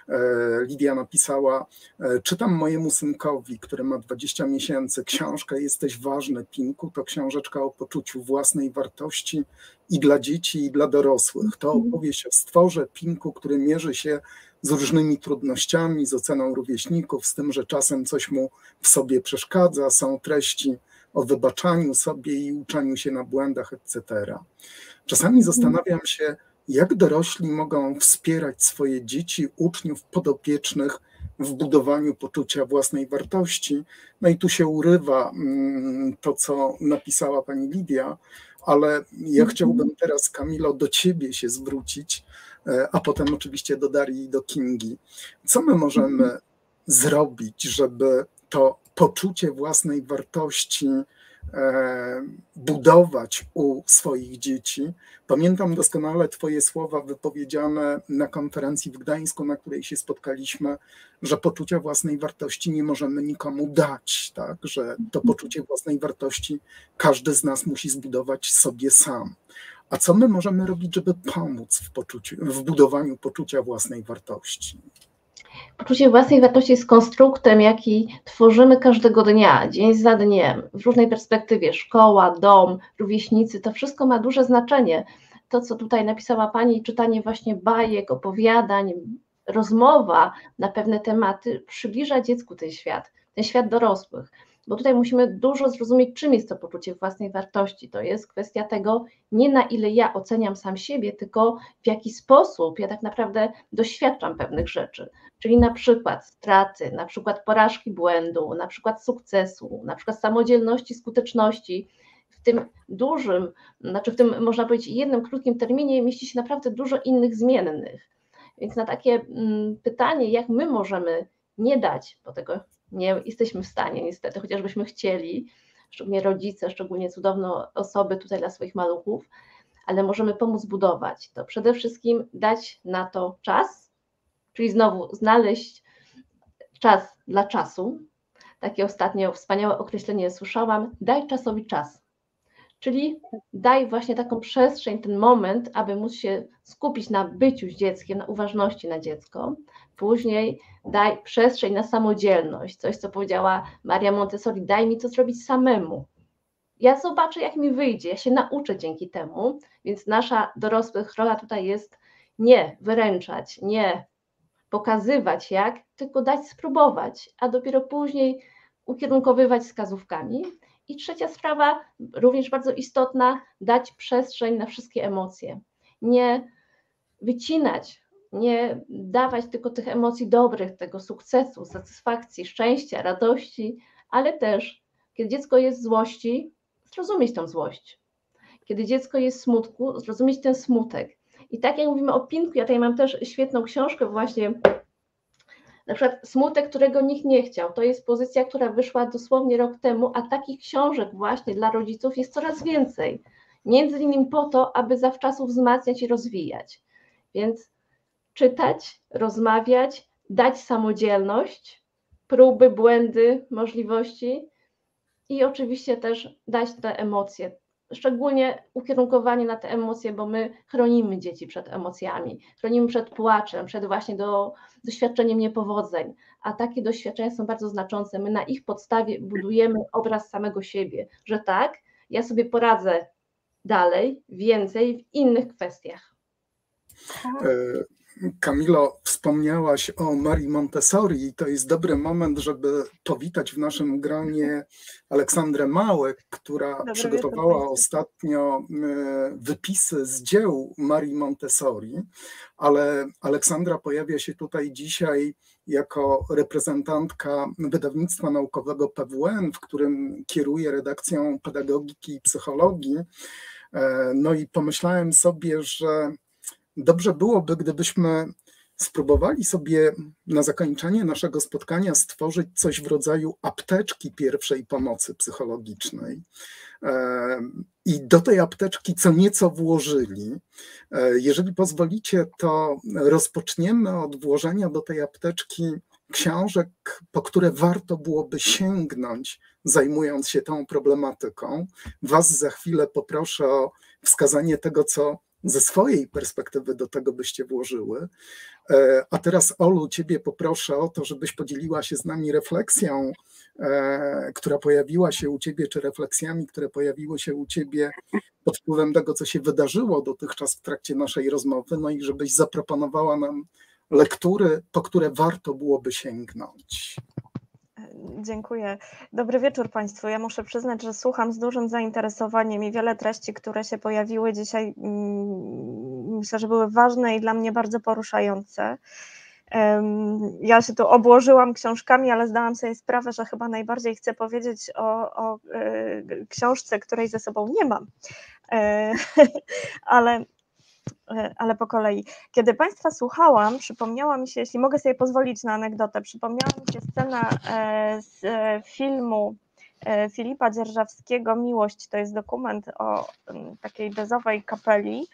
Lidia napisała: czytam mojemu synkowi, który ma dwadzieścia miesięcy, książkę Jesteś ważny, Pinku. To książeczka o poczuciu własnej wartości i dla dzieci, i dla dorosłych. To opowieść o stworze, Pinku, który mierzy się z różnymi trudnościami, z oceną rówieśników, z tym, że czasem coś mu w sobie przeszkadza. Są treści o wybaczaniu sobie i uczeniu się na błędach, et cetera. Czasami zastanawiam się, jak dorośli mogą wspierać swoje dzieci, uczniów, podopiecznych w budowaniu poczucia własnej wartości. No i tu się urywa to, co napisała pani Lidia, ale ja chciałbym teraz, Kamilo, do ciebie się zwrócić, a potem oczywiście do Darii i do Kingi. Co my możemy zrobić, żeby to poczucie własnej wartości budować u swoich dzieci? Pamiętam doskonale twoje słowa wypowiedziane na konferencji w Gdańsku, na której się spotkaliśmy, że poczucia własnej wartości nie możemy nikomu dać, tak? Że to poczucie własnej wartości każdy z nas musi zbudować sobie sam. A co my możemy robić, żeby pomóc w, poczuciu, w budowaniu poczucia własnej wartości? Poczucie własnej wartości jest konstruktem, jaki tworzymy każdego dnia, dzień za dniem, w różnej perspektywie. Szkoła, dom, rówieśnicy, to wszystko ma duże znaczenie. To, co tutaj napisała pani, czytanie właśnie bajek, opowiadań, rozmowa na pewne tematy przybliża dziecku ten świat, ten świat dorosłych. Bo tutaj musimy dużo zrozumieć, czym jest to poczucie własnej wartości. To jest kwestia tego, nie na ile ja oceniam sam siebie, tylko w jaki sposób ja tak naprawdę doświadczam pewnych rzeczy. Czyli na przykład straty, na przykład porażki, błędu, na przykład sukcesu, na przykład samodzielności, skuteczności. W tym dużym, znaczy w tym można powiedzieć jednym krótkim terminie mieści się naprawdę dużo innych zmiennych. Więc na takie pytanie, jak my możemy nie dać, bo tego nie jesteśmy w stanie niestety, chociażbyśmy chcieli, szczególnie rodzice, szczególnie cudowne osoby tutaj dla swoich maluchów, ale możemy pomóc budować. To przede wszystkim dać na to czas, czyli znowu znaleźć czas dla czasu. Takie ostatnio wspaniałe określenie słyszałam, daj czasowi czas. Czyli daj właśnie taką przestrzeń, ten moment, aby móc się skupić na byciu z dzieckiem, na uważności na dziecko. Później daj przestrzeń na samodzielność, coś co powiedziała Maria Montessori, daj mi to zrobić samemu. Ja zobaczę, jak mi wyjdzie, ja się nauczę dzięki temu, więc nasza dorosłych rola tutaj jest nie wyręczać, nie pokazywać jak, tylko dać spróbować, a dopiero później ukierunkowywać wskazówkami. I trzecia sprawa, również bardzo istotna, dać przestrzeń na wszystkie emocje. Nie wycinać, nie dawać tylko tych emocji dobrych, tego sukcesu, satysfakcji, szczęścia, radości, ale też, kiedy dziecko jest w złości, zrozumieć tą złość. Kiedy dziecko jest w smutku, zrozumieć ten smutek. I tak jak mówimy o Pinku, ja tutaj mam też świetną książkę właśnie, na przykład Smutek, którego nikt nie chciał. To jest pozycja, która wyszła dosłownie rok temu, a takich książek właśnie dla rodziców jest coraz więcej. Między innymi po to, aby zawczasu wzmacniać i rozwijać. Więc czytać, rozmawiać, dać samodzielność, próby, błędy, możliwości i oczywiście też dać te emocje. Szczególnie ukierunkowanie na te emocje, bo my chronimy dzieci przed emocjami, chronimy przed płaczem, przed właśnie do, doświadczeniem niepowodzeń, a takie doświadczenia są bardzo znaczące. My na ich podstawie budujemy obraz samego siebie, że tak, ja sobie poradzę dalej, więcej w innych kwestiach. Kamilo, wspomniałaś o Marii Montessori i to jest dobry moment, żeby powitać w naszym gronie Aleksandrę Małek, która Dobry przygotowała wieczór, ostatnio wypisy z dzieł Marii Montessori, ale Aleksandra pojawia się tutaj dzisiaj jako reprezentantka wydawnictwa naukowego P W N, w którym kieruje redakcją pedagogiki i psychologii. No i pomyślałem sobie, że dobrze byłoby, gdybyśmy spróbowali sobie na zakończenie naszego spotkania stworzyć coś w rodzaju apteczki pierwszej pomocy psychologicznej i do tej apteczki co nieco włożyli. Jeżeli pozwolicie, to rozpoczniemy od włożenia do tej apteczki książek, po które warto byłoby sięgnąć, zajmując się tą problematyką. Was za chwilę poproszę o wskazanie tego, co ze swojej perspektywy do tego byście włożyły. A teraz, Olu, ciebie poproszę o to, żebyś podzieliła się z nami refleksją, która pojawiła się u ciebie, czy refleksjami, które pojawiły się u ciebie pod wpływem tego, co się wydarzyło dotychczas w trakcie naszej rozmowy, no i żebyś zaproponowała nam lektury, po które warto byłoby sięgnąć. Dziękuję. Dobry wieczór Państwu. Ja muszę przyznać, że słucham z dużym zainteresowaniem i wiele treści, które się pojawiły dzisiaj, myślę, że były ważne i dla mnie bardzo poruszające. Ja się tu obłożyłam książkami, ale zdałam sobie sprawę, że chyba najbardziej chcę powiedzieć o, o książce, której ze sobą nie mam, ale ale po kolei. Kiedy Państwa słuchałam, przypomniała mi się, jeśli mogę sobie pozwolić na anegdotę, przypomniała mi się scena z filmu Filipa Dzierżawskiego Miłość, to jest dokument o takiej jazzowej kapeli,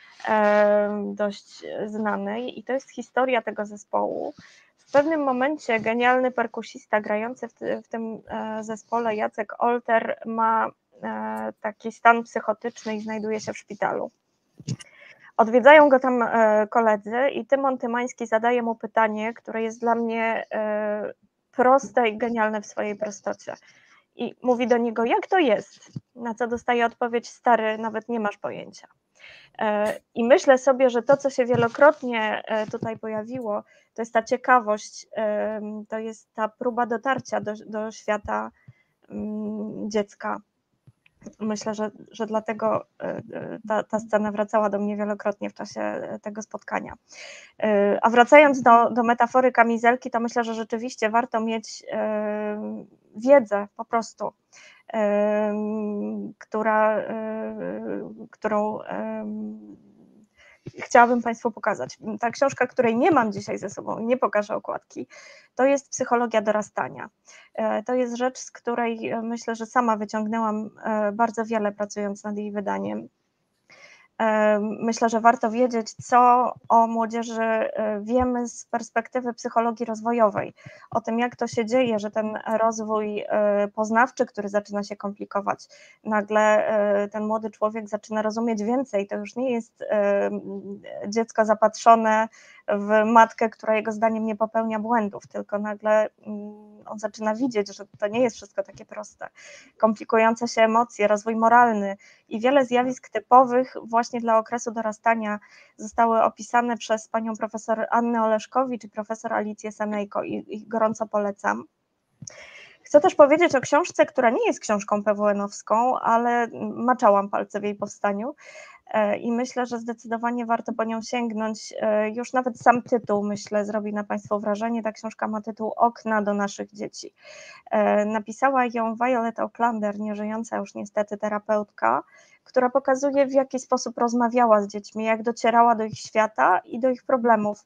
dość znanej, i to jest historia tego zespołu. W pewnym momencie genialny perkusista grający w, w tym zespole, Jacek Olter, ma taki stan psychotyczny i znajduje się w szpitalu. Odwiedzają go tam koledzy i Tymon Tymański zadaje mu pytanie, które jest dla mnie proste i genialne w swojej prostocie. I mówi do niego, jak to jest? Na co dostaje odpowiedź, stary, nawet nie masz pojęcia. I myślę sobie, że to, co się wielokrotnie tutaj pojawiło, to jest ta ciekawość, to jest ta próba dotarcia do, do świata dziecka. Myślę, że, że dlatego ta, ta scena wracała do mnie wielokrotnie w czasie tego spotkania. A wracając do, do metafory kamizelki, to myślę, że rzeczywiście warto mieć wiedzę po prostu, która, którą chciałabym Państwu pokazać. Ta książka, której nie mam dzisiaj ze sobą, nie pokażę okładki, to jest Psychologia dorastania. To jest rzecz, z której myślę, że sama wyciągnęłam bardzo wiele, pracując nad jej wydaniem. Myślę, że warto wiedzieć, co o młodzieży wiemy z perspektywy psychologii rozwojowej, o tym, jak to się dzieje, że ten rozwój poznawczy, który zaczyna się komplikować, nagle ten młody człowiek zaczyna rozumieć więcej, to już nie jest dziecko zapatrzone w matkę, która jego zdaniem nie popełnia błędów, tylko nagle on zaczyna widzieć, że to nie jest wszystko takie proste. Komplikujące się emocje, rozwój moralny i wiele zjawisk typowych właśnie dla okresu dorastania zostały opisane przez panią profesor Annę Oleszkowicz i profesor Alicję Senejko i, i gorąco polecam. Chcę też powiedzieć o książce, która nie jest książką P W N-owską, ale maczałam palce w jej powstaniu i myślę, że zdecydowanie warto po nią sięgnąć. Już nawet sam tytuł, myślę, zrobi na Państwu wrażenie. Ta książka ma tytuł Okna do naszych dzieci. Napisała ją Violet Aucklander, nieżyjąca już niestety terapeutka, która pokazuje, w jaki sposób rozmawiała z dziećmi, jak docierała do ich świata i do ich problemów.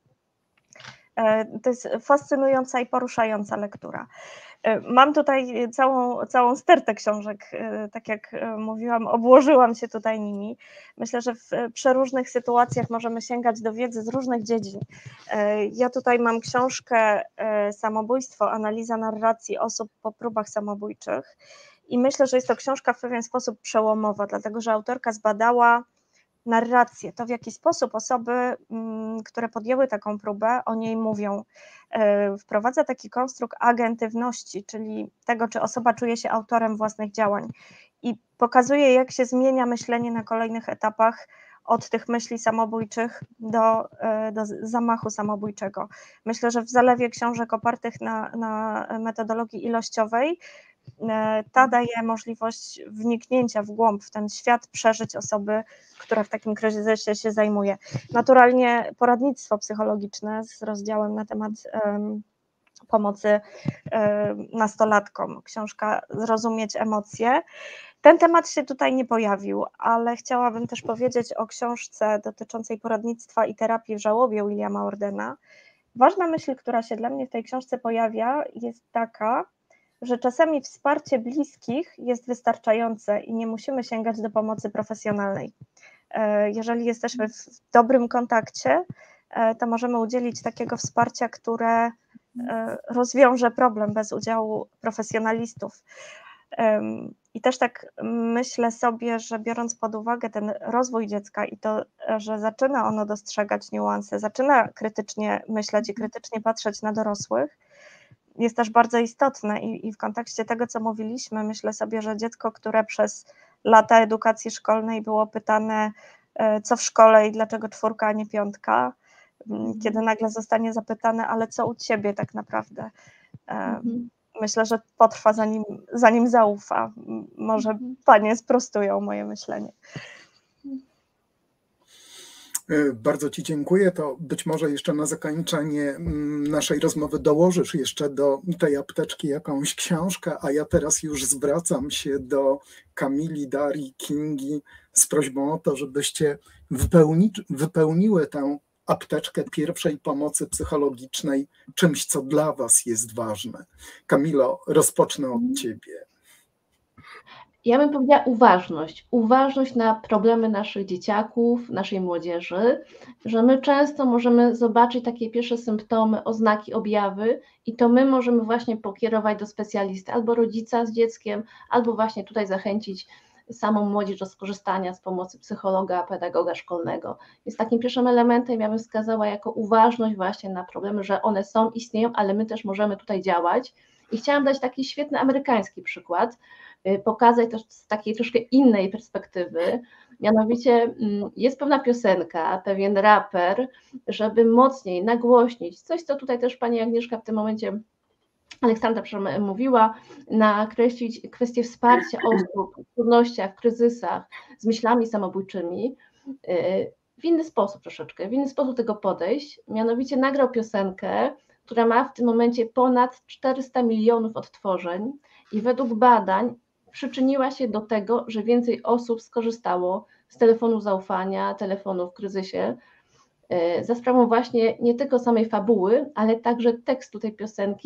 To jest fascynująca i poruszająca lektura. Mam tutaj całą, całą stertę książek, tak jak mówiłam, obłożyłam się tutaj nimi. Myślę, że w przeróżnych sytuacjach możemy sięgać do wiedzy z różnych dziedzin. Ja tutaj mam książkę Samobójstwo, analiza narracji osób po próbach samobójczych i myślę, że jest to książka w pewien sposób przełomowa, dlatego że autorka zbadała narrację, to w jaki sposób osoby, które podjęły taką próbę, o niej mówią. Wprowadza taki konstrukt agentywności, czyli tego, czy osoba czuje się autorem własnych działań i pokazuje, jak się zmienia myślenie na kolejnych etapach od tych myśli samobójczych do, do zamachu samobójczego. Myślę, że w zalewie książek opartych na, na metodologii ilościowej ta daje możliwość wniknięcia w głąb w ten świat, przeżyć osoby, która w takim kryzysie się zajmuje. Naturalnie poradnictwo psychologiczne z rozdziałem na temat um, pomocy um, nastolatkom. Książka Zrozumieć emocje. Ten temat się tutaj nie pojawił, ale chciałabym też powiedzieć o książce dotyczącej poradnictwa i terapii w żałobie Williama Ordena. Ważna myśl, która się dla mnie w tej książce pojawia, jest taka, że czasami wsparcie bliskich jest wystarczające i nie musimy sięgać do pomocy profesjonalnej. Jeżeli jesteśmy w dobrym kontakcie, to możemy udzielić takiego wsparcia, które rozwiąże problem bez udziału profesjonalistów. I też tak myślę sobie, że biorąc pod uwagę ten rozwój dziecka i to, że zaczyna ono dostrzegać niuanse, zaczyna krytycznie myśleć i krytycznie patrzeć na dorosłych, jest też bardzo istotne i, i w kontekście tego, co mówiliśmy, myślę sobie, że dziecko, które przez lata edukacji szkolnej było pytane, co w szkole i dlaczego czwórka, a nie piątka, mhm. kiedy nagle zostanie zapytane, ale co u ciebie tak naprawdę? Mhm. Myślę, że potrwa zanim, zanim zaufa. Może mhm. panie sprostują moje myślenie. Bardzo ci dziękuję. To być może jeszcze na zakończenie naszej rozmowy dołożysz jeszcze do tej apteczki jakąś książkę, a ja teraz już zwracam się do Kamili, Darii, Kingi z prośbą o to, żebyście wypełni, wypełniły tę apteczkę pierwszej pomocy psychologicznej czymś, co dla was jest ważne. Kamilo, rozpocznę od ciebie. Ja bym powiedziała uważność, uważność na problemy naszych dzieciaków, naszej młodzieży, że my często możemy zobaczyć takie pierwsze symptomy, oznaki, objawy i to my możemy właśnie pokierować do specjalisty, albo rodzica z dzieckiem, albo właśnie tutaj zachęcić samą młodzież do skorzystania z pomocy psychologa, pedagoga szkolnego. Więc takim pierwszym elementem ja bym wskazała jako uważność właśnie na problemy, że one są, istnieją, ale my też możemy tutaj działać. I chciałam dać taki świetny amerykański przykład, pokazać też z takiej troszkę innej perspektywy, mianowicie jest pewna piosenka, pewien raper, żeby mocniej nagłośnić coś, co tutaj też pani Agnieszka w tym momencie, Aleksandra przepraszam, mówiła, nakreślić kwestię wsparcia osób w trudnościach, w kryzysach, z myślami samobójczymi, w inny sposób troszeczkę, w inny sposób tego podejść, mianowicie nagrał piosenkę, która ma w tym momencie ponad czterysta milionów odtworzeń i według badań przyczyniła się do tego, że więcej osób skorzystało z telefonu zaufania, telefonu w kryzysie, za sprawą właśnie nie tylko samej fabuły, ale także tekstu tej piosenki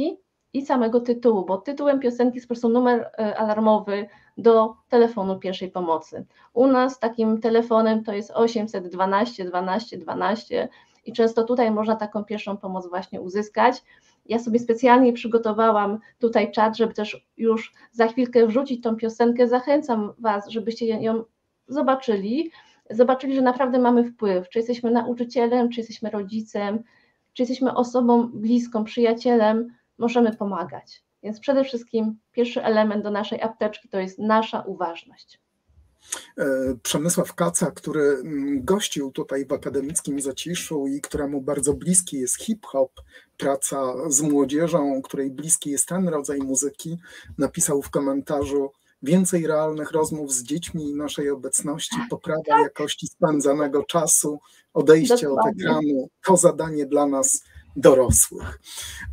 i samego tytułu, bo tytułem piosenki jest po prostu numer alarmowy do telefonu pierwszej pomocy. U nas takim telefonem to jest osiemset dwanaście dwanaście dwanaście i często tutaj można taką pierwszą pomoc właśnie uzyskać. Ja sobie specjalnie przygotowałam tutaj czat, żeby też już za chwilkę wrzucić tą piosenkę. Zachęcam Was, żebyście ją zobaczyli, zobaczyli, że naprawdę mamy wpływ, czy jesteśmy nauczycielem, czy jesteśmy rodzicem, czy jesteśmy osobą bliską, przyjacielem, możemy pomagać. Więc przede wszystkim pierwszy element do naszej apteczki to jest nasza uważność. Przemysław Kaca, który gościł tutaj w akademickim zaciszu i któremu bardzo bliski jest hip-hop, praca z młodzieżą, której bliski jest ten rodzaj muzyki, napisał w komentarzu: więcej realnych rozmów z dziećmi i naszej obecności, poprawa jakości spędzanego czasu, odejście Dokładnie. od ekranu, to zadanie dla nas dorosłych.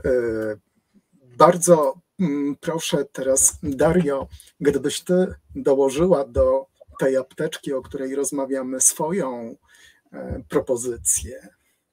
Bardzo proszę teraz, Dario, gdybyś ty dołożyła do tej apteczki, o której rozmawiamy, swoją propozycję.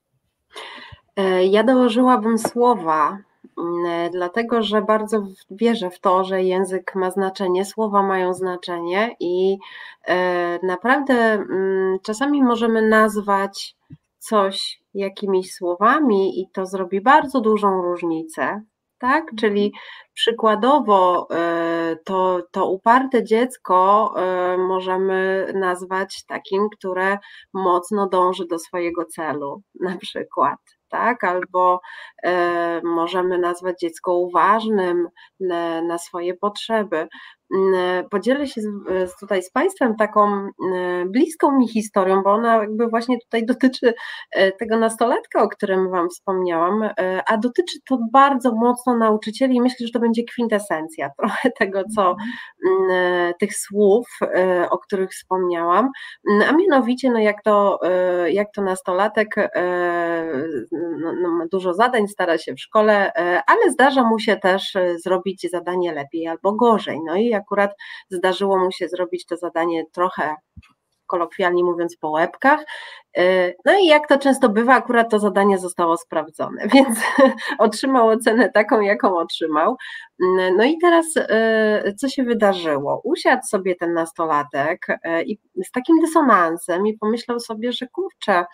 Ja dołożyłabym słowa, dlatego że bardzo wierzę w to, że język ma znaczenie, słowa mają znaczenie i naprawdę czasami możemy nazwać coś jakimiś słowami i to zrobi bardzo dużą różnicę. Tak? Czyli przykładowo to, to uparte dziecko możemy nazwać takim, które mocno dąży do swojego celu, na przykład. Tak? Albo e, możemy nazwać dziecko uważnym na, na swoje potrzeby. Podzielę się z, z tutaj z Państwem taką e, bliską mi historią, bo ona jakby właśnie tutaj dotyczy e, tego nastolatka, o którym Wam wspomniałam, e, a dotyczy to bardzo mocno nauczycieli i myślę, że to będzie kwintesencja trochę tego, co e, tych słów, e, o których wspomniałam, a mianowicie no jak to, e, jak to nastolatek e, No, no, ma dużo zadań, stara się w szkole, ale zdarza mu się też zrobić zadanie lepiej albo gorzej. No i akurat zdarzyło mu się zrobić to zadanie trochę, kolokwialnie mówiąc, po łebkach. No i jak to często bywa, akurat to zadanie zostało sprawdzone, więc otrzymał ocenę taką, jaką otrzymał. No i teraz co się wydarzyło? Usiadł sobie ten nastolatek i z takim dysonansem i pomyślał sobie, że kurczę,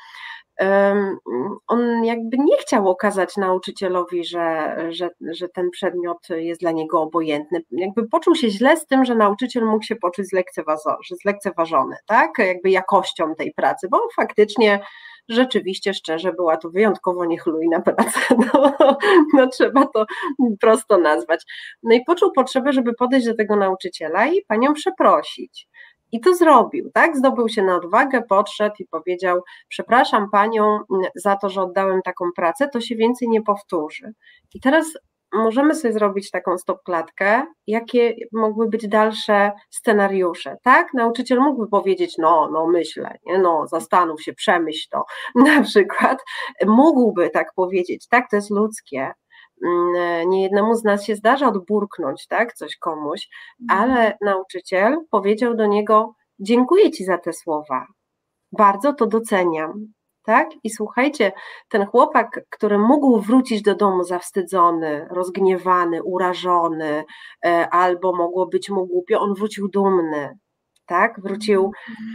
on jakby nie chciał okazać nauczycielowi, że, że, że ten przedmiot jest dla niego obojętny. Jakby poczuł się źle z tym, że nauczyciel mógł się poczuć zlekceważony, tak? Jakby jakością tej pracy, bo faktycznie rzeczywiście, szczerze, była to wyjątkowo niechlujna praca, no, no trzeba to prosto nazwać. No i poczuł potrzebę, żeby podejść do tego nauczyciela i panią przeprosić. I to zrobił, tak? Zdobył się na odwagę, podszedł i powiedział: przepraszam panią za to, że oddałem taką pracę, to się więcej nie powtórzy. I teraz możemy sobie zrobić taką stopklatkę, jakie mogły być dalsze scenariusze, tak? Nauczyciel mógłby powiedzieć: no, no myślę, nie? No zastanów się, przemyśl to, na przykład. Mógłby tak powiedzieć, tak? To jest ludzkie. Niejednemu z nas się zdarza odburknąć, tak, coś komuś, ale nauczyciel powiedział do niego: dziękuję ci za te słowa, bardzo to doceniam, tak? I słuchajcie, ten chłopak, który mógł wrócić do domu zawstydzony, rozgniewany, urażony, albo mogło być mu głupio, on wrócił dumny, tak? Wrócił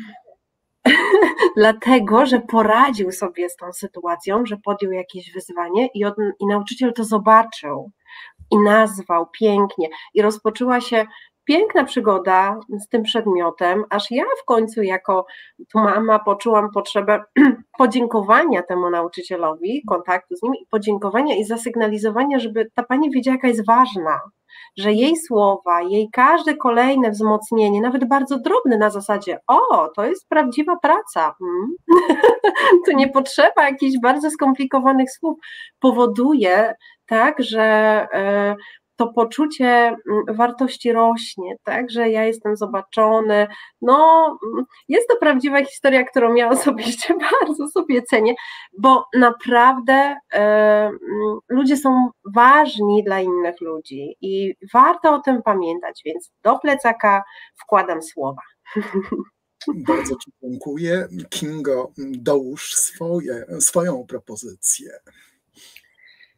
dlatego, że poradził sobie z tą sytuacją, że podjął jakieś wyzwanie i, od, i nauczyciel to zobaczył i nazwał pięknie i rozpoczęła się piękna przygoda z tym przedmiotem, aż ja w końcu jako tu mama poczułam potrzebę podziękowania temu nauczycielowi, kontaktu z nim i podziękowania i zasygnalizowania, żeby ta pani wiedziała, jaka jest ważna, że jej słowa, jej każde kolejne wzmocnienie, nawet bardzo drobne na zasadzie: o, to jest prawdziwa praca, hmm. To nie potrzeba jakichś bardzo skomplikowanych słów, powoduje, tak, że y, to poczucie wartości rośnie, tak, że ja jestem zobaczony. No, jest to prawdziwa historia, którą ja osobiście bardzo sobie cenię, bo naprawdę e, ludzie są ważni dla innych ludzi i warto o tym pamiętać, więc do plecaka wkładam słowa. Bardzo ci dziękuję. Kingo, dołóż swoje, swoją propozycję.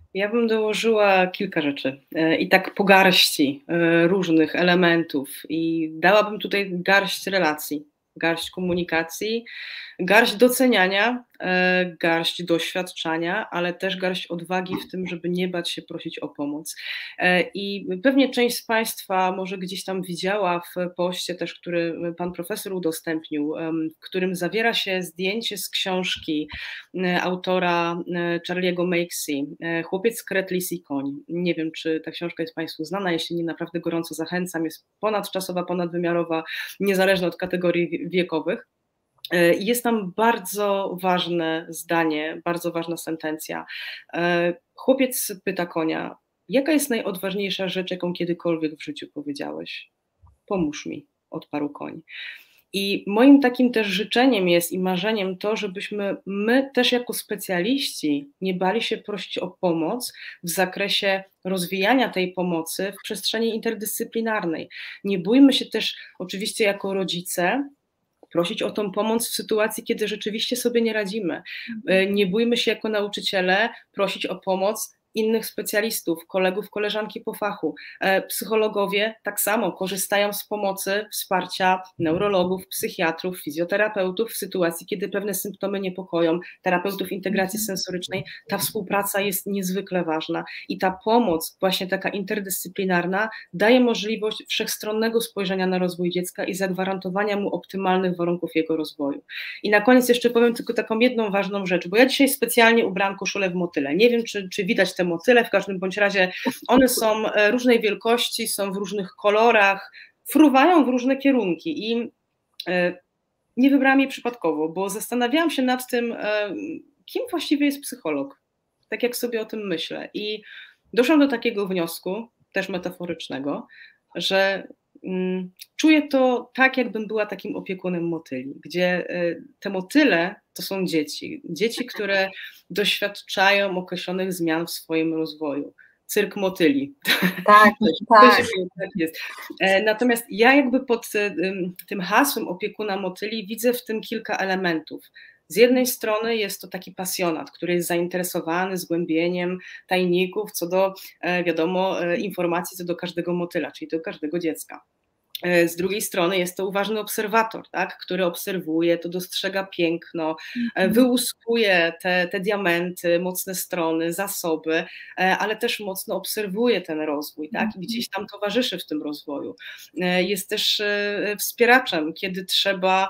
Ja bym dołożyła kilka rzeczy i tak po garści różnych elementów i dałabym tutaj garść relacji, garść komunikacji, garść doceniania, garść doświadczania, ale też garść odwagi w tym, żeby nie bać się prosić o pomoc. I pewnie część z Państwa może gdzieś tam widziała w poście też, który Pan Profesor udostępnił, w którym zawiera się zdjęcie z książki autora Charlie'ego Makesy, Chłopiec, kret, lis i koń. Nie wiem, czy ta książka jest Państwu znana, jeśli nie, naprawdę gorąco zachęcam, jest ponadczasowa, ponadwymiarowa, niezależna od kategorii wiekowych. Jest tam bardzo ważne zdanie, bardzo ważna sentencja. Chłopiec pyta konia, jaka jest najodważniejsza rzecz, jaką kiedykolwiek w życiu powiedziałeś? Pomóż mi, odparł koń. I moim takim też życzeniem jest i marzeniem to, żebyśmy my też jako specjaliści nie bali się prosić o pomoc w zakresie rozwijania tej pomocy w przestrzeni interdyscyplinarnej. Nie bójmy się też oczywiście jako rodzice prosić o tą pomoc w sytuacji, kiedy rzeczywiście sobie nie radzimy. Nie bójmy się jako nauczyciele prosić o pomoc innych specjalistów, kolegów, koleżanki po fachu. Psychologowie tak samo korzystają z pomocy, wsparcia neurologów, psychiatrów, fizjoterapeutów w sytuacji, kiedy pewne symptomy niepokoją, terapeutów integracji sensorycznej. Ta współpraca jest niezwykle ważna i ta pomoc właśnie taka interdyscyplinarna daje możliwość wszechstronnego spojrzenia na rozwój dziecka i zagwarantowania mu optymalnych warunków jego rozwoju. I na koniec jeszcze powiem tylko taką jedną ważną rzecz, bo ja dzisiaj specjalnie ubrałam koszulę w motyle. Nie wiem, czy, czy widać te motyle, w każdym bądź razie one są różnej wielkości, są w różnych kolorach, fruwają w różne kierunki i nie wybrałam jej przypadkowo, bo zastanawiałam się nad tym, kim właściwie jest psycholog, tak jak sobie o tym myślę i doszłam do takiego wniosku, też metaforycznego, że mm, czuję to tak, jakbym była takim opiekunem motyli, gdzie te motyle to są dzieci, dzieci, które doświadczają określonych zmian w swoim rozwoju. Cyrk motyli. Tak, tak. tak jest. Natomiast ja jakby pod tym hasłem opiekuna motyli widzę w tym kilka elementów. Z jednej strony jest to taki pasjonat, który jest zainteresowany zgłębieniem tajników co do, wiadomo, informacji co do każdego motyla, czyli do każdego dziecka. Z drugiej strony jest to uważny obserwator, tak, który obserwuje, to dostrzega piękno, wyłuskuje te, te diamenty, mocne strony, zasoby, ale też mocno obserwuje ten rozwój, tak, i gdzieś tam towarzyszy w tym rozwoju. Jest też wspieraczem, kiedy trzeba,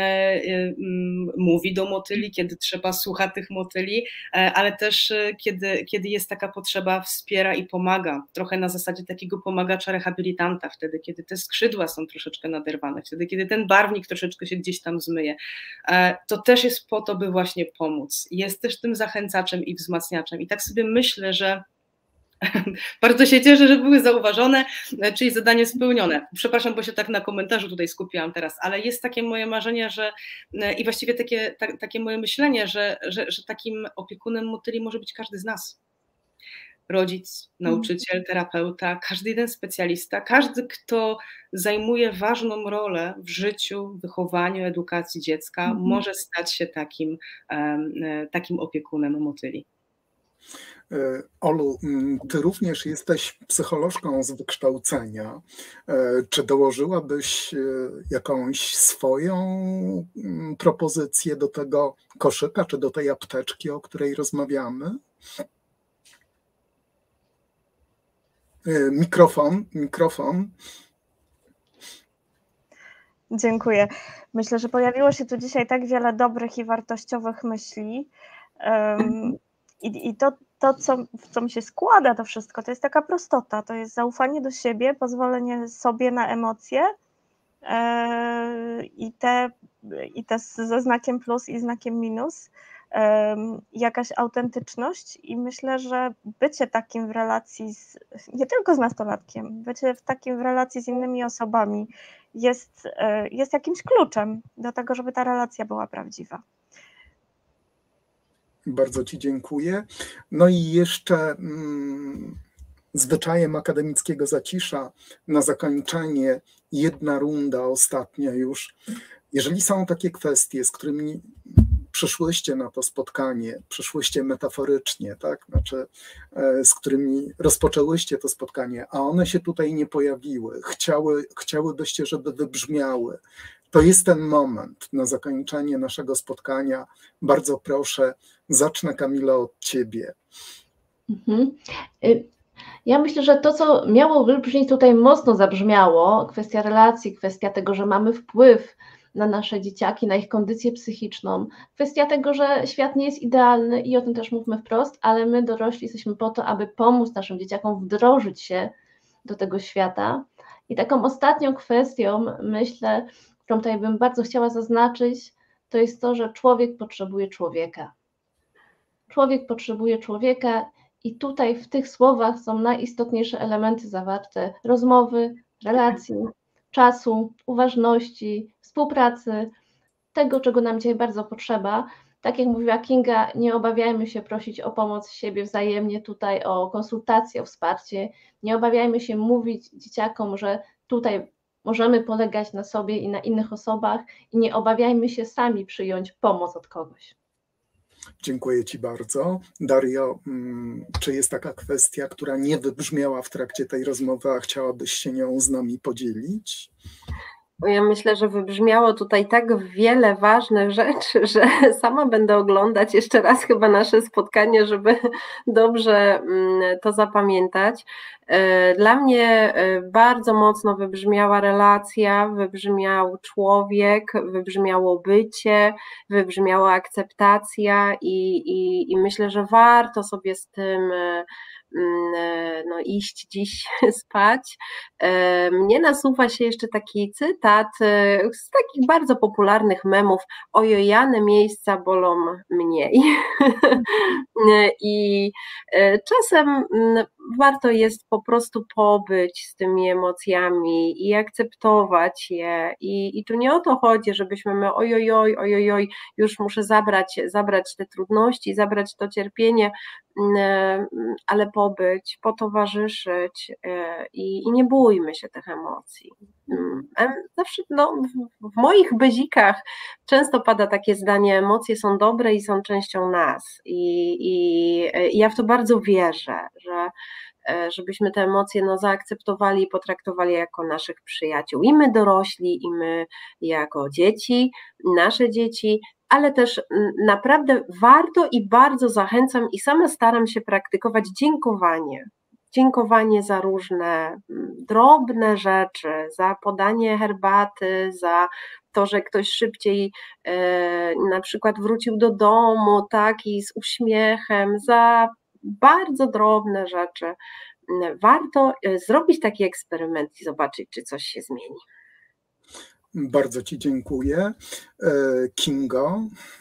mówi do motyli, kiedy trzeba, słucha tych motyli, ale też kiedy, kiedy jest taka potrzeba, wspiera i pomaga, trochę na zasadzie takiego pomagacza rehabilitanta, wtedy kiedy te skrzydła są troszeczkę naderwane, wtedy kiedy ten barwnik troszeczkę się gdzieś tam zmyje, to też jest po to, by właśnie pomóc. Jest też tym zachęcaczem i wzmacniaczem i tak sobie myślę, że bardzo się cieszę, że były zauważone, czyli zadanie spełnione. Przepraszam, bo się tak na komentarzu tutaj skupiłam teraz, ale jest takie moje marzenie, że i właściwie takie, ta, takie moje myślenie, że, że, że takim opiekunem motyli może być każdy z nas. Rodzic, nauczyciel, terapeuta, każdy jeden specjalista, każdy, kto zajmuje ważną rolę w życiu, wychowaniu, edukacji dziecka, mm. może stać się takim, takim opiekunem motyli. Olu, ty również jesteś psycholożką z wykształcenia. Czy dołożyłabyś jakąś swoją propozycję do tego koszyka, czy do tej apteczki, o której rozmawiamy? Mikrofon, mikrofon. Dziękuję. Myślę, że pojawiło się tu dzisiaj tak wiele dobrych i wartościowych myśli. Um, i, i to, to co, w co mi się składa to wszystko, to jest taka prostota, to jest zaufanie do siebie, pozwolenie sobie na emocje yy, i, te, i te ze znakiem plus i znakiem minus. Jakaś autentyczność i myślę, że bycie takim w relacji z, nie tylko z nastolatkiem, bycie w takim w relacji z innymi osobami jest, jest jakimś kluczem do tego, żeby ta relacja była prawdziwa. Bardzo ci dziękuję. No i jeszcze mm, zwyczajem akademickiego zacisza na zakończenie jedna runda, ostatnia już. Jeżeli są takie kwestie, z którymi przyszłyście na to spotkanie, przyszłyście metaforycznie, tak? Znaczy, z którymi rozpoczęłyście to spotkanie, a one się tutaj nie pojawiły, chciały, chciałybyście, żeby wybrzmiały. To jest ten moment na zakończenie naszego spotkania. Bardzo proszę, zacznę, Kamila, od ciebie. Mhm. Ja myślę, że to, co miało wybrzmieć, tutaj mocno zabrzmiało, kwestia relacji, kwestia tego, że mamy wpływ na nasze dzieciaki, na ich kondycję psychiczną, kwestia tego, że świat nie jest idealny i o tym też mówmy wprost, ale my dorośli jesteśmy po to, aby pomóc naszym dzieciakom wdrożyć się do tego świata. I taką ostatnią kwestią, myślę, którą tutaj bym bardzo chciała zaznaczyć, to jest to, że człowiek potrzebuje człowieka. Człowiek potrzebuje człowieka i tutaj w tych słowach są najistotniejsze elementy zawarte: rozmowy, relacji, czasu, uważności, współpracy, tego, czego nam dzisiaj bardzo potrzeba. Tak jak mówiła Kinga, nie obawiajmy się prosić o pomoc siebie wzajemnie tutaj, o konsultacje, o wsparcie. Nie obawiajmy się mówić dzieciakom, że tutaj możemy polegać na sobie i na innych osobach i nie obawiajmy się sami przyjąć pomoc od kogoś. Dziękuję ci bardzo. Dario, czy jest taka kwestia, która nie wybrzmiała w trakcie tej rozmowy, a chciałabyś się nią z nami podzielić? Ja myślę, że wybrzmiało tutaj tak wiele ważnych rzeczy, że sama będę oglądać jeszcze raz chyba nasze spotkanie, żeby dobrze to zapamiętać. Dla mnie bardzo mocno wybrzmiała relacja, wybrzmiał człowiek, wybrzmiało bycie, wybrzmiała akceptacja i, i, i myślę, że warto sobie z tym no, iść dziś spać. Mnie nasuwa się jeszcze taki cytat z takich bardzo popularnych memów: ojojane miejsca bolą mniej. I czasem warto jest po prostu pobyć z tymi emocjami i akceptować je. I, i tu nie o to chodzi, żebyśmy my ojojoj, ojojoj, już muszę zabrać, zabrać te trudności, zabrać to cierpienie, ale pobyć, potowarzyszyć i, i nie bójmy się tych emocji. Zawsze no, w moich bezikach często pada takie zdanie: emocje są dobre i są częścią nas. I, i, i ja w to bardzo wierzę, że żebyśmy te emocje no, zaakceptowali i potraktowali jako naszych przyjaciół. I my dorośli, i my jako dzieci, nasze dzieci, ale też naprawdę warto i bardzo zachęcam i sama staram się praktykować dziękowanie. Dziękowanie za różne drobne rzeczy, za podanie herbaty, za to, że ktoś szybciej e, na przykład wrócił do domu, tak, i z uśmiechem, za bardzo drobne rzeczy. Warto zrobić taki eksperyment i zobaczyć, czy coś się zmieni. Bardzo ci dziękuję. Kingo?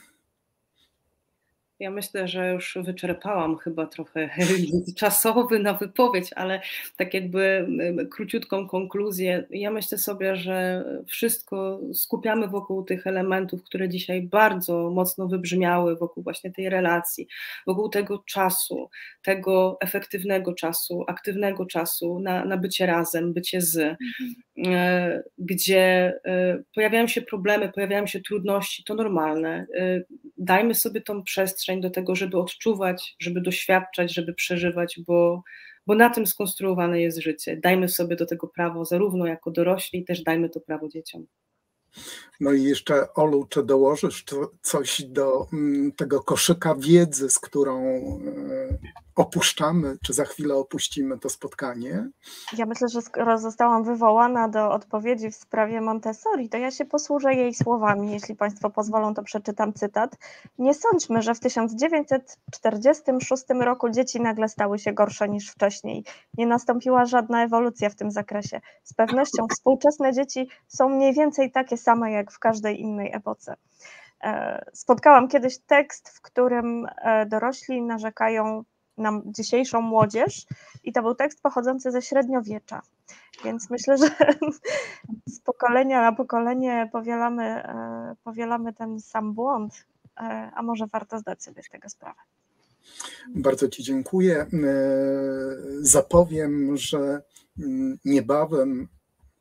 Ja myślę, że już wyczerpałam chyba trochę limit czasowy na wypowiedź, ale tak jakby króciutką konkluzję. Ja myślę sobie, że wszystko skupiamy wokół tych elementów, które dzisiaj bardzo mocno wybrzmiały, wokół właśnie tej relacji, wokół tego czasu, tego efektywnego czasu, aktywnego czasu na, na bycie razem, bycie z, mhm. gdzie pojawiają się problemy, pojawiają się trudności, to normalne. Dajmy sobie tą przestrzeń do tego, żeby odczuwać, żeby doświadczać, żeby przeżywać, bo, bo na tym skonstruowane jest życie. Dajmy sobie do tego prawo, zarówno jako dorośli, też dajmy to prawo dzieciom. No i jeszcze, Olu, czy dołożysz coś do tego koszyka wiedzy, z którą opuszczamy, czy za chwilę opuścimy to spotkanie? Ja myślę, że skoro zostałam wywołana do odpowiedzi w sprawie Montessori, to ja się posłużę jej słowami. Jeśli Państwo pozwolą, to przeczytam cytat. Nie sądźmy, że w tysiąc dziewięćset czterdziestym szóstym roku dzieci nagle stały się gorsze niż wcześniej. Nie nastąpiła żadna ewolucja w tym zakresie. Z pewnością współczesne dzieci są mniej więcej takie same jak w każdej innej epoce. Spotkałam kiedyś tekst, w którym dorośli narzekają na dzisiejszą młodzież i to był tekst pochodzący ze średniowiecza, więc myślę, że z pokolenia na pokolenie powielamy, powielamy ten sam błąd, a może warto zdać sobie z tego sprawę. Bardzo ci dziękuję. Zapowiem, że niebawem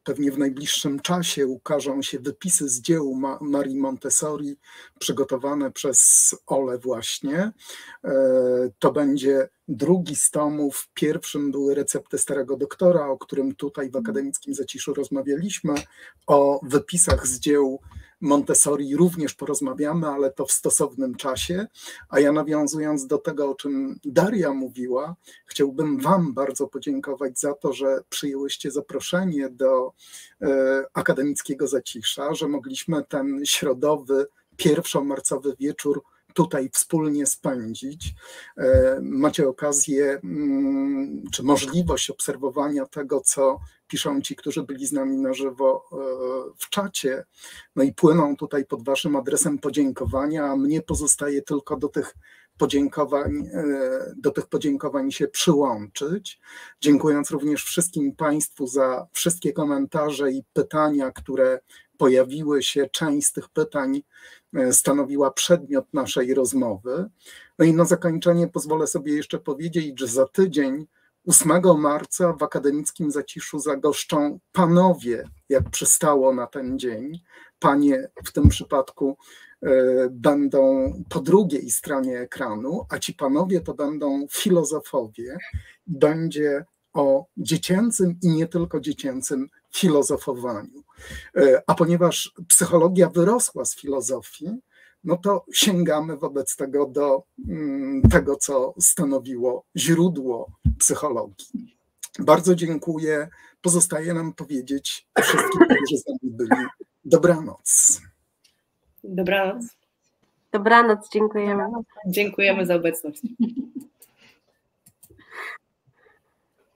pewnie w najbliższym czasie ukażą się wypisy z dzieł Ma Marii Montessori przygotowane przez Olę właśnie. To będzie drugi z tomów. Pierwszym były Recepty Starego Doktora, o którym tutaj w Akademickim Zaciszu rozmawialiśmy. O wypisach z dzieł Montessori również porozmawiamy, ale to w stosownym czasie. A ja, nawiązując do tego, o czym Daria mówiła, chciałbym wam bardzo podziękować za to, że przyjęłyście zaproszenie do e, Akademickiego Zacisza, że mogliśmy ten środowy, pierwszomarcowy wieczór tutaj wspólnie spędzić. Macie okazję czy możliwość obserwowania tego, co piszą ci, którzy byli z nami na żywo w czacie. No i płyną tutaj pod waszym adresem podziękowania, a mnie pozostaje tylko do tych podziękowań, do tych podziękowań się przyłączyć. Dziękując również wszystkim państwu za wszystkie komentarze i pytania, które pojawiły się. Część z tych pytań stanowiła przedmiot naszej rozmowy. No i na zakończenie pozwolę sobie jeszcze powiedzieć, że za tydzień, ósmego marca, w Akademickim Zaciszu zagoszczą panowie, jak przystało na ten dzień. Panie w tym przypadku będą po drugiej stronie ekranu, a ci panowie to będą filozofowie. Będzie o dziecięcym i nie tylko dziecięcym filozofowaniu. A ponieważ psychologia wyrosła z filozofii, no to sięgamy wobec tego do tego, co stanowiło źródło psychologii. Bardzo dziękuję. Pozostaje nam powiedzieć wszystkim, którzy z nami byli, dobranoc. Dobranoc. Dobranoc, dziękujemy. Dziękujemy za obecność.